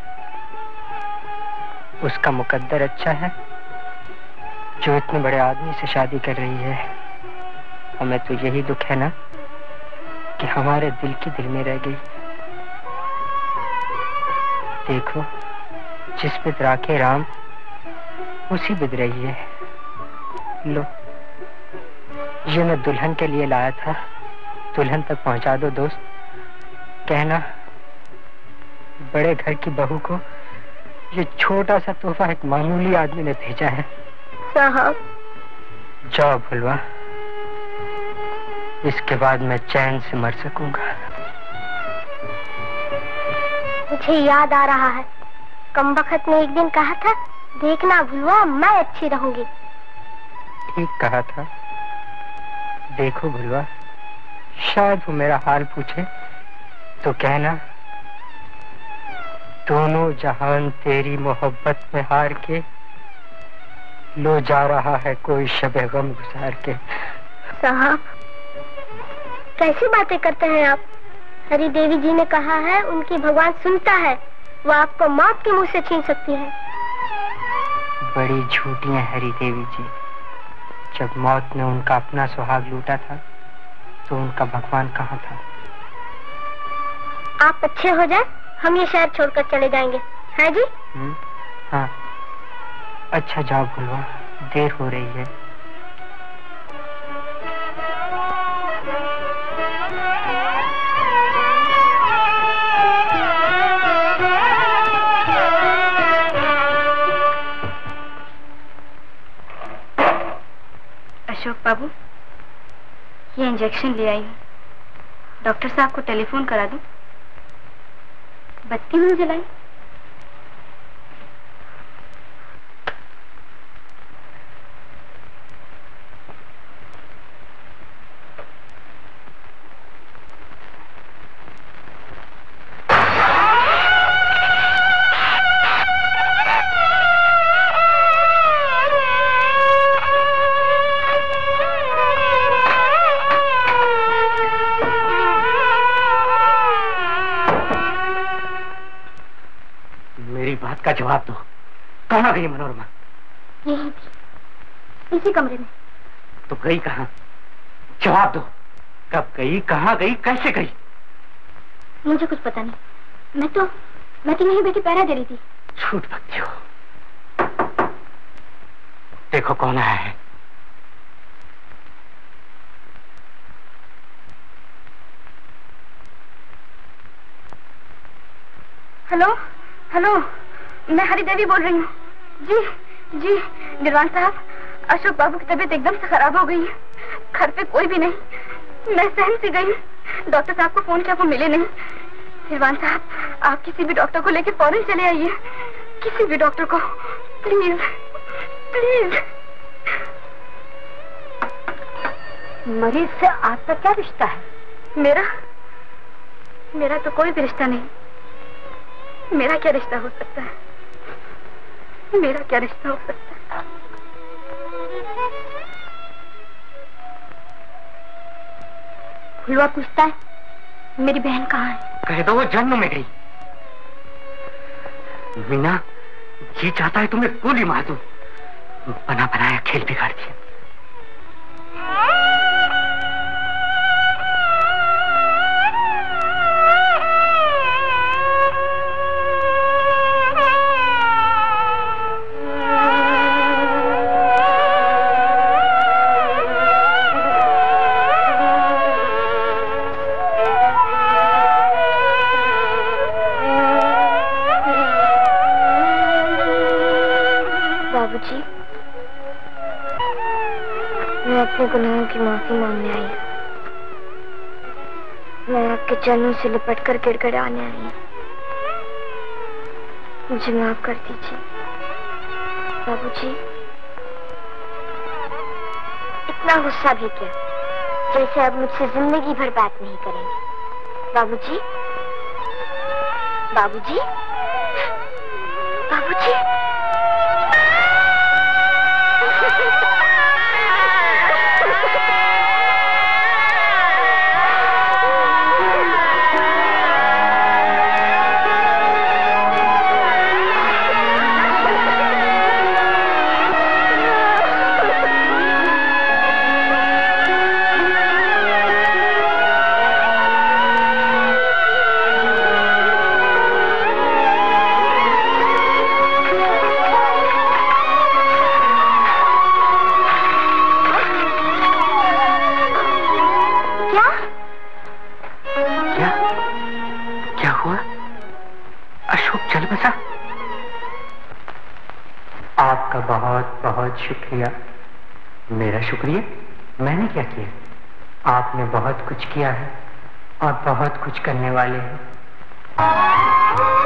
उसका मुकद्दर अच्छा है जो इतने बड़े आदमी से शादी कर रही है। हमें तो यही दुख है ना कि हमारे दिल की दिल में रह गई। देखो, जिस बिद राखे राम उसी बिद रही है। लो, ये मैं दुल्हन के लिए लाया था, दुल्हन तक पहुंचा दो दोस्त। कहना बड़े घर की बहू को ये छोटा सा तोहफा एक मामूली आदमी ने भेजा है। साहब जाओ भुलवा, इसके बाद मैं चैन से मर सकूंगा। मुझे याद आ रहा है, कमबख्त ने एक दिन कहा था, देखना भुलवा मैं अच्छी रहूंगी। ठीक कहा था। देखो भुलवा, शायद वो मेरा हाल पूछे तो कहना, दोनों जहान तेरी मोहब्बत में हार के लो जा रहा है कोई शबे गम गुजार के। साहब कैसी बातें करते हैं आप? हरी देवी जी ने कहा है उनकी भगवान सुनता है, वो आपको मौत के मुंह से छीन सकती है। बड़ी झूठी है हरी देवी जी। जब मौत ने उनका अपना सुहाग लूटा था तो उनका भगवान कहाँ था? आप अच्छे हो जाए, हम ये शहर छोड़कर चले जाएंगे, है जी? हाँ, अच्छा जाओ भुलवा, देर हो रही है। अशोक बाबू, ये इंजेक्शन ले आई हूँ। डॉक्टर साहब को टेलीफोन करा दूं? बत्ती भी जलाई। का जवाब दो, कहाँ गई मनोरमा? यही थी, इसी कमरे में। तो गई कहाँ? जवाब दो, कब गई, कहाँ गई, कैसे गई? मुझे कुछ पता नहीं, मैं तो यहीं बैठी पहरा दे रही थी। झूठ बकती हो। देखो कौन आया है। हेलो हेलो, मैं हरी देवी बोल रही हूँ। जी जी, निर्वाण साहब, अशोक बाबू की तबीयत एकदम से खराब हो गई है। घर पे कोई भी नहीं, मैं सहम सी गई। डॉक्टर साहब को फोन किया, वो मिले नहीं। निर्वाण साहब, आप किसी भी डॉक्टर को लेके फौरन चले आइए, किसी भी डॉक्टर को, प्लीज प्लीज। मरीज से आपका क्या रिश्ता है? मेरा तो कोई भी रिश्ता नहीं। मेरा क्या रिश्ता हो सकता है? मेरा क्या रिश्ता हो सकता है? भुलवा पूछता है मेरी बहन कहाँ है? कह दो वो जन्म में गई। मीना जी चाहता है तुम्हें गोली मार दूं, बना बनाया खेल बिगाड़ दिया। बाबूजी, मैं अपने गुनाहों की माफी मांगने आई हूँ। मैं आपके चरणों से लिपट कर गिड़गिड़ाने आई हूँ। मुझे माफ कर दीजिए बाबूजी। इतना गुस्सा भी क्या, जैसे अब मुझसे जिंदगी भर बात नहीं करेंगे। बाबूजी, बाबूजी, बाबूजी। शुक्रिया। मेरा शुक्रिया? मैंने क्या किया? आपने बहुत कुछ किया है और बहुत कुछ करने वाले हैं।